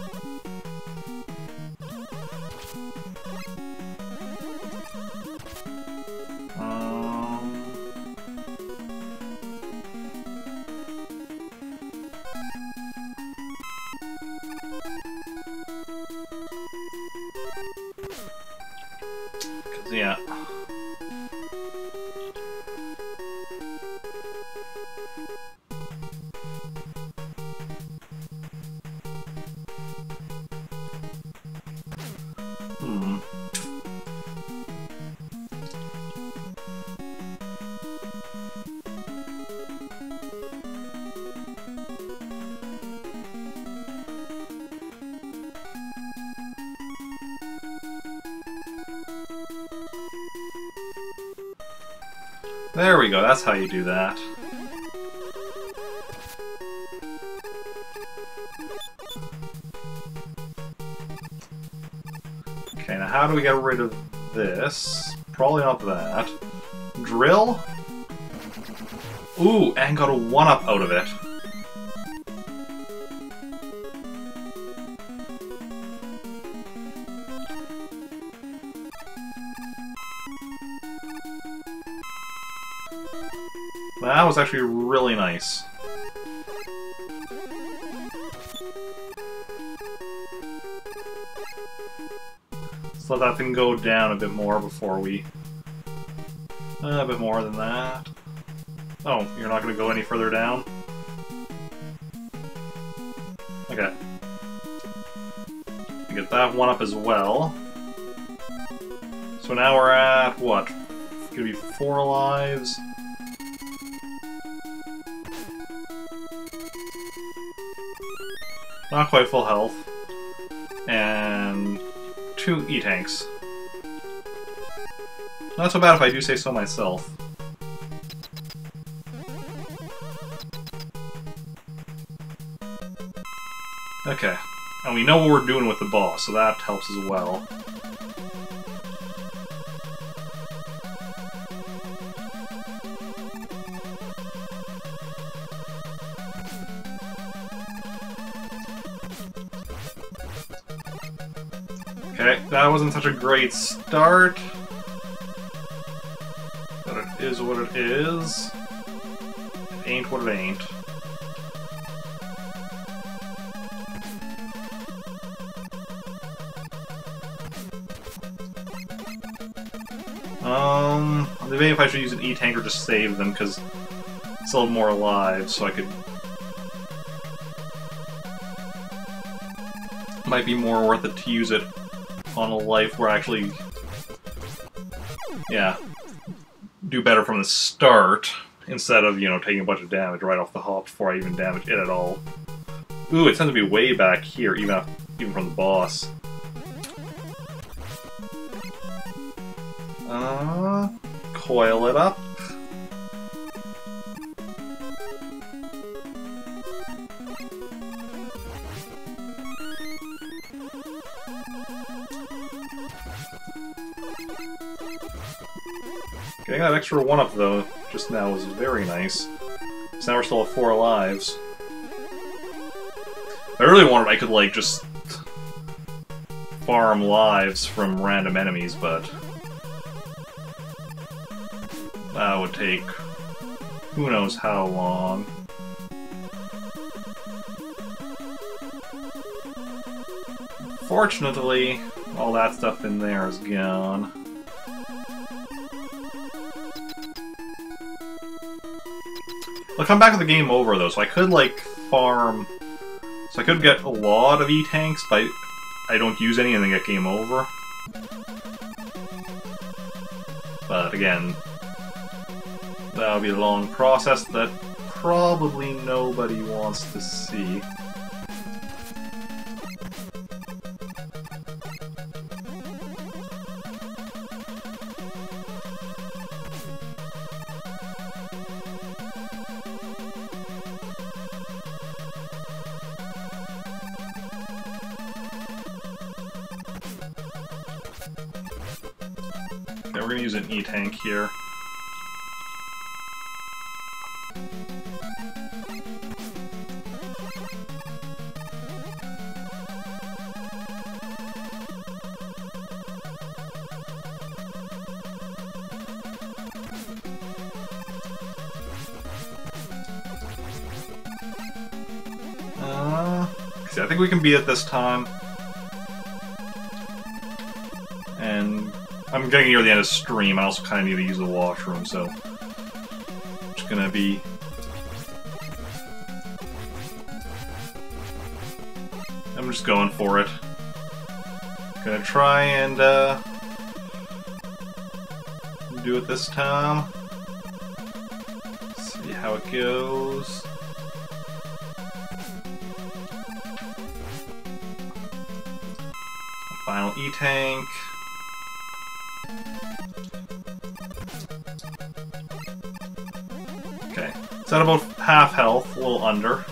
There we go, that's how you do that. Okay, now how do we get rid of this? Probably not that. Drill? Ooh, and got a 1-up out of it. That was actually really nice. Let's let that thing go down a bit more before we... a bit more than that. Oh, you're not going to go any further down? Okay. You get that 1-up as well. So now we're at, what? It's going to be 4 lives. Not quite full health. And 2 E-tanks. Not so bad if I do say so myself. Okay. And we know what we're doing with the boss, so that helps as well. Okay, that wasn't such a great start. But it is what it is. It ain't what it ain't. Maybe if I should use an E-tank or just save them, because I still have more alive, so I could... Might be more worth it to use it on a life where I actually... yeah, do better from the start, instead of, you know, taking a bunch of damage right off the hop before I even damage it at all. Ooh, it tends to be way back here, even from the boss. Coil it up. Getting that extra 1-up though just now was very nice. So now we're still at 4 lives. If I really wanted, I could like just farm lives from random enemies, but that would take who knows how long. Fortunately, all that stuff in there is gone. I'll come back with the game over though, so I could like farm... So I could get a lot of E-tanks, but I don't use any and then get game over. But again, that would be a long process that probably nobody wants to see. Okay, we're gonna use an E-tank here. See, I think we can beat it this time. And I'm getting near the end of stream. I also kind of need to use the washroom, so I'm just gonna be... I'm just going for it. Gonna try and do it this time. See how it goes. Final E-tank. It's at about half health, a little under.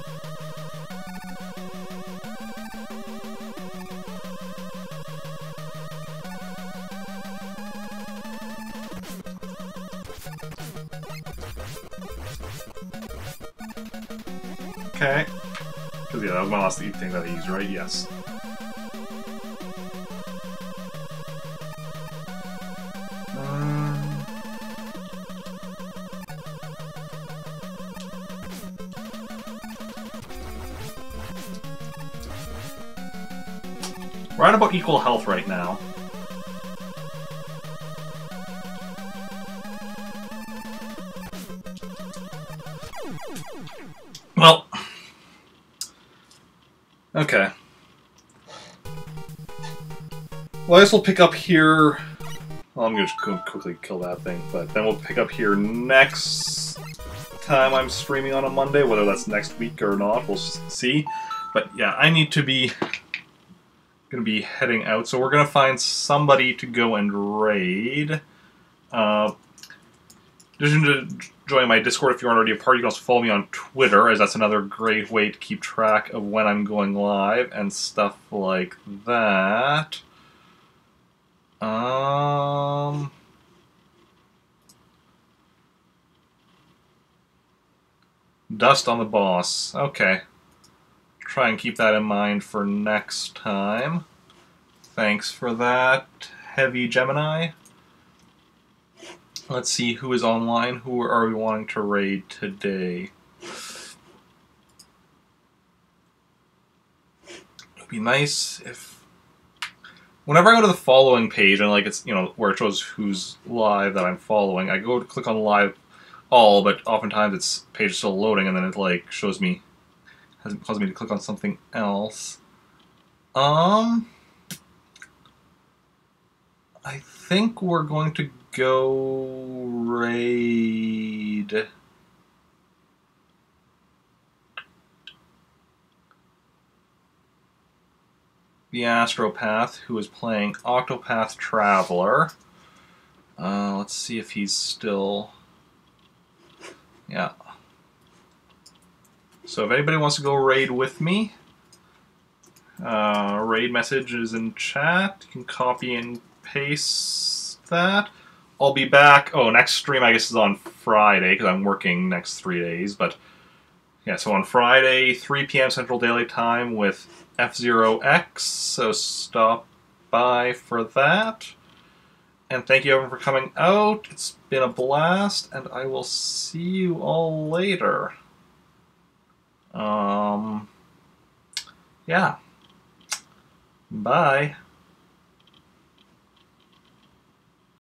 Okay. Because yeah, that was my last thing that I used, right? Yes. We're at about equal health right now. Well, okay. Well, I guess we'll pick up here. Well, I'm gonna just quickly kill that thing, but then we'll pick up here next time I'm streaming on a Monday, whether that's next week or not, we'll see. But yeah, I need to be gonna be heading out, so we're gonna find somebody to go and raid. Just to join my Discord if you aren't already a part. You can also follow me on Twitter, as that's another great way to keep track of when I'm going live and stuff like that. Dust on the boss. Okay. Try and keep that in mind for next time. Thanks for that, Heavy Gemini. Let's see who is online. Who are we wanting to raid today? It'd be nice if... Whenever I go to the following page, and like it's, you know, where it shows who's live that I'm following, I go to click on live all, but oftentimes it's page is still loading, and then it like shows me, hasn't caused me to click on something else. I think we're going to go raid the Astropath, who is playing Octopath Traveler. Let's see if he's still... Yeah. So if anybody wants to go raid with me, raid message is in chat. You can copy and paste that. I'll be back. Oh, next stream I guess is on Friday because I'm working next 3 days. But yeah, so on Friday, 3 p.m. Central Daylight Time with F0X. So stop by for that. And thank you everyone for coming out. It's been a blast, and I will see you all later. Yeah. Bye.